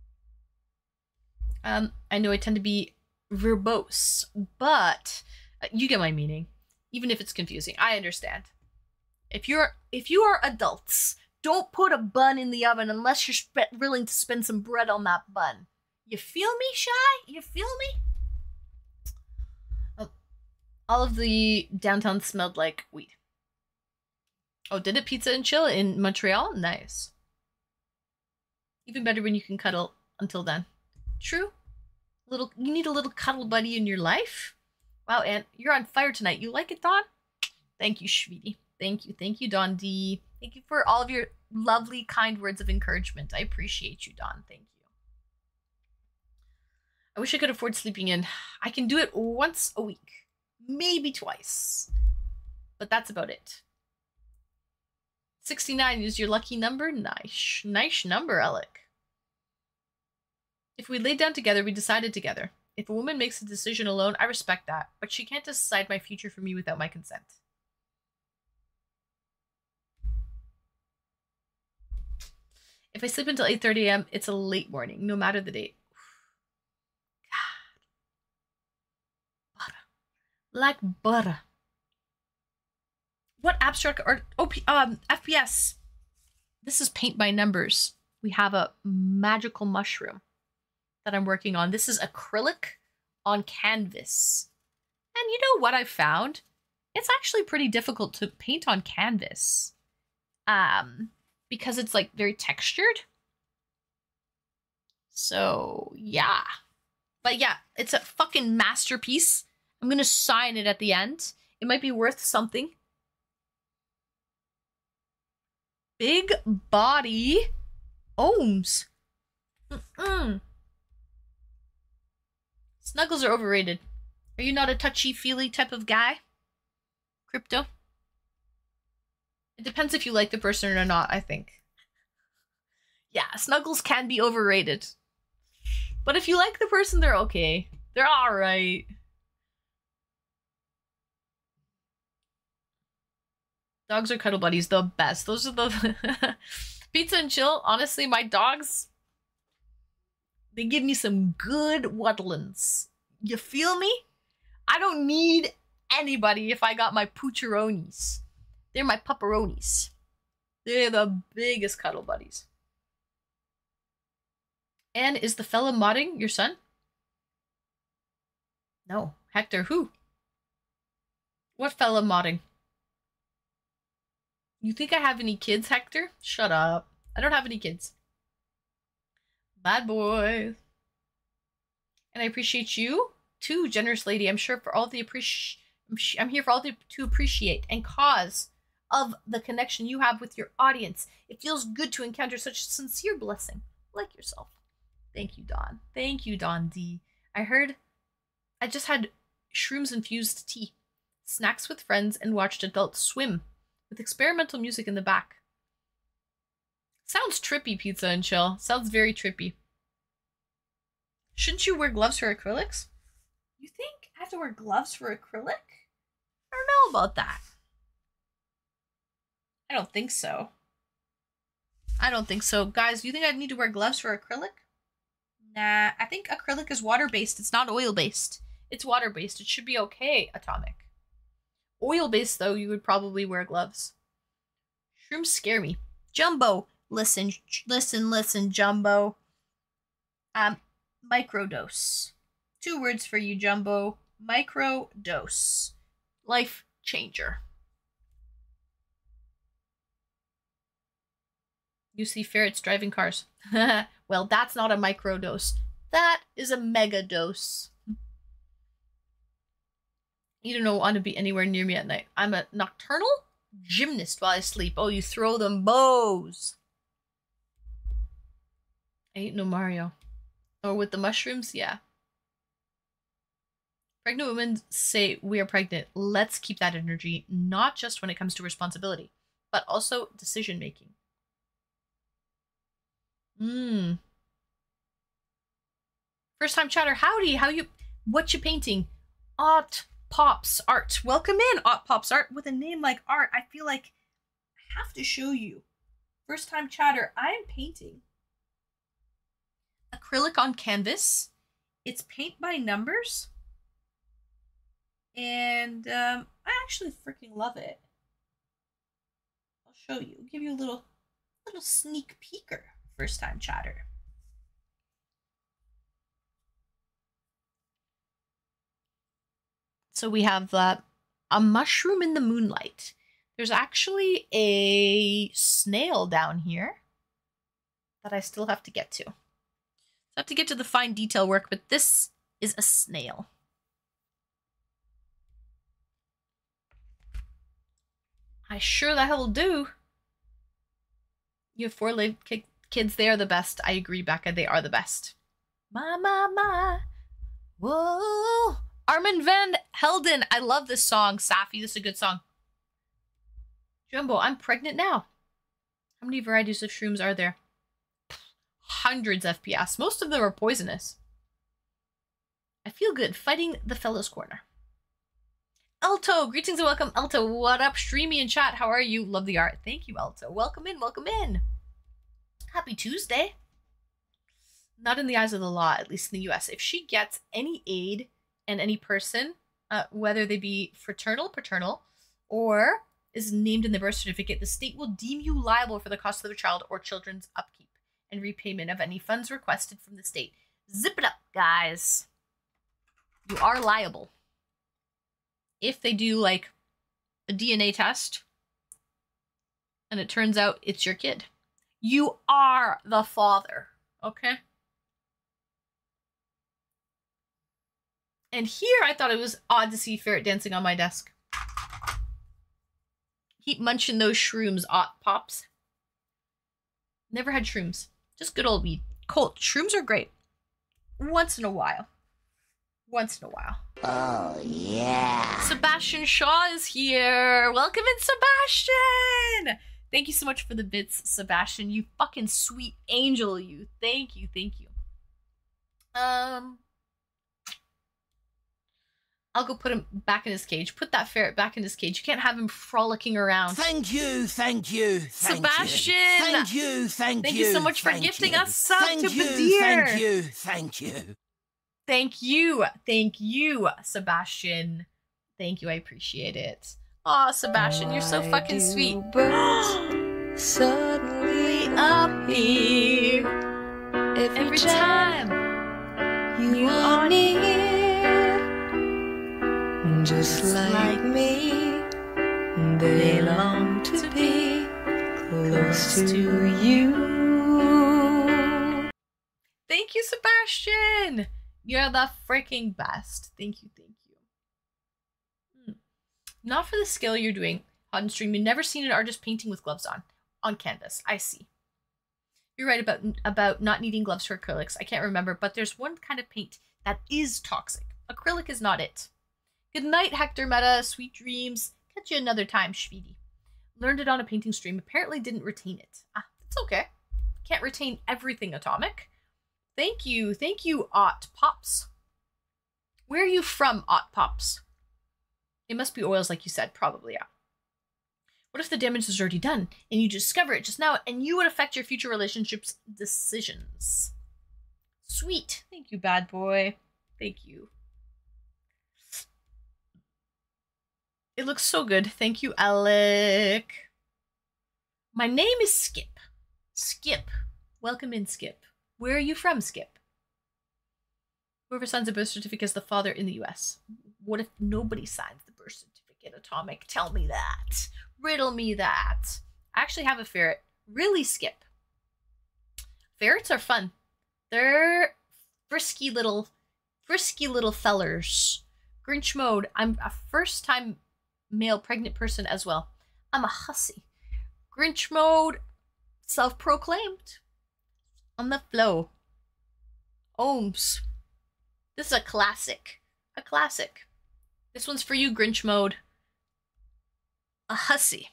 Um, I know I tend to be verbose, but uh, you get my meaning. Even if it's confusing, I understand. If you're if you are adults, don't put a bun in the oven unless you're sp- willing to spend some bread on that bun. You feel me, Shy? You feel me? Oh, all of the downtown smelled like weed. Oh, did it? Pizza and chill in Montreal? Nice. Even better when you can cuddle until then. True. Little, you need a little cuddle buddy in your life. Wow, Aunt, you're on fire tonight. You like it, Dawn? Thank you, sweetie. Thank you. Thank you, Dawn D. Thank you for all of your lovely, kind words of encouragement. I appreciate you, Dawn. Thank you. I wish I could afford sleeping in. I can do it once a week. Maybe twice. But that's about it. sixty-nine is your lucky number? Nice. Nice number, Alec. If we laid down together, we decided together. If a woman makes a decision alone, I respect that. But she can't decide my future for me without my consent. If I sleep until eight thirty a m, it's a late morning, no matter the date. God. Butter. Like butter. What abstract art? Oh, um, F P S. This is paint by numbers. We have a magical mushroom that I'm working on. This is acrylic on canvas. And you know what I found? It's actually pretty difficult to paint on canvas. Um, because it's like very textured. So, yeah. But yeah, it's a fucking masterpiece. I'm gonna sign it at the end. It might be worth something. Big body ohms. Mm-mm. Snuggles are overrated. Are you not a touchy-feely type of guy? Crypto? It depends if you like the person or not, I think. Yeah, snuggles can be overrated. But if you like the person, they're okay. They're alright. Dogs are cuddle buddies, the best. Those are the... Pizza and chill, honestly, my dogs... They give me some good wuddlins. You feel me? I don't need anybody if I got my poocheronis. They're my pupperonis. They're the biggest cuddle buddies. And is the fella modding your son? No. Hector, who? What fella modding? You think I have any kids, Hector? Shut up. I don't have any kids. Bad boy. And I appreciate you too, generous lady. I'm sure for all the appreci- I'm, I'm here for all the to appreciate and cause of the connection you have with your audience. It feels good to encounter such a sincere blessing like yourself. Thank you, Don. Thank you, Don D. I heard I just had shrooms infused tea, snacks with friends, and watched adults swim with experimental music in the back. Sounds trippy, Pizza and Chill. Sounds very trippy. Shouldn't you wear gloves for acrylics? You think I have to wear gloves for acrylic? I don't know about that. I don't think so. I don't think so. Guys, do you think I'd need to wear gloves for acrylic? Nah, I think acrylic is water-based. It's not oil-based. It's water-based. It should be okay, Atomic. Oil-based, though, you would probably wear gloves. Shrooms scare me. Jumbo. Listen, listen, listen, Jumbo. Um, microdose. Two words for you, Jumbo. Microdose. Life changer. You see ferrets driving cars. Well, that's not a microdose. That is a mega dose. You don't want to be anywhere near me at night. I'm a nocturnal gymnast while I sleep. Oh, you throw them bows. I ain't no Mario. Or with the mushrooms, yeah. Pregnant women say we are pregnant. Let's keep that energy, not just when it comes to responsibility, but also decision making. Mmm. First time chatter. Howdy. How you? What you painting? Art Pops Art. Welcome in, Art Pops Art. With a name like Art, I feel like I have to show you. First time chatter. I am painting acrylic on canvas. It's paint by numbers. And um, I actually freaking love it. I'll show you. I'll give you a little, little sneak peeker. First time chatter. So we have uh, a mushroom in the moonlight. There's actually a snail down here that I still have to get to. I have to get to the fine detail work, but this is a snail. I sure the hell will do. You have four live ki kids. They are the best. I agree, Becca. They are the best. My, my, my. Whoa. Armin van Helden. I love this song. Safi, this is a good song. Jumbo, I'm pregnant now. How many varieties of shrooms are there? Hundreds F P S. Most of them are poisonous. I feel good fighting the fellows corner. Elto, greetings and welcome. Elto, what up? Streamy in chat. How are you? Love the art. Thank you, Elto. Welcome in. Welcome in. Happy Tuesday. Not in the eyes of the law, at least in the U S. If she gets any aid and any person, uh, whether they be fraternal, paternal, or is named in the birth certificate, the state will deem you liable for the cost of the child or children's upkeep and repayment of any funds requested from the state. Zip it up, guys. You are liable. If they do, like, a D N A test and it turns out it's your kid, you are the father, okay? And here I thought it was odd to see Ferret dancing on my desk. Keep munching those shrooms, Ot Pops. Never had shrooms. Just good old weed. Colt, shrooms are great. Once in a while. Once in a while. Oh, yeah. Sebastian Shaw is here. Welcome in, Sebastian. Thank you so much for the bits, Sebastian. You fucking sweet angel, you. Thank you, thank you. Um... I'll go put him back in his cage. Put that ferret back in his cage. You can't have him frolicking around. Thank you, thank you, thank Sebastian! you. Thank you, thank, thank you. you so much for thank gifting you. us sub thank to you, Badir. Thank you, thank you. Thank you. Thank you, Sebastian. Thank you, I appreciate it. Aw, Sebastian, you're so fucking sweet. Suddenly Up here. every, Every time time you are near, just like me, they long to be close to you. Thank you, Sebastian. You're the freaking best. Thank you, thank you. Hmm. Not for the skill you're doing on stream. You've never seen an artist painting with gloves on, on canvas. I see. You're right about, about not needing gloves for acrylics. I can't remember, but there's one kind of paint that is toxic. Acrylic is not it. Good night, Hector Meta. Sweet dreams. Catch you another time, Schweedy. Learned it on a painting stream. Apparently didn't retain it. Ah, it's okay. Can't retain everything, Atomic. Thank you. Thank you, Ot Pops. Where are you from, Ot Pops? It must be oils, like you said. Probably, yeah. What if the damage is already done and you discover it just now and you would affect your future relationships' decisions? Sweet. Thank you, bad boy. Thank you. It looks so good. Thank you, Alec. My name is Skip. Skip. Welcome in, Skip. Where are you from, Skip? Whoever signs a birth certificate is the father in the U S. What if nobody signs the birth certificate, Atomic? Tell me that. Riddle me that. I actually have a ferret. Really, Skip? Ferrets are fun. They're frisky little, frisky little fellers. Grinch mode. I'm a first-time male pregnant person as well. I'm a hussy. Grinch mode, self-proclaimed. On the flow. Ohms. This is a classic. A classic. This one's for you, Grinch mode. A hussy.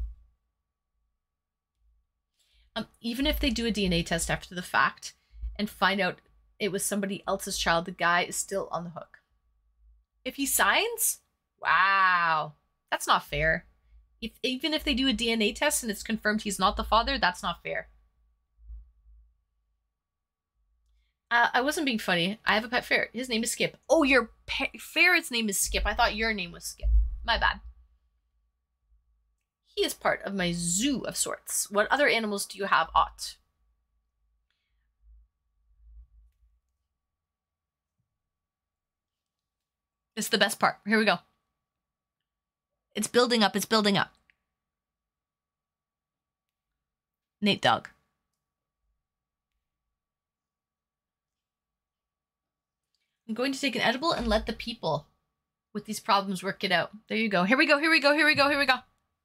Um, even if they do a D N A test after the fact and find out it was somebody else's child, the guy is still on the hook. If he signs, wow, that's not fair. If even if they do a D N A test and it's confirmed he's not the father, that's not fair. Uh, I wasn't being funny. I have a pet ferret. His name is Skip. Oh, your ferret's name is Skip. I thought your name was Skip. My bad. He is part of my zoo of sorts. What other animals do you have, Ot? This is the best part. Here we go. It's building up. It's building up. Nate Dog. I'm going to take an edible and let the people with these problems work it out. There you go. Here we go. Here we go. Here we go. Here we go.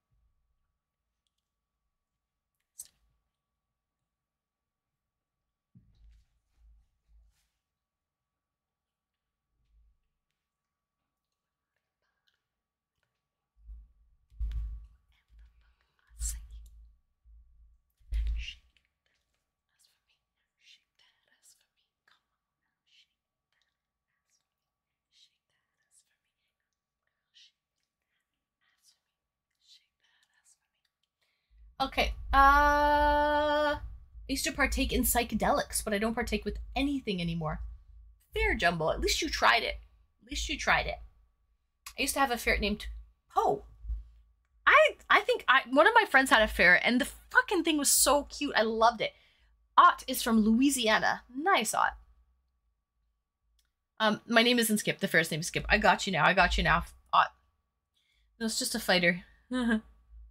Okay, uh, I used to partake in psychedelics, but I don't partake with anything anymore. Fair, Jumbo. At least you tried it. At least you tried it. I used to have a ferret named Poe. I think I think I one of my friends had a ferret, and the fucking thing was so cute. I loved it. Ott is from Louisiana. Nice, Ott. Um, my name isn't Skip. The ferret's name is Skip. I got you now. I got you now, Ott. No, it's just a fighter. I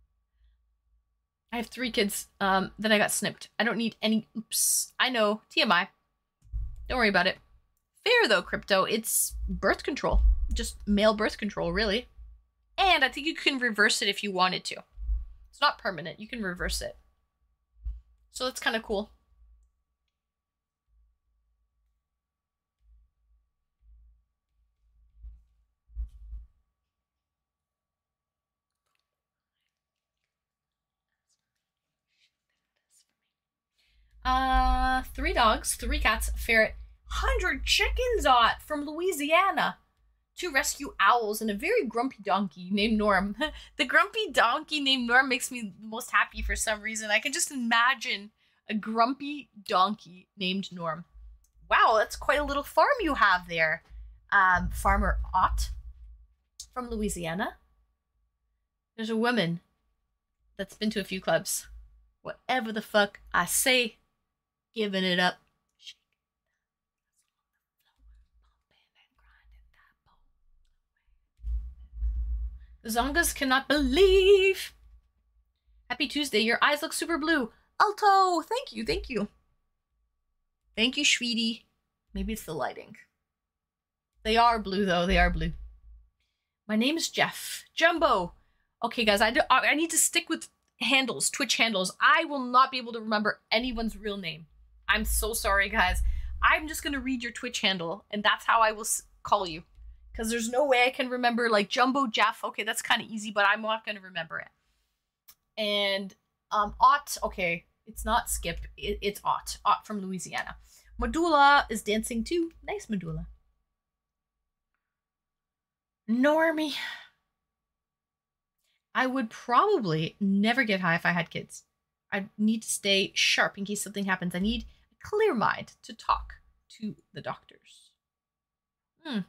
have three kids. Um, then I got snipped. I don't need any. Oops. I know. T M I. Don't worry about it. Fair though, Crypto. It's birth control. Just male birth control, really. And I think you can reverse it if you wanted to. It's not permanent. You can reverse it. So that's kind of cool. Uh, three dogs, three cats, a ferret, hundred chickens, Ott, from Louisiana. Two rescue owls and a very grumpy donkey named Norm. The grumpy donkey named Norm makes me the most happy for some reason. I can just imagine a grumpy donkey named Norm. Wow, that's quite a little farm you have there. Um, Farmer Ott from Louisiana. There's a woman that's been to a few clubs. Whatever the fuck I say, giving it up. The Zongas cannot believe. Happy Tuesday. Your eyes look super blue. Alto. Thank you. Thank you. Thank you, sweetie. Maybe it's the lighting. They are blue, though. They are blue. My name is Jeff. Jumbo. Okay, guys. I, do, I need to stick with handles. Twitch handles. I will not be able to remember anyone's real name. I'm so sorry, guys. I'm just going to read your Twitch handle, and that's how I will call you. Because there's no way I can remember, like, Jumbo Jeff. Okay, that's kind of easy, but I'm not going to remember it. And, um, Ott. Okay, it's not Skip. It, it's Ott. Ott from Louisiana. Medulla is dancing too. Nice, Medulla. Normie. I would probably never get high if I had kids. I need to stay sharp in case something happens. I need a clear mind to talk to the doctors. Hmm.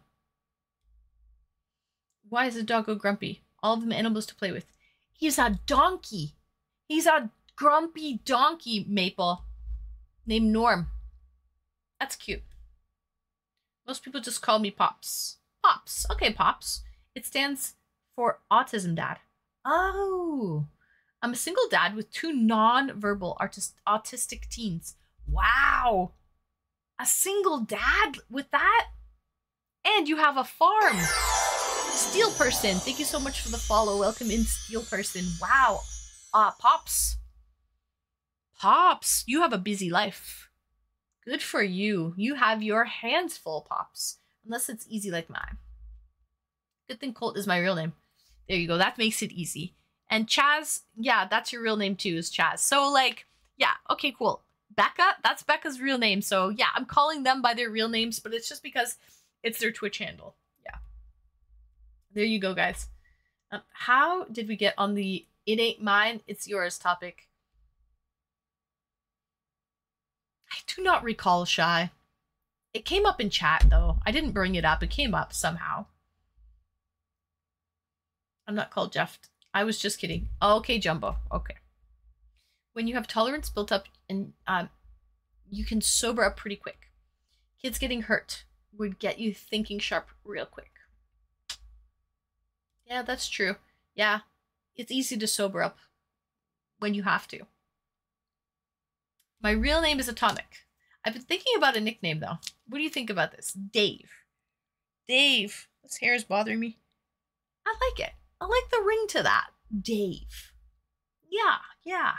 Why is the doggo grumpy? All of them animals to play with. He's a donkey. He's a grumpy donkey, Maple. Named Norm. That's cute. Most people just call me Pops. Pops. Okay, Pops. It stands for Autism Dad. Oh. I'm a single dad with two non-verbal artist autistic teens. Wow. A single dad with that? And you have a farm. Steel Person, thank you so much for the follow. Welcome in, Steel Person. Wow. Uh, Pops. Pops, you have a busy life. Good for you. You have your hands full, Pops. Unless it's easy like mine. Good thing Colt is my real name. There you go. That makes it easy. And Chaz, yeah, that's your real name too, is Chaz. So, like, yeah, okay, cool. Becca, that's Becca's real name. So, yeah, I'm calling them by their real names, but it's just because it's their Twitch handle. Yeah. There you go, guys. Um, how did we get on the "it ain't mine, it's yours" topic? I do not recall, Shy. It came up in chat, though. I didn't bring it up. It came up somehow. I'm not called Jeff. I was just kidding. Okay, Jumbo. Okay. When you have tolerance built up, and um, you can sober up pretty quick. Kids getting hurt would get you thinking sharp real quick. Yeah, that's true. Yeah, it's easy to sober up when you have to. My real name is Atomic. I've been thinking about a nickname, though. What do you think about this? Dave. Dave. This hair is bothering me. I like it. I like the ring to that. Dave. Yeah, yeah.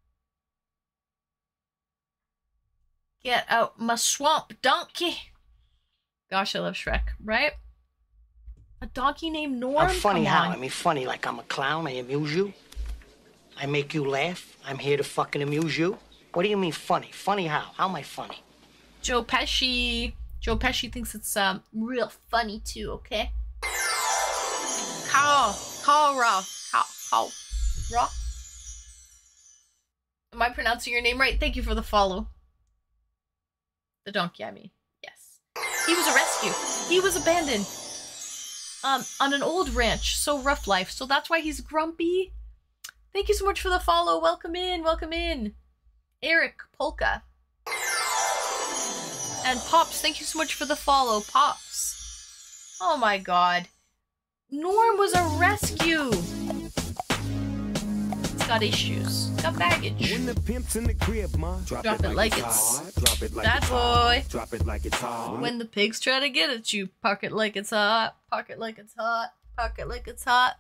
Get out my swamp, donkey. Gosh, I love Shrek, right? A donkey named Norm? I'm funny Come how? on. I mean funny like I'm a clown, I amuse you. I make you laugh. I'm here to fucking amuse you. What do you mean funny? Funny how? How am I funny? Joe Pesci. Joe Pesci thinks it's um real funny too, okay? Carl. Carl Raw. Carl. Carl. Raw. Am I pronouncing your name right? Thank you for the follow. The donkey, I mean. Yes. He was a rescue. He was abandoned. Um, on an old ranch. So rough life. So that's why he's grumpy. Thank you so much for the follow. Welcome in, welcome in. Eric Polka. And Pops, thank you so much for the follow. Pops. Oh my god. Norm was a rescue. It's got issues. It's got baggage. When the pimp's in the crib, ma, drop, Drop it like it's hot. Drop it like bad it's boy. hot. Drop it like it's hot. When the pigs try to get at you, park it like it's hot. Park it like it's hot. Park it like it's hot.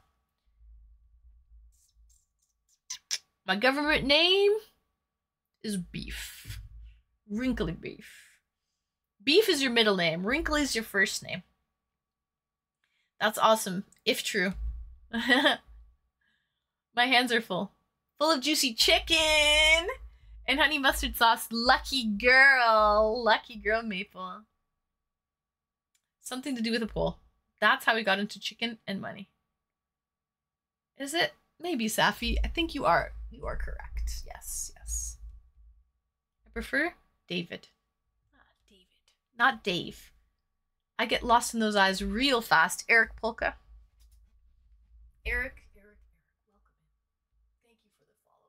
My government name is Beef. Wrinkly Beef. Beef is your middle name. Wrinkly is your first name. That's awesome, if true. My hands are full. Full of juicy chicken and honey mustard sauce. Lucky girl. Lucky girl Maple. Something to do with a poll. That's how we got into chicken and money. Is it? Maybe, Safi. I think you are. You are correct. Yes, yes. I prefer David. Ah, David. Not Dave. I get lost in those eyes real fast. Eric Polka. Eric, Eric, Eric, welcome in. Thank you for the follow,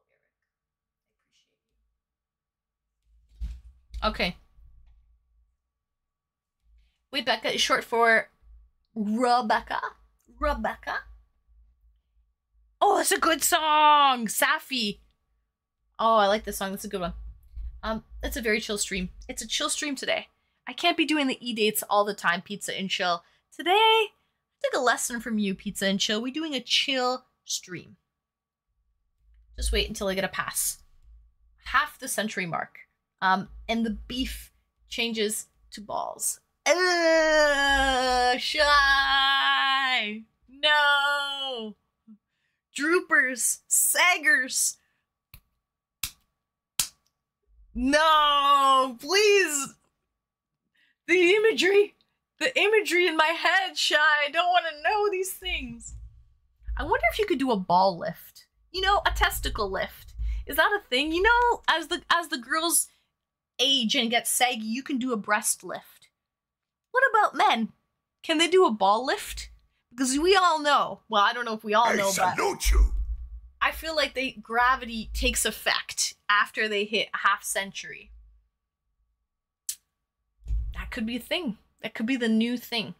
Eric. I appreciate you. Okay. Rebecca is short for Rebecca. Rebecca. Oh, it's a good song! Safi. Oh, I like this song. That's a good one. Um, it's a very chill stream. It's a chill stream today. I can't be doing the e-dates all the time, Pizza and Chill. Today, I took a lesson from you, Pizza and Chill. We're doing a chill stream. Just wait until I get a pass. Half the century mark. Um, and the beef changes to balls. Ugh, shy! No! Droopers! Saggers! No! Please! The imagery! The imagery in my head, Shy! I don't want to know these things! I wonder if you could do a ball lift. You know, a testicle lift. Is that a thing? You know, as the as the girls age and get saggy, you can do a breast lift. What about men? Can they do a ball lift? Because we all know, well, I don't know if we all I know, but salute you. I feel like they gravity takes effect after they hit half century. That could be a thing. That could be the new thing.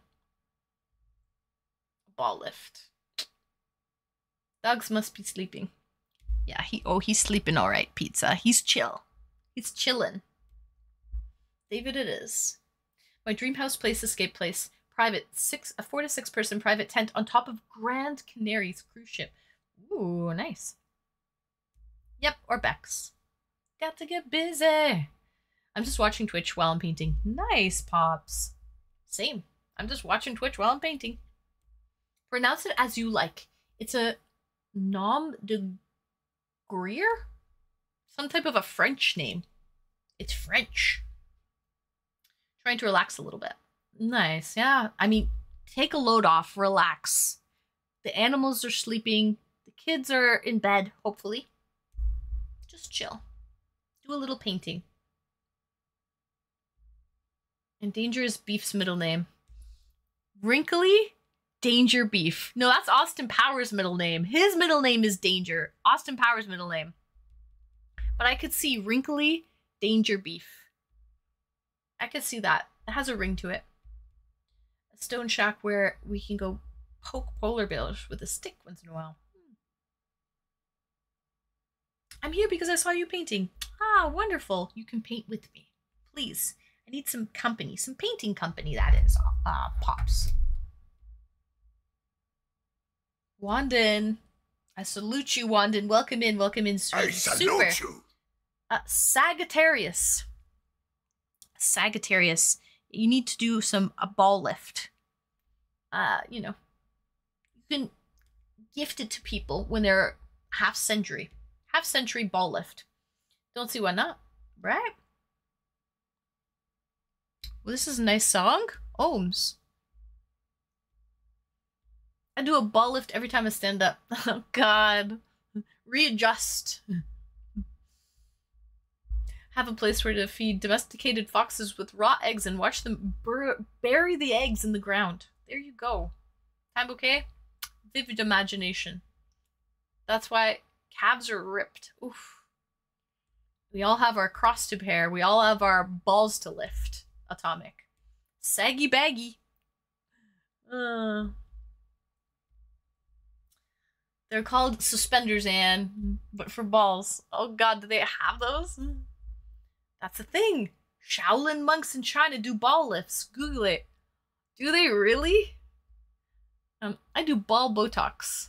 Ball lift. Dogs must be sleeping. Yeah, he oh he's sleeping all right, Pizza. He's chill. He's chillin'. David it is. My dream house place, escape place. Private six a four to six person private tent on top of Grand Canaries cruise ship. Ooh, nice. Yep, or Bex. Got to get busy. I'm just watching Twitch while I'm painting. Nice, Pops. Same. I'm just watching Twitch while I'm painting. Pronounce it as you like. It's a nom de Greer? Some type of a French name. It's French. Trying to relax a little bit. Nice, yeah. I mean, take a load off, relax. The animals are sleeping. The kids are in bed, hopefully. Just chill. Do a little painting. And Danger is Beef's middle name. Wrinkly? Danger Beef. No, that's Austin Powers' middle name. His middle name is Danger. Austin Powers' middle name. But I could see Wrinkly, Danger Beef. I could see that. It has a ring to it. A stone shack where we can go poke polar bears with a stick once in a while. Hmm. I'm here because I saw you painting. Ah, wonderful. You can paint with me. Please. I need some company. Some painting company, that is. Uh, Pops. Wandin. I salute you, Wandin. Welcome in. Welcome in, sir. I salute Super. you. Uh, Sagittarius. Sagittarius. You need to do some a ball lift. Uh, you know, you can gift it to people when they're half century. Half century ball lift. Don't see why not, right? Well, this is a nice song. Ohms. I do a ball lift every time I stand up. Oh, God. Readjust. Have a place where to feed domesticated foxes with raw eggs and watch them bur bury the eggs in the ground. There you go. Time bouquet? Vivid imagination. That's why Calves are ripped. Oof. We all have our cross to bear. We all have our balls to lift. Atomic. Saggy baggy. Uh, they're called suspenders, Anne, but for balls. Oh god, do they have those? That's a thing. Shaolin monks in China do ball lifts. Google it. Do they really? Um, I do ball Botox.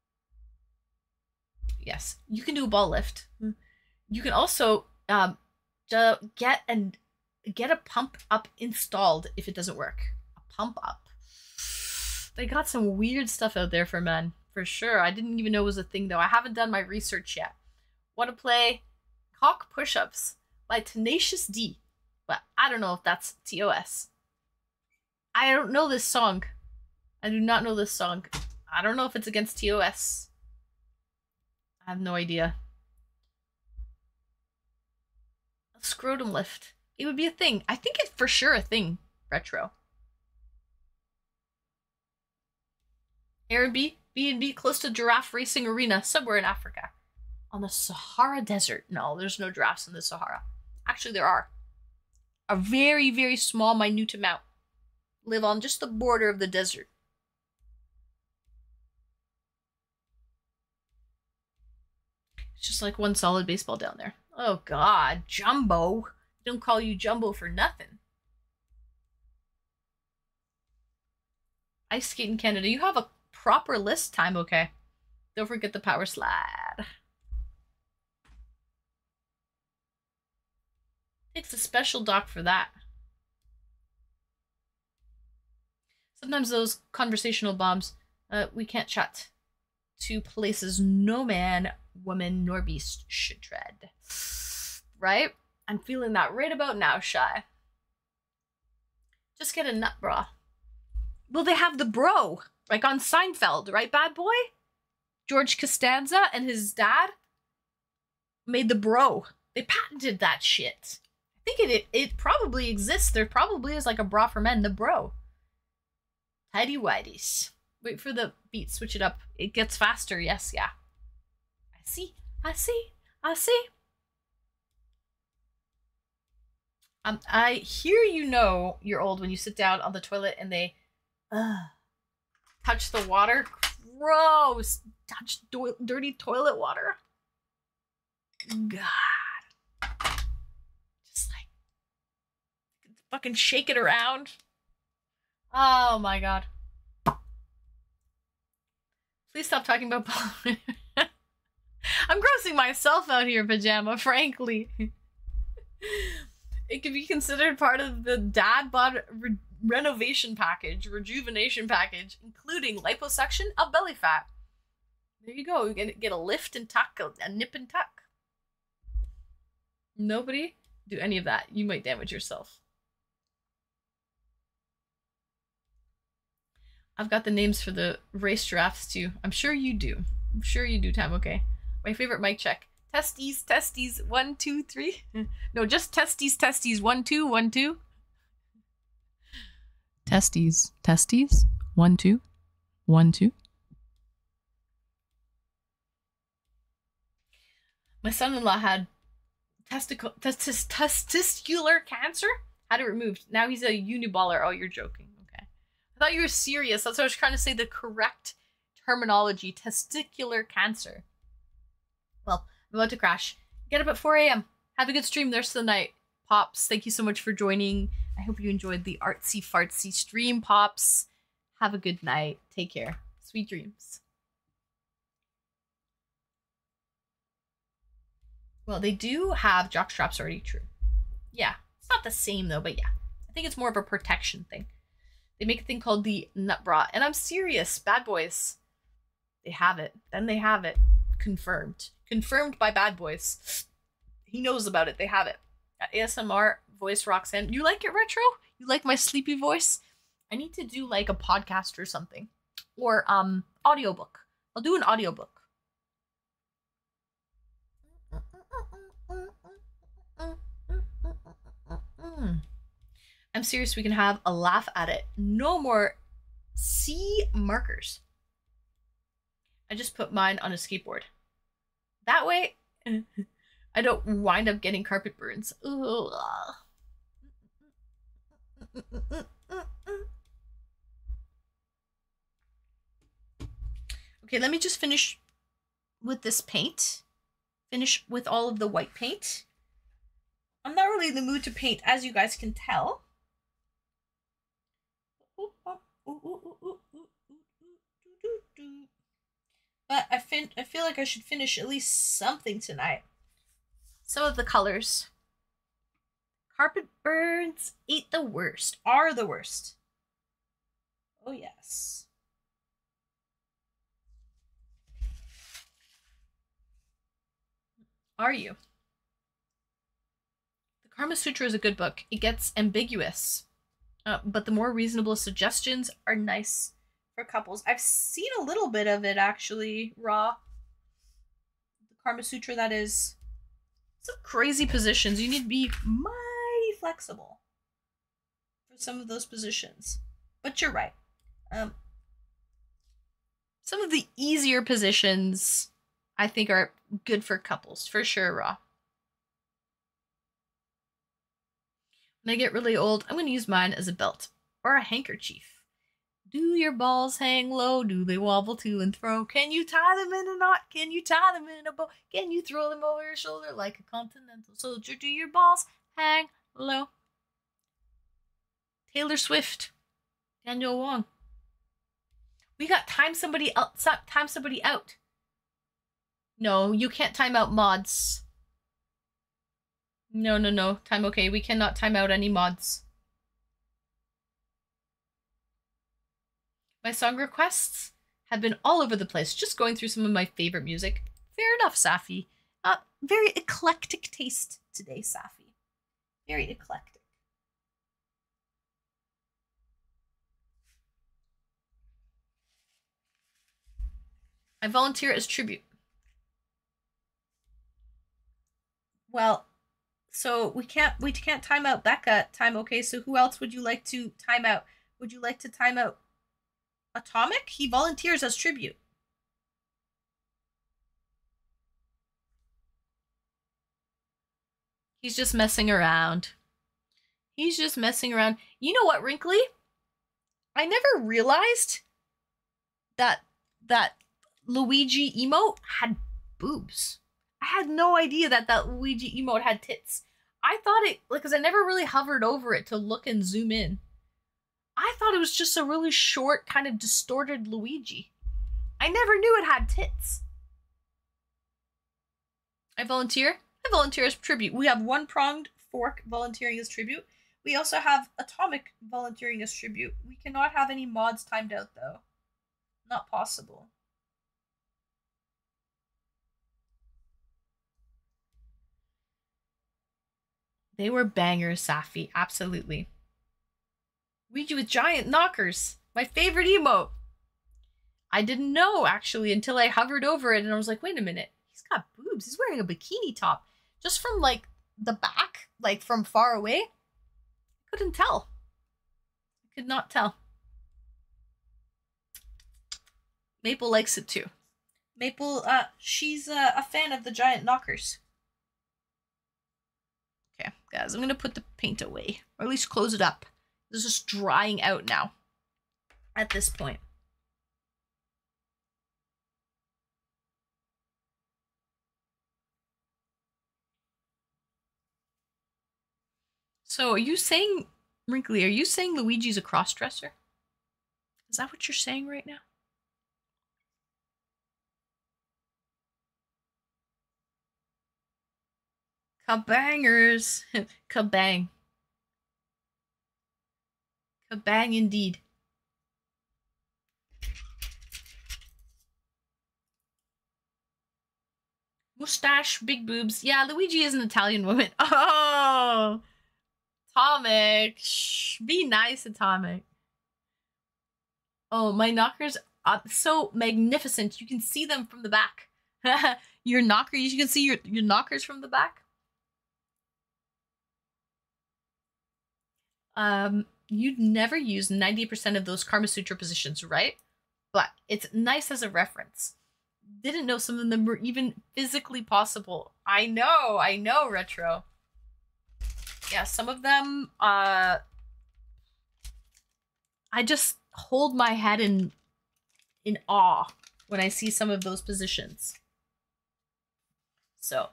Yes, you can do a ball lift. You can also um, get and get a pump up installed if it doesn't work. A pump up. They got some weird stuff out there for men, for sure. I didn't even know it was a thing, though. I haven't done my research yet. Want to play Cock Push-Ups by Tenacious D, but I don't know if that's T O S. I don't know this song. I do not know this song. I don't know if it's against T O S. I have no idea. A scrotum lift. It would be a thing. I think it's for sure a thing. Retro. Airbnb, B and B close to Giraffe Racing Arena, somewhere in Africa. On the Sahara Desert. No, there's no giraffes in the Sahara. Actually, there are. A very, very small, minute amount. Live on just the border of the desert. It's just like one solid baseball down there. Oh god, Jumbo. They don't call you Jumbo for nothing. Ice skate in Canada. You have a proper list time, okay. Don't forget the power slide. Takes a special dock for that. Sometimes those conversational bombs, uh, we can't chat to places no man, woman, nor beast should tread. Right? I'm feeling that right about now, Shy. Just get a nut bra. Well, they have the bro, like on Seinfeld, right, bad boy? George Costanza and his dad made the bro. They patented that shit. I think it, it, it probably exists. There probably is like a bra for men, the bro. Tidy whities. Wait for the beat, switch it up. It gets faster, yes, yeah. I see, I see, I see. Um, I hear you know you're old when you sit down on the toilet and they uh, touch the water. Gross. Touch do dirty toilet water. God. Just like fucking shake it around. Oh my god. Please stop talking about politics. I'm grossing myself out here, Pajama, frankly. It could be considered part of the dad bod re renovation package, rejuvenation package, including liposuction of belly fat. There you go. You can get a lift and tuck, a, a nip and tuck. Nobody do any of that. You might damage yourself. I've got the names for the race drafts too. I'm sure you do. I'm sure you do, Tam. Okay. My favorite mic check. Testes, testes, one, two, three. No, just testes, testes, one, two, one, two. Testes, testes, one, two, one, two. My son-in-law had testicle, testis, testicular cancer. Had it removed. Now he's a uniballer. Oh, you're joking. Okay. I thought you were serious. That's what I was trying to say. The correct terminology. Testicular cancer. Well, I'm about to crash. Get up at four A M Have a good stream the rest of the night. Pops, thank you so much for joining. I hope you enjoyed the artsy fartsy stream, Pops. Have a good night. Take care. Sweet dreams. Well, they do have jock straps already, true. Yeah, it's not the same though, but yeah. I think it's more of a protection thing. They make a thing called the nut bra, and I'm serious, bad boys. They have it. Then they have it. Confirmed. Confirmed by Bad Boys. He knows about it. They have it. A S M R voice Roxanne. You like it, Retro? You like my sleepy voice? I need to do like a podcast or something. Or um audiobook. I'll do an audiobook. I'm serious. We can have a laugh at it. No more C markers. I just put mine on a skateboard. That way, I don't wind up getting carpet burns. Ugh. Okay, let me just finish with this paint. Finish with all of the white paint. I'm not really in the mood to paint, as you guys can tell. But I, fin I feel like I should finish at least something tonight. Some of the colors. Carpet burns ain't the worst, are the worst. Oh yes. Are you? The Karma Sutra is a good book. It gets ambiguous, uh, but the more reasonable suggestions are nice for couples. I've seen a little bit of it actually, Raw. The Karma Sutra, that is. Some crazy positions. You need to be mighty flexible for some of those positions. But you're right. Um, some of the easier positions I think are good for couples, for sure, Raw. When I get really old, I'm going to use mine as a belt or a handkerchief. Do your balls hang low? Do they wobble to and fro? Can you tie them in a knot? Can you tie them in a bow? Can you throw them over your shoulder like a continental soldier? Do your balls hang low? Taylor Swift, Daniel Wong. We got time somebody out. Time somebody out. No, you can't time out mods. No, no, no. Time okay. We cannot time out any mods. My song requests have been all over the place, just going through some of my favorite music. Fair enough, Safi. Uh, very eclectic taste today, Safi. Very eclectic. I volunteer as tribute. Well, so we can't we can't time out Becca. Time okay. So who else would you like to time out? Would you like to time out Atomic? He volunteers as tribute. He's just messing around. He's just messing around. You know what, Wrinkly? I never realized that that Luigi emote had boobs. I had no idea that that Luigi emote had tits. I thought it, like, because I never really hovered over it to look and zoom in. I thought it was just a really short, kind of distorted Luigi. I never knew it had tits. I volunteer. I volunteer as tribute. We have One Pronged Fork volunteering as tribute. We also have Atomic volunteering as tribute. We cannot have any mods timed out, though. Not possible. They were bangers, Safi. Absolutely. Luigi with giant knockers. My favorite emote. I didn't know, actually, until I hovered over it and I was like, wait a minute. He's got boobs. He's wearing a bikini top. Just from, like, the back, like, from far away. I couldn't tell. I could not tell. Maple likes it, too. Maple, uh, she's uh, a fan of the giant knockers. Okay, guys, I'm going to put the paint away. Or at least close it up. It's just drying out now. At this point. So, are you saying, Wrinkly, are you saying Luigi's a cross-dresser? Is that what you're saying right now? Kabangers. Kabang. Kabang indeed. Mustache, big boobs. Yeah, Luigi is an Italian woman. Oh! Atomic. Shh, be nice, Atomic. Oh, my knockers are so magnificent. You can see them from the back. Your knocker, you can see your, your knockers from the back. Um, you'd never use ninety percent of those Karma Sutra positions, right? But it's nice as a reference. didn't know some of them were even physically possible. I know, I know, Retro. Yeah, some of them, uh, I just hold my head in, in awe when I see some of those positions. So.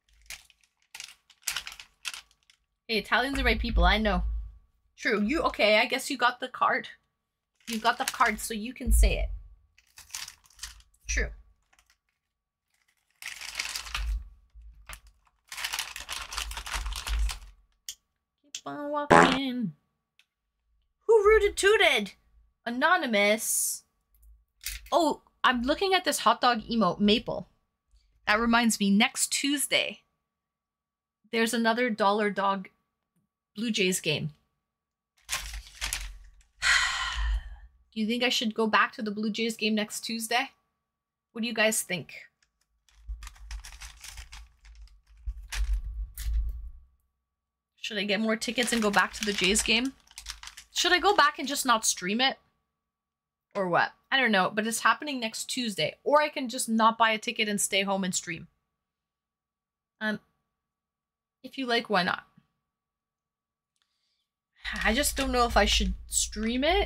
Hey, Italians are right people, I know. True, you, okay, I guess you got the card. You got the card so you can say it. True. Keep on walking. Who rooted tooted? Anonymous. Oh, I'm looking at this hot dog emote, Maple. That reminds me, next Tuesday, there's another Dollar Dog Blue Jays game. Do you think I should go back to the Blue Jays game next Tuesday? What do you guys think? Should I get more tickets and go back to the Jays game? Should I go back and just not stream it? Or what? I don't know, but it's happening next Tuesday. Or I can just not buy a ticket and stay home and stream. Um, if you like, why not? I just don't know if I should stream it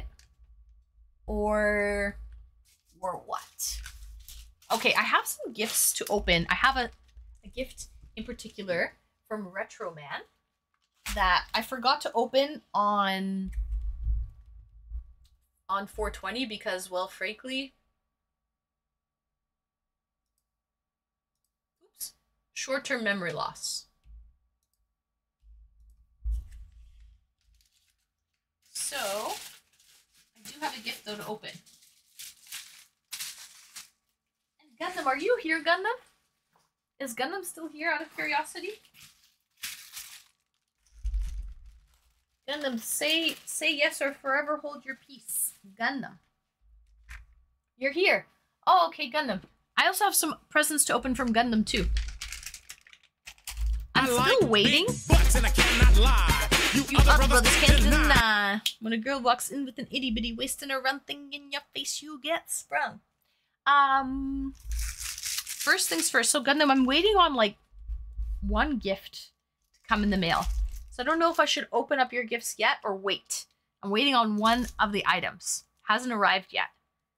or or what. Okay, I have some gifts to open. I have a, a gift in particular from Retro Man that I forgot to open on on four twenty because, well, frankly, oops, short-term memory loss. So, I do have a gift though to open. And Gundam, are you here, Gundam? Is Gundam still here out of curiosity? Gundam, say say yes or forever hold your peace. Gundam. You're here. Oh, okay, Gundam. I also have some presents to open from Gundam too. I'm I still like waiting. And I cannot lie. You, you other, other brothers, brothers can't deny. deny. When a girl walks in with an itty bitty waist and a run thing in your face, you get sprung. Um, first things first. So Gundam, I'm waiting on like one gift to come in the mail. So I don't know if I should open up your gifts yet or wait. I'm waiting on one of the items. Hasn't arrived yet.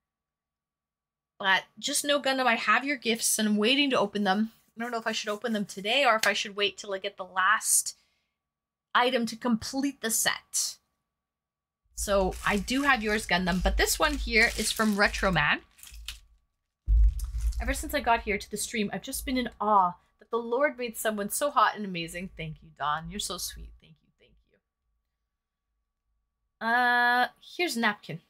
But just know, Gundam, I have your gifts and I'm waiting to open them. I don't know if I should open them today or if I should wait till I get the last item to complete the set. So I do have yours, Gundam, but this one here is from Retro Man. Ever since I got here to the stream, I've just been in awe that the Lord made someone so hot and amazing. Thank you, Dawn. You're so sweet. Thank you, thank you. Uh, here's a napkin.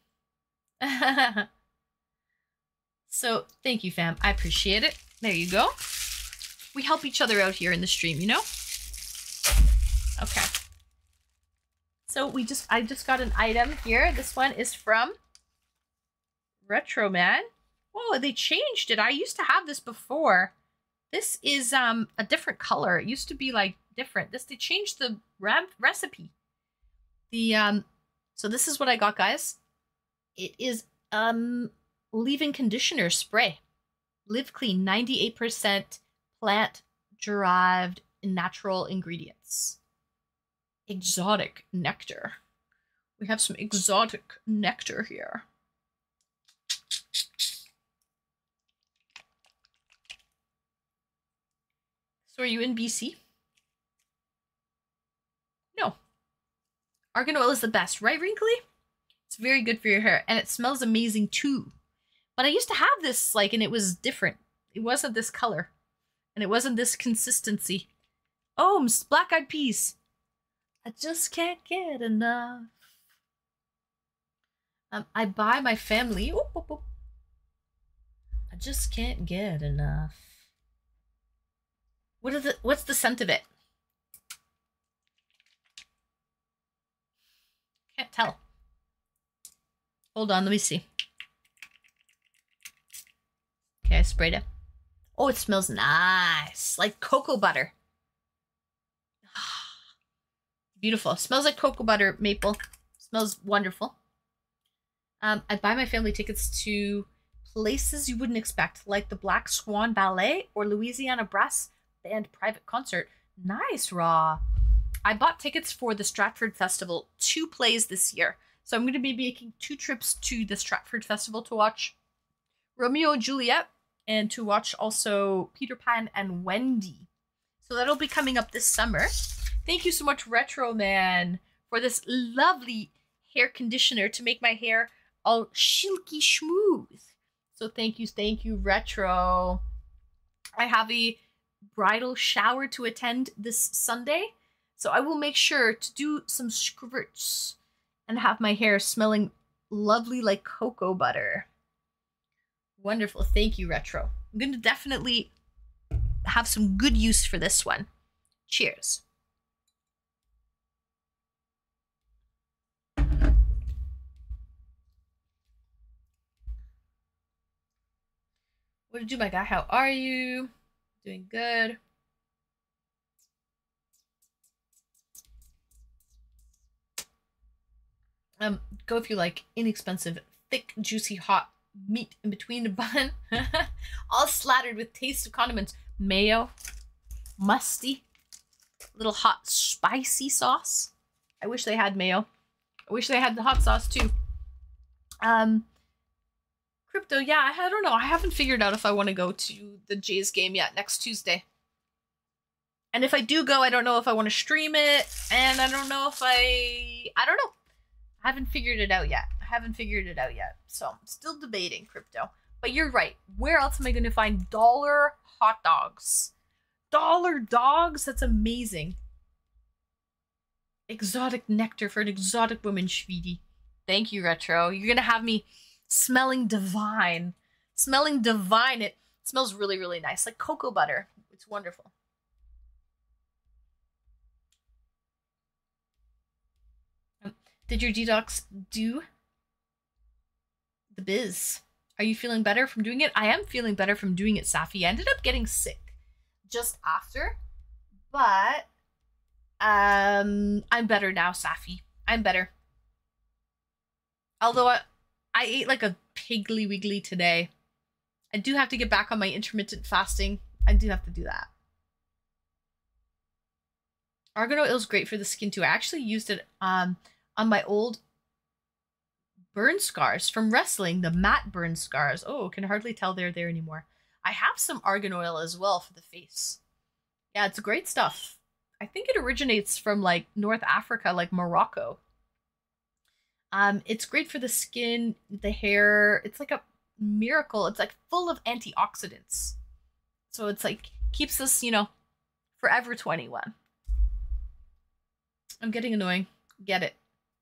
So, thank you, fam. I appreciate it. There you go. We help each other out here in the stream, you know? Okay. So, we just, I just got an item here. This one is from Retro Man. Whoa, they changed it. I used to have this before. This is um a different color. It used to be like different. This, they changed the ramp recipe. The um so this is what I got, guys. It is um leave-in conditioner spray. Live Clean, ninety-eight percent plant derived natural ingredients. Exotic nectar. We have some exotic nectar here. So are you in B C? No. Argan oil is the best, right, Wrinkly? It's very good for your hair, and it smells amazing too. But I used to have this, like, and it was different. It wasn't this color, and it wasn't this consistency. Oh, Black Eyed Peas. I just can't get enough. Um, I buy my family. Oop, oop, oop. I just can't get enough. What is it? What's the scent of it? Can't tell. Hold on, let me see. Okay, I sprayed it. Oh, it smells nice. Like cocoa butter. Beautiful. Smells like cocoa butter, maple. Smells wonderful. Um, I buy my family tickets to places you wouldn't expect, like the Black Swan Ballet or Louisiana Brass Band private concert. Nice, Raw. I bought tickets for the Stratford Festival, two plays this year. So I'm going to be making two trips to the Stratford Festival to watch Romeo and Juliet and to watch also Peter Pan and Wendy. So that'll be coming up this summer. Thank you so much, Retro Man, for this lovely hair conditioner to make my hair all silky smooth. So thank you, thank you, Retro. I have a bridal shower to attend this Sunday, so I will make sure to do some squirts and have my hair smelling lovely like cocoa butter. Wonderful. Thank you, Retro. I'm going to definitely have some good use for this one. Cheers. What did you do, my guy? How are you? Doing good. Um, go if you like inexpensive, thick, juicy, hot meat in between the bun. All slattered with taste of condiments. Mayo. Musty. Little hot spicy sauce. I wish they had mayo. I wish they had the hot sauce too. Um, Crypto, yeah, I don't know. I haven't figured out if I want to go to the Jays game yet next Tuesday. And if I do go, I don't know if I want to stream it. And I don't know if I... I don't know. I haven't figured it out yet. I haven't figured it out yet. So I'm still debating, Crypto. But you're right. Where else am I going to find dollar hot dogs? Dollar dogs? That's amazing. Exotic nectar for an exotic woman, Schweedy. Thank you, Retro. You're going to have me smelling divine. Smelling divine. It smells really, really nice. Like cocoa butter. It's wonderful. Um, did your detox do the biz? Are you feeling better from doing it? I am feeling better from doing it, Safi. I ended up getting sick just after, but um, I'm better now, Safi. I'm better. Although I, I ate like a Piggly Wiggly today. I do have to get back on my intermittent fasting. I do have to do that. Argan oil is great for the skin too. I actually used it um on my old burn scars from wrestling, the matte burn scars. Oh, can hardly tell they're there anymore. I have some argan oil as well for the face. Yeah, it's great stuff. I think it originates from like North Africa, like Morocco. Um, it's great for the skin, the hair. It's like a miracle. It's like full of antioxidants. So it's like keeps us, you know, forever twenty-one. I'm getting annoying. Get it.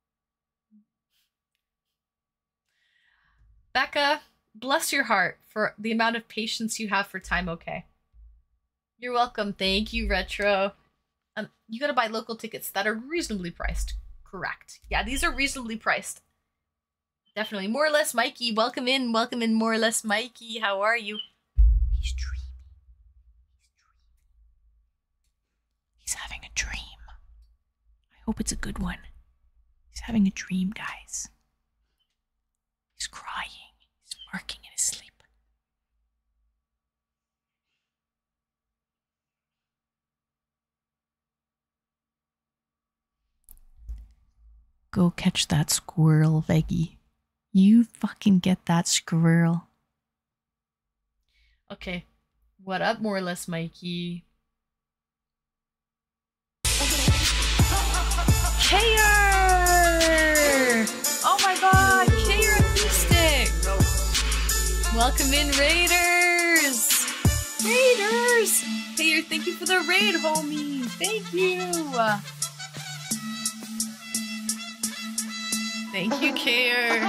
Becca, bless your heart for the amount of patience you have for time, okay? You're welcome. Thank you, Retro. Um, you gotta buy local tickets that are reasonably priced. Correct. Yeah, these are reasonably priced. Definitely. More or less Mikey. Welcome in. Welcome in, more or less Mikey. How are you? He's dreaming. He's having a dream. I hope it's a good one. He's having a dream, guys. He's crying. He's barking in his sleep. Go catch that squirrel, Veggie. You fucking get that squirrel. Okay. What up, more or less, Mikey? Kayer! Oh my god, Kayer Acoustic! Welcome in, Raiders! Raiders! Kayer, thank you for the raid, homie! Thank you! Thank you, Kayer.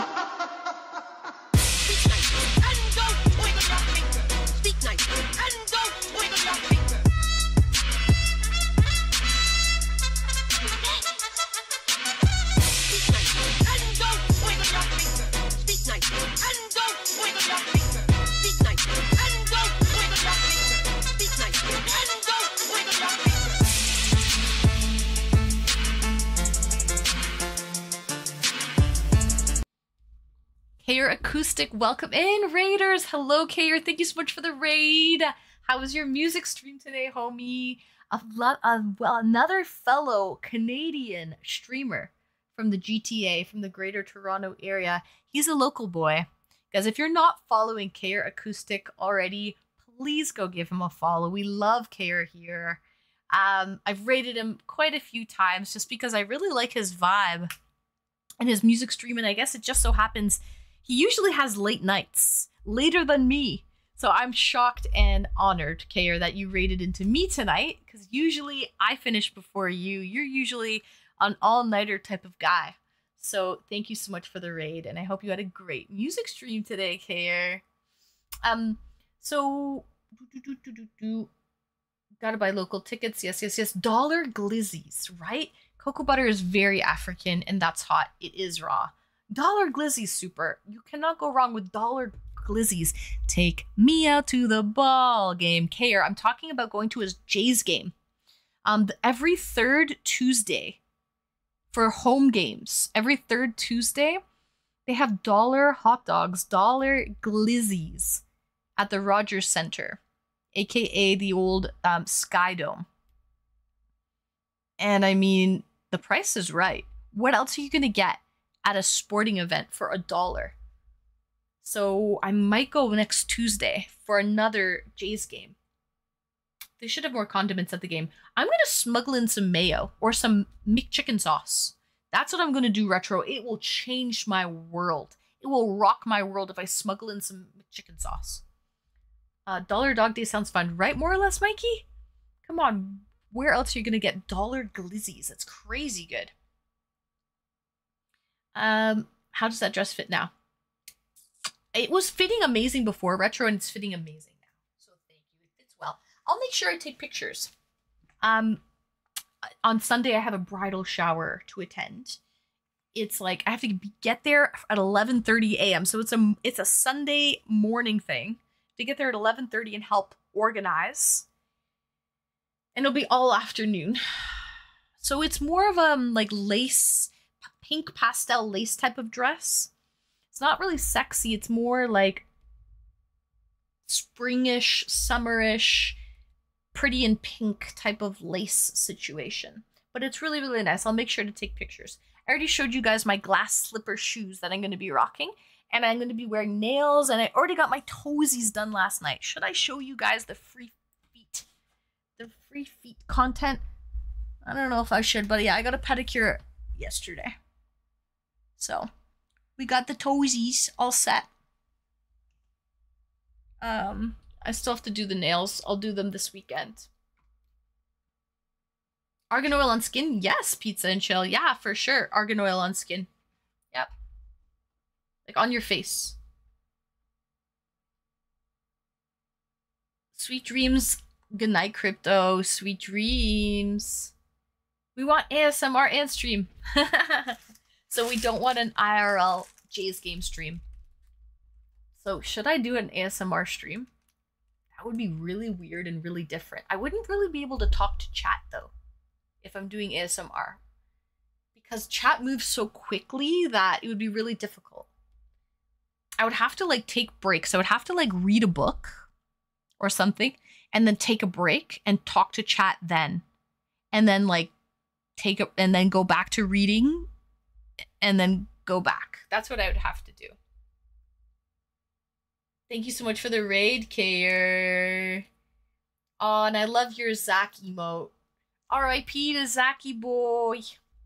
Acoustic, welcome in. Raiders, hello, Kayer. Thank you so much for the raid. How was your music stream today, homie? A lot, uh, well, another fellow Canadian streamer from the G T A, from the Greater Toronto area. He's a local boy. Guys, if you're not following Kayer Acoustic already, please go give him a follow. We love Kayer here. Um, I've rated him quite a few times just because I really like his vibe and his music stream, and I guess it just so happens he usually has late nights, later than me. So I'm shocked and honored, Kayer, that you raided into me tonight, because usually I finish before you. You're usually an all-nighter type of guy. So thank you so much for the raid, and I hope you had a great music stream today, Kayer. Um, so, do, do, do, do, do. Gotta buy local tickets. Yes, yes, yes. Dollar glizzies, right? Cocoa butter is very African, and that's hot. It is raw. Dollar glizzies, super. You cannot go wrong with dollar glizzies. Take me out to the ball game. Kayer, I'm talking about going to a Jays game. Um, every third Tuesday for home games. Every third Tuesday, they have dollar hot dogs, dollar glizzies at the Rogers Center, aka the old um, Sky Dome. And I mean, the price is right. What else are you gonna get at a sporting event for a dollar? So I might go next Tuesday for another Jays game. They should have more condiments at the game. I'm gonna smuggle in some mayo or some McChicken sauce. That's what I'm gonna do, Retro. It will change my world. It will rock my world if I smuggle in some McChicken sauce. Uh, Dollar Dog Day sounds fun, right? More or less, Mikey? Come on. Where else are you gonna get dollar glizzies? That's crazy good. Um, how does that dress fit now? It was fitting amazing before, Retro, and it's fitting amazing now. So thank you. It fits well. I'll make sure I take pictures. Um, on Sunday, I have a bridal shower to attend. It's like I have to be, get there at eleven thirty a m So it's a it's a Sunday morning thing to get there at eleven thirty and help organize. And it'll be all afternoon. So it's more of a um, like lace, pink pastel lace type of dress. It's not really sexy. It's more like springish, summerish, pretty in pink type of lace situation. But it's really, really nice. I'll make sure to take pictures. I already showed you guys my glass slipper shoes that I'm going to be rocking. And I'm going to be wearing nails. And I already got my toesies done last night. Should I show you guys the free feet? The free feet content? I don't know if I should. But yeah, I got a pedicure yesterday. So we got the toesies all set. Um, I still have to do the nails. I'll do them this weekend. Argan oil on skin? Yes, pizza and chill. Yeah, for sure. Argan oil on skin. Yep. Like on your face. Sweet dreams. Good night, crypto. Sweet dreams. We want A S M R and stream. So we don't want an I R L Jays game stream. So should I do an A S M R stream? That would be really weird and really different. I wouldn't really be able to talk to chat though if I'm doing A S M R. Because chat moves so quickly that it would be really difficult. I would have to like take breaks. I would have to like read a book or something and then take a break and talk to chat then. And then like take a, and then go back to reading and then go back. That's what I would have to do. Thank you so much for the raid, Kayer. Oh, and I love your Zach emote. R I P to Zachy boy.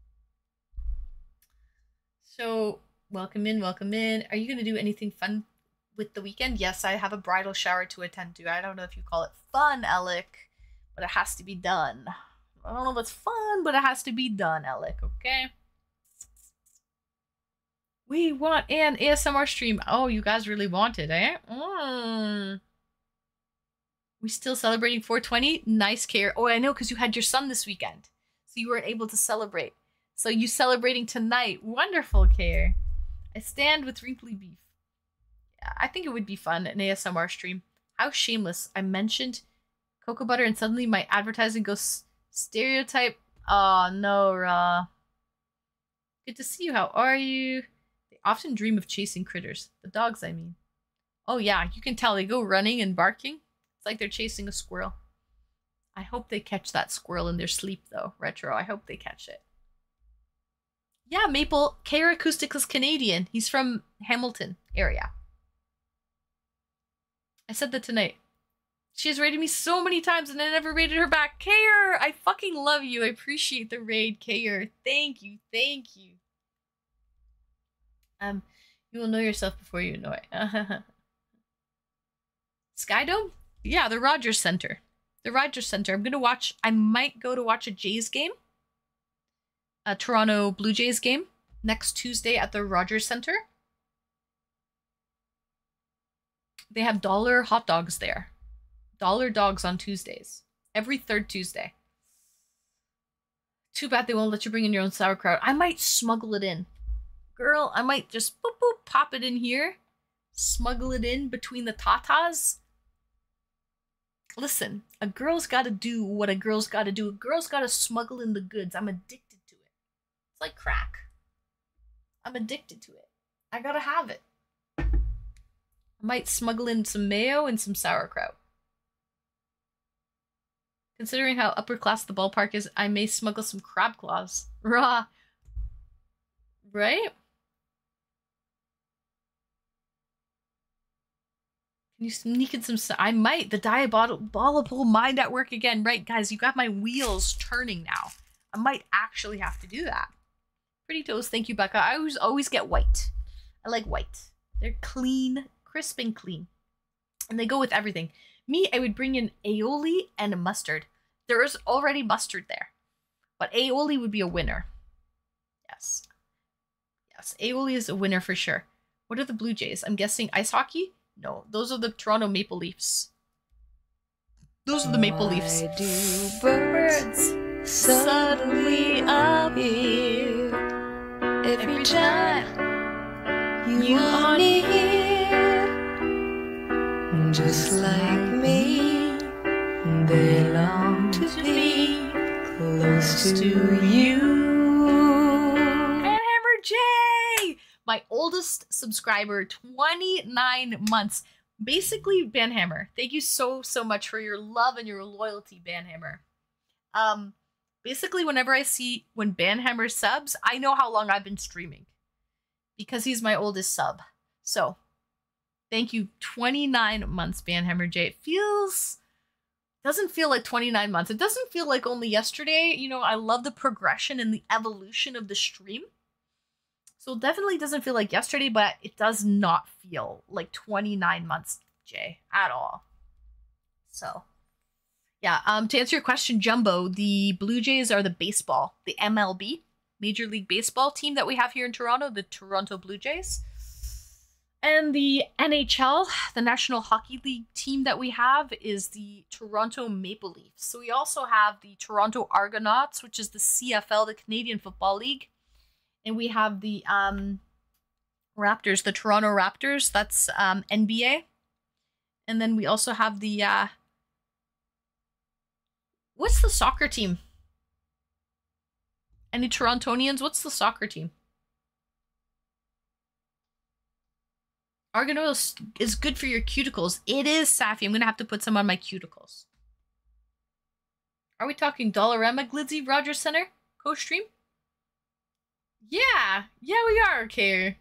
So, welcome in, welcome in. Are you going to do anything fun with the weekend? Yes, I have a bridal shower to attend to. I don't know if you call it fun, Alec, but it has to be done. I don't know if it's fun, but it has to be done, Alec, okay? We want an A S M R stream. Oh, you guys really want it, eh? Mm. We still celebrating four twenty? Nice, Kayer. Oh, I know, because you had your son this weekend. So you weren't able to celebrate. So you celebrating tonight. Wonderful, Kayer. I stand with Wrinkly Beef. Yeah, I think it would be fun, an A S M R stream. How shameless. I mentioned cocoa butter and suddenly my advertising goes stereotype. Oh, no, Ra. Good to see you. How are you? They often dream of chasing critters. The dogs, I mean. Oh yeah, you can tell they go running and barking. It's like they're chasing a squirrel. I hope they catch that squirrel in their sleep though, Retro. I hope they catch it. Yeah, Maple, K R Acoustics is Canadian. He's from Hamilton area. I said that tonight. She has raided me so many times and I never raided her back. K R, I fucking love you. I appreciate the raid, K R. Thank you, thank you. Um, you will know yourself before you know it. Skydome? Yeah, the Rogers Center. The Rogers Center. I'm gonna watch. I might go to watch a Jays game. A Toronto Blue Jays game next Tuesday at the Rogers Center. They have dollar hot dogs there. Dollar dogs on Tuesdays. Every third Tuesday. Too bad they won't let you bring in your own sauerkraut. I might smuggle it in. Girl, I might just boop boop pop it in here. Smuggle it in between the tatas. Listen, a girl's gotta do what a girl's gotta do. A girl's gotta smuggle in the goods. I'm addicted to it. It's like crack. I'm addicted to it. I gotta have it. I might smuggle in some mayo and some sauerkraut. Considering how upper class the ballpark is, I may smuggle some crab claws. Raw. Right? Can you sneak in some... I might. The diabolical mind at work again. Right, guys, you got my wheels turning now. I might actually have to do that. Pretty toast. Thank you, Becca. I always, always get white. I like white. They're clean, crisp and clean. And they go with everything. Me, I would bring in aioli and a mustard. There is already mustard there. But aioli would be a winner. Yes. Yes, aioli is a winner for sure. What are the Blue Jays? I'm guessing ice hockey? No, those are the Toronto Maple Leafs. Those are the Maple Leafs. Why do birds suddenly appear every time you are near? Just like me, they long to be close to you. Banhammer J! My oldest subscriber, twenty-nine months. Basically, Banhammer, thank you so, so much for your love and your loyalty, Banhammer. Um, basically, whenever I see when Banhammer subs, I know how long I've been streaming. Because he's my oldest sub. So, thank you, twenty-nine months, Banhammer J. It feels... doesn't feel like twenty-nine months. It doesn't feel like only yesterday. You know, I love the progression and the evolution of the stream. So it definitely doesn't feel like yesterday, but it does not feel like twenty-nine months, Jay, at all. So, yeah, um, to answer your question, Jumbo, the Blue Jays are the baseball, the M L B, Major League Baseball team that we have here in Toronto, the Toronto Blue Jays. And the N H L, the National Hockey League team that we have, is the Toronto Maple Leafs. So we also have the Toronto Argonauts, which is the C F L, the Canadian Football League. And we have the um, Raptors, the Toronto Raptors. That's um, N B A. And then we also have the... Uh, what's the soccer team? Any Torontonians? What's the soccer team? Argonauts is good for your cuticles. It is, Safi. I'm going to have to put some on my cuticles. Are we talking Dollarama, Glizzy, Rogers Center, co-stream? Yeah. Yeah, we are, Care.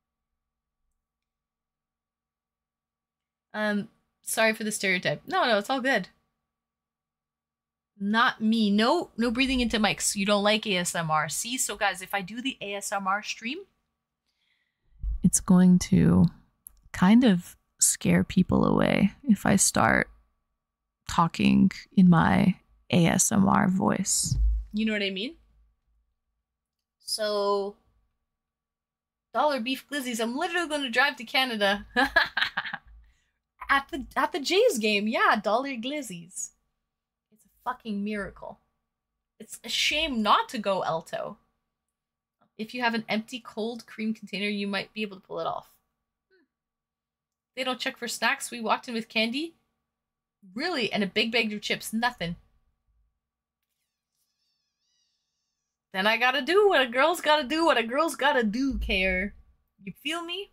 Um, sorry for the stereotype. No, no, it's all good. Not me. No, no breathing into mics. You don't like A S M R. See? So, guys, if I do the A S M R stream, it's going to... kind of scare people away if I start talking in my A S M R voice. You know what I mean? So, dollar beef glizzies. I'm literally going to drive to Canada at the at the Jays game. Yeah, dollar glizzies. It's a fucking miracle. It's a shame not to go Alto. If you have an empty cold cream container, you might be able to pull it off. They don't check for snacks. We walked in with candy. Really? And a big bag of chips. Nothing. Then I gotta do what a girl's gotta do. What a girl's gotta do, Care. You feel me?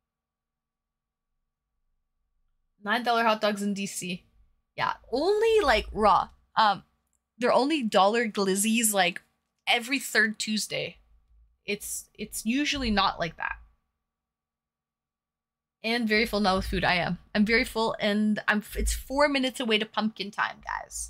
nine dollar hot dogs in D C. Yeah, only like raw. Um, they're only dollar glizzies like every third Tuesday. It's it's usually not like that. And very full now with food. I am. I'm very full, and I'm. It's four minutes away to pumpkin time, guys.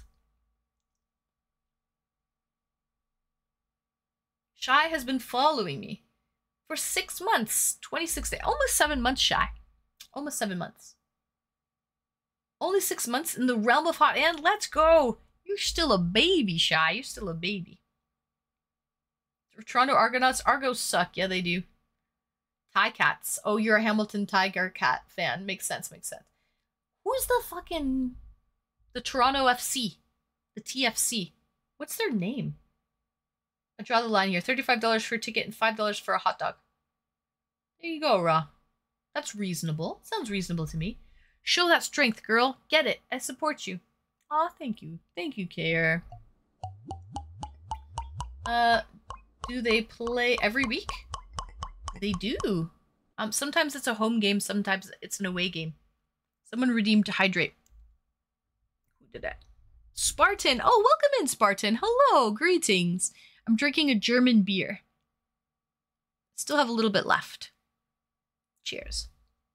Shy has been following me for six months, twenty-six days, almost seven months. Shy, almost seven months. Only six months in the realm of hot and let's go. You're still a baby, Shy. You're still a baby. Toronto Argonauts. Argos suck. Yeah, they do. Tie Cats. Oh, you're a Hamilton Tiger Cat fan. Makes sense. Makes sense. Who's the fucking... The Toronto F C? The T F C. What's their name? I draw the line here. thirty-five dollars for a ticket and five dollars for a hot dog. There you go, Raw. That's reasonable. Sounds reasonable to me. Show that strength, girl. Get it. I support you. Aw, thank you. Thank you, Care. Uh, do they play every week? They do. Um, sometimes it's a home game. Sometimes it's an away game. Someone redeemed to hydrate. Who did that? Spartan. Oh, welcome in, Spartan. Hello. Greetings. I'm drinking a German beer. Still have a little bit left. Cheers.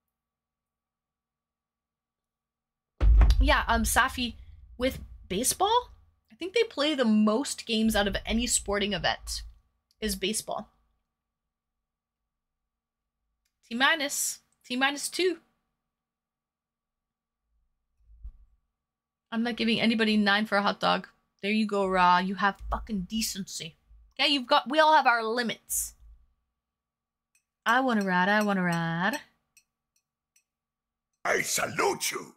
Yeah, um, Safi, with baseball, I think they play the most games out of any sporting event is baseball. T minus. T minus two. I'm not giving anybody nine for a hot dog. There you go, Ra. You have fucking decency. Okay, you've got, we all have our limits. I want to ride, I want to ride. I salute you.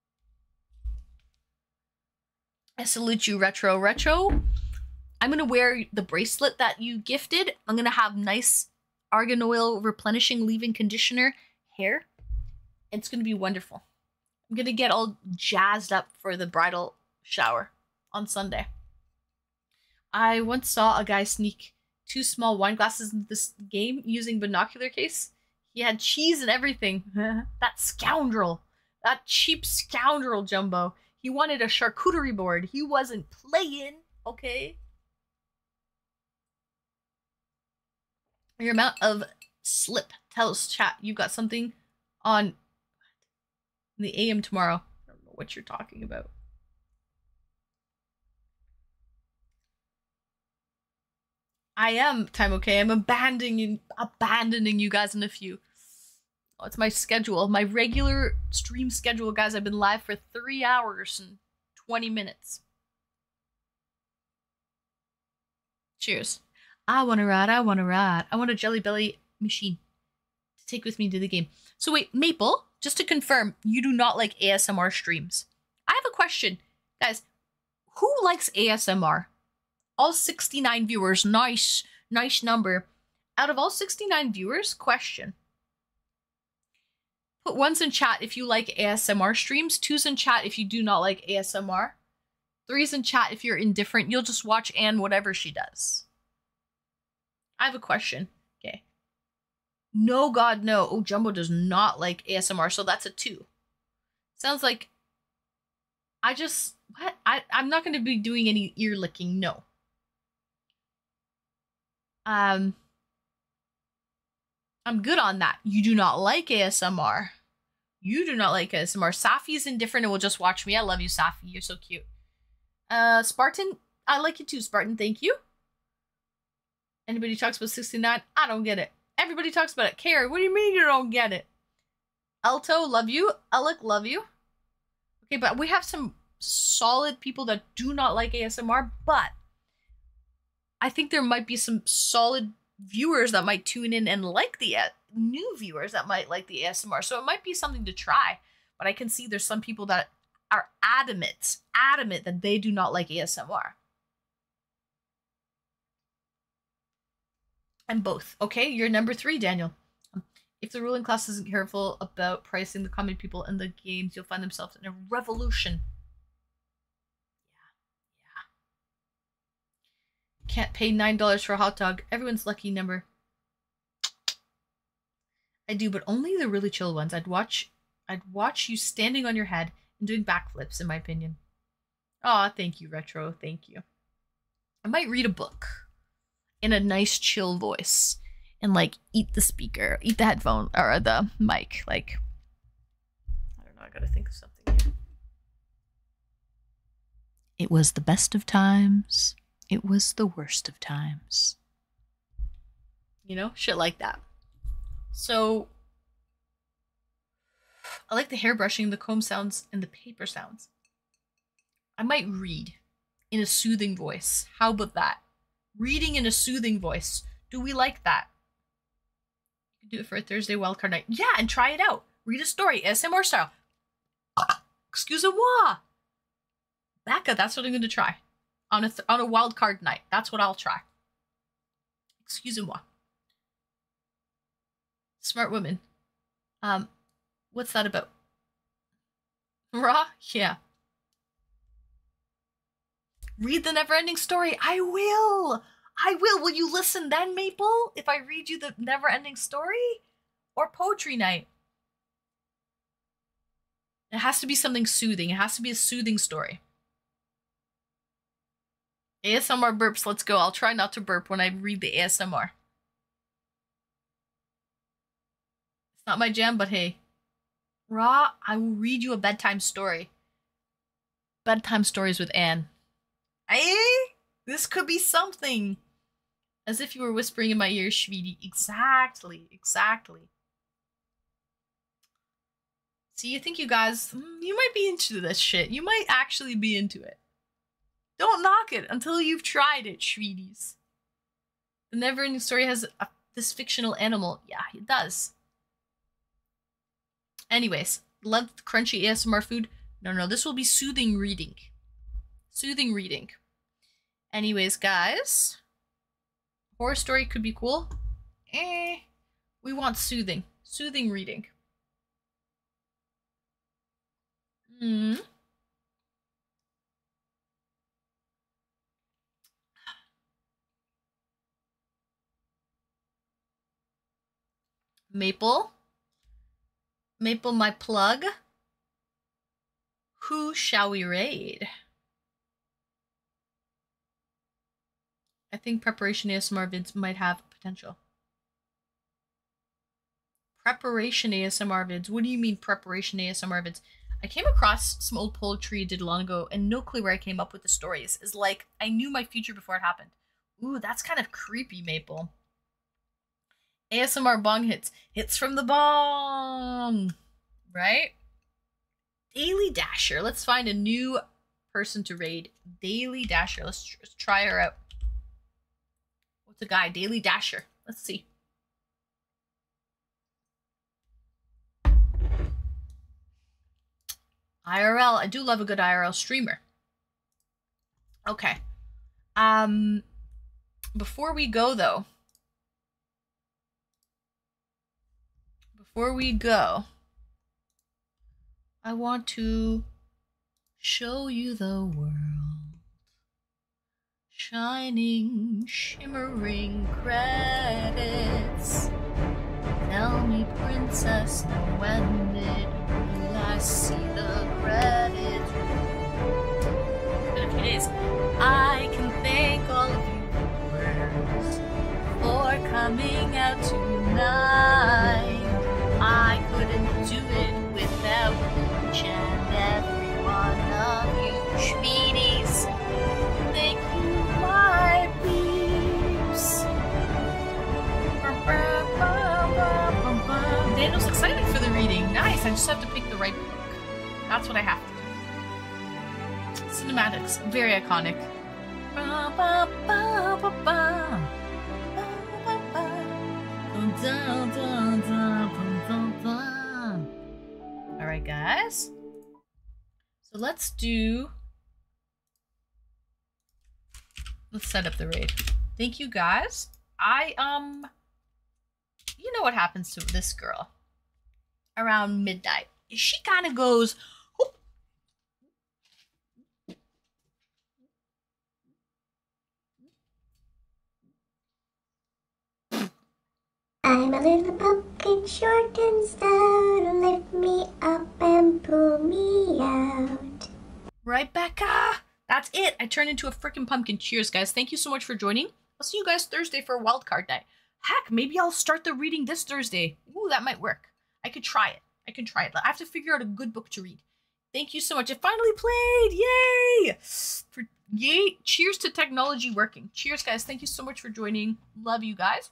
I salute you, Retro. Retro, I'm going to wear the bracelet that you gifted. I'm going to have nice argan oil replenishing leave-in conditioner hair. It's going to be wonderful. I'm going to get all jazzed up for the bridal shower on Sunday. I once saw a guy sneak two small wine glasses into this game using binocular case. He had cheese and everything. That scoundrel. That cheap scoundrel, Jumbo. He wanted a charcuterie board. He wasn't playing, okay? Your amount of slip. Tell us, chat. You got something on the A M tomorrow. I don't know what you're talking about. I am, time okay. I'm abandoning, abandoning you guys in a few. Oh, it's my schedule. My regular stream schedule, guys. I've been live for three hours and twenty minutes. Cheers. I want to ride. I want to ride. I want a Jelly Belly machine to take with me to the game. So wait, Maple, just to confirm, you do not like A S M R streams. I have a question. Guys, who likes A S M R? All sixty-nine viewers. Nice. Nice number. Out of all sixty-nine viewers, question. Put ones in chat if you like A S M R streams. Twos in chat if you do not like A S M R. Threes in chat if you're indifferent. You'll just watch Anne whatever she does. I have a question. Okay. No, God, no. Oh, Jumbo does not like A S M R, so that's a two. Sounds like I just... What? I, I'm not going to be doing any ear licking. No. Um... I'm good on that. You do not like A S M R. You do not like A S M R. Safi's indifferent and will just watch me. I love you, Safi. You're so cute. Uh, Spartan, I like you too, Spartan. Thank you. Anybody talks about sixty-nine? I don't get it. Everybody talks about it. Carrie, what do you mean you don't get it? Alto, love you. Alec, love you. Okay, but we have some solid people that do not like A S M R, but I think there might be some solid viewers that might tune in and like the uh, new viewers that might like the A S M R. So it might be something to try. But I can see there's some people that are adamant, adamant that they do not like A S M R. And both. Okay, you're number three, Daniel. If the ruling class isn't careful about pricing the common people in the games, you'll find themselves in a revolution. Can't pay nine dollars for a hot dog. Everyone's lucky number. I do, but only the really chill ones. I'd watch I'd watch you standing on your head and doing backflips, in my opinion. Aw, thank you, Retro. Thank you. I might read a book in a nice chill voice and like eat the speaker, eat the headphone or the mic. Like, I don't know, I gotta think of something here. It was the best of times. It was the worst of times. You know, shit like that. So, I like the hair brushing, the comb sounds, and the paper sounds. I might read in a soothing voice. How about that? Reading in a soothing voice. Do we like that? You can do it for a Thursday wildcard night. Yeah, and try it out. Read a story, A S M R style. Excusez-moi. Becca, that's what I'm going to try. On a, th on a wildcard night. That's what I'll try. Excusez-moi. Smart woman. Um, what's that about? Raw? Yeah. Read the never-ending story. I will. I will. Will you listen then, Maple? If I read you the never-ending story? Or poetry night? It has to be something soothing. It has to be a soothing story. A S M R burps. Let's go. I'll try not to burp when I read the A S M R. It's not my jam, but hey. Raw, I will read you a bedtime story. Bedtime stories with Anne. Hey, this could be something. As if you were whispering in my ear, Shveety. Exactly, exactly. See, you think you guys, you might be into this shit. You might actually be into it. Don't knock it until you've tried it, Shveeties. The never-ending story has a, this fictional animal. Yeah, it does. Anyways, love crunchy A S M R food. No, no, this will be soothing reading. Soothing reading. Anyways, guys. Horror story could be cool. Eh. We want soothing. Soothing reading. Hmm. Maple. Maple, my plug. Who shall we raid? I think preparation A S M R vids might have potential. Preparation A S M R vids? What do you mean preparation A S M R vids? I came across some old poetry I did long ago and no clue where I came up with the stories. It's like I knew my future before it happened. Ooh, that's kind of creepy, Maple. A S M R bong hits. Hits from the bong. Right? Daily Dasher. Let's find a new person to raid. Daily Dasher. Let's, tr let's try her out. What's a guy? Daily Dasher. Let's see. I R L. I do love a good I R L streamer. Okay. Um, before we go, though. Before we go, I want to show you the world. Shining, shimmering credits. Tell me, princess, when did I see the credits? It's been a few days. I can thank all of you viewers for coming out tonight. I couldn't do it without each and every one of you Shveeties. Thank you, my peeps. Daniel's excited for the reading. Nice. I just have to pick the right book. That's what I have to do. Cinematics. Very iconic. Alright, guys. So let's do... Let's set up the raid. Thank you, guys. I, um... You know what happens to this girl around midnight. She kind of goes... Whoop. I'm a little pumpkin, short and stout. Lift me up and pull me out. Right, Becca? That's it. I turned into a freaking pumpkin. Cheers, guys. Thank you so much for joining. I'll see you guys Thursday for wildcard night. Heck, maybe I'll start the reading this Thursday. Ooh, that might work. I could try it. I can try it. I have to figure out a good book to read. Thank you so much. It finally played. Yay! For yay! Cheers to technology working. Cheers, guys. Thank you so much for joining. Love you guys.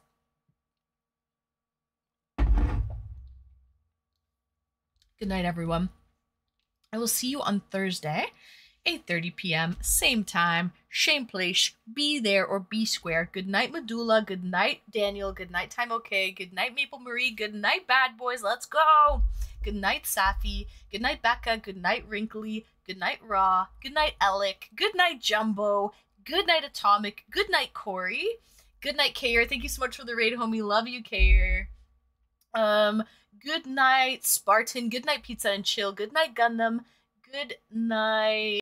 Good night, everyone. I will see you on Thursday, eight thirty p m Same time, same place. Be there or be square. Good night, Medulla. Good night, Daniel. Good night, Time OK. Good night, Maple Marie. Good night, Bad Boys. Let's go. Good night, Safi. Good night, Becca. Good night, Wrinkly. Good night, Raw. Good night, Alec. Good night, Jumbo. Good night, Atomic. Good night, Corey. Good night, Kayer. Thank you so much for the raid, homie. Love you, Kayer. Um, good night, Spartan. Good night, Pizza and Chill. Good night, Gundam. Good night.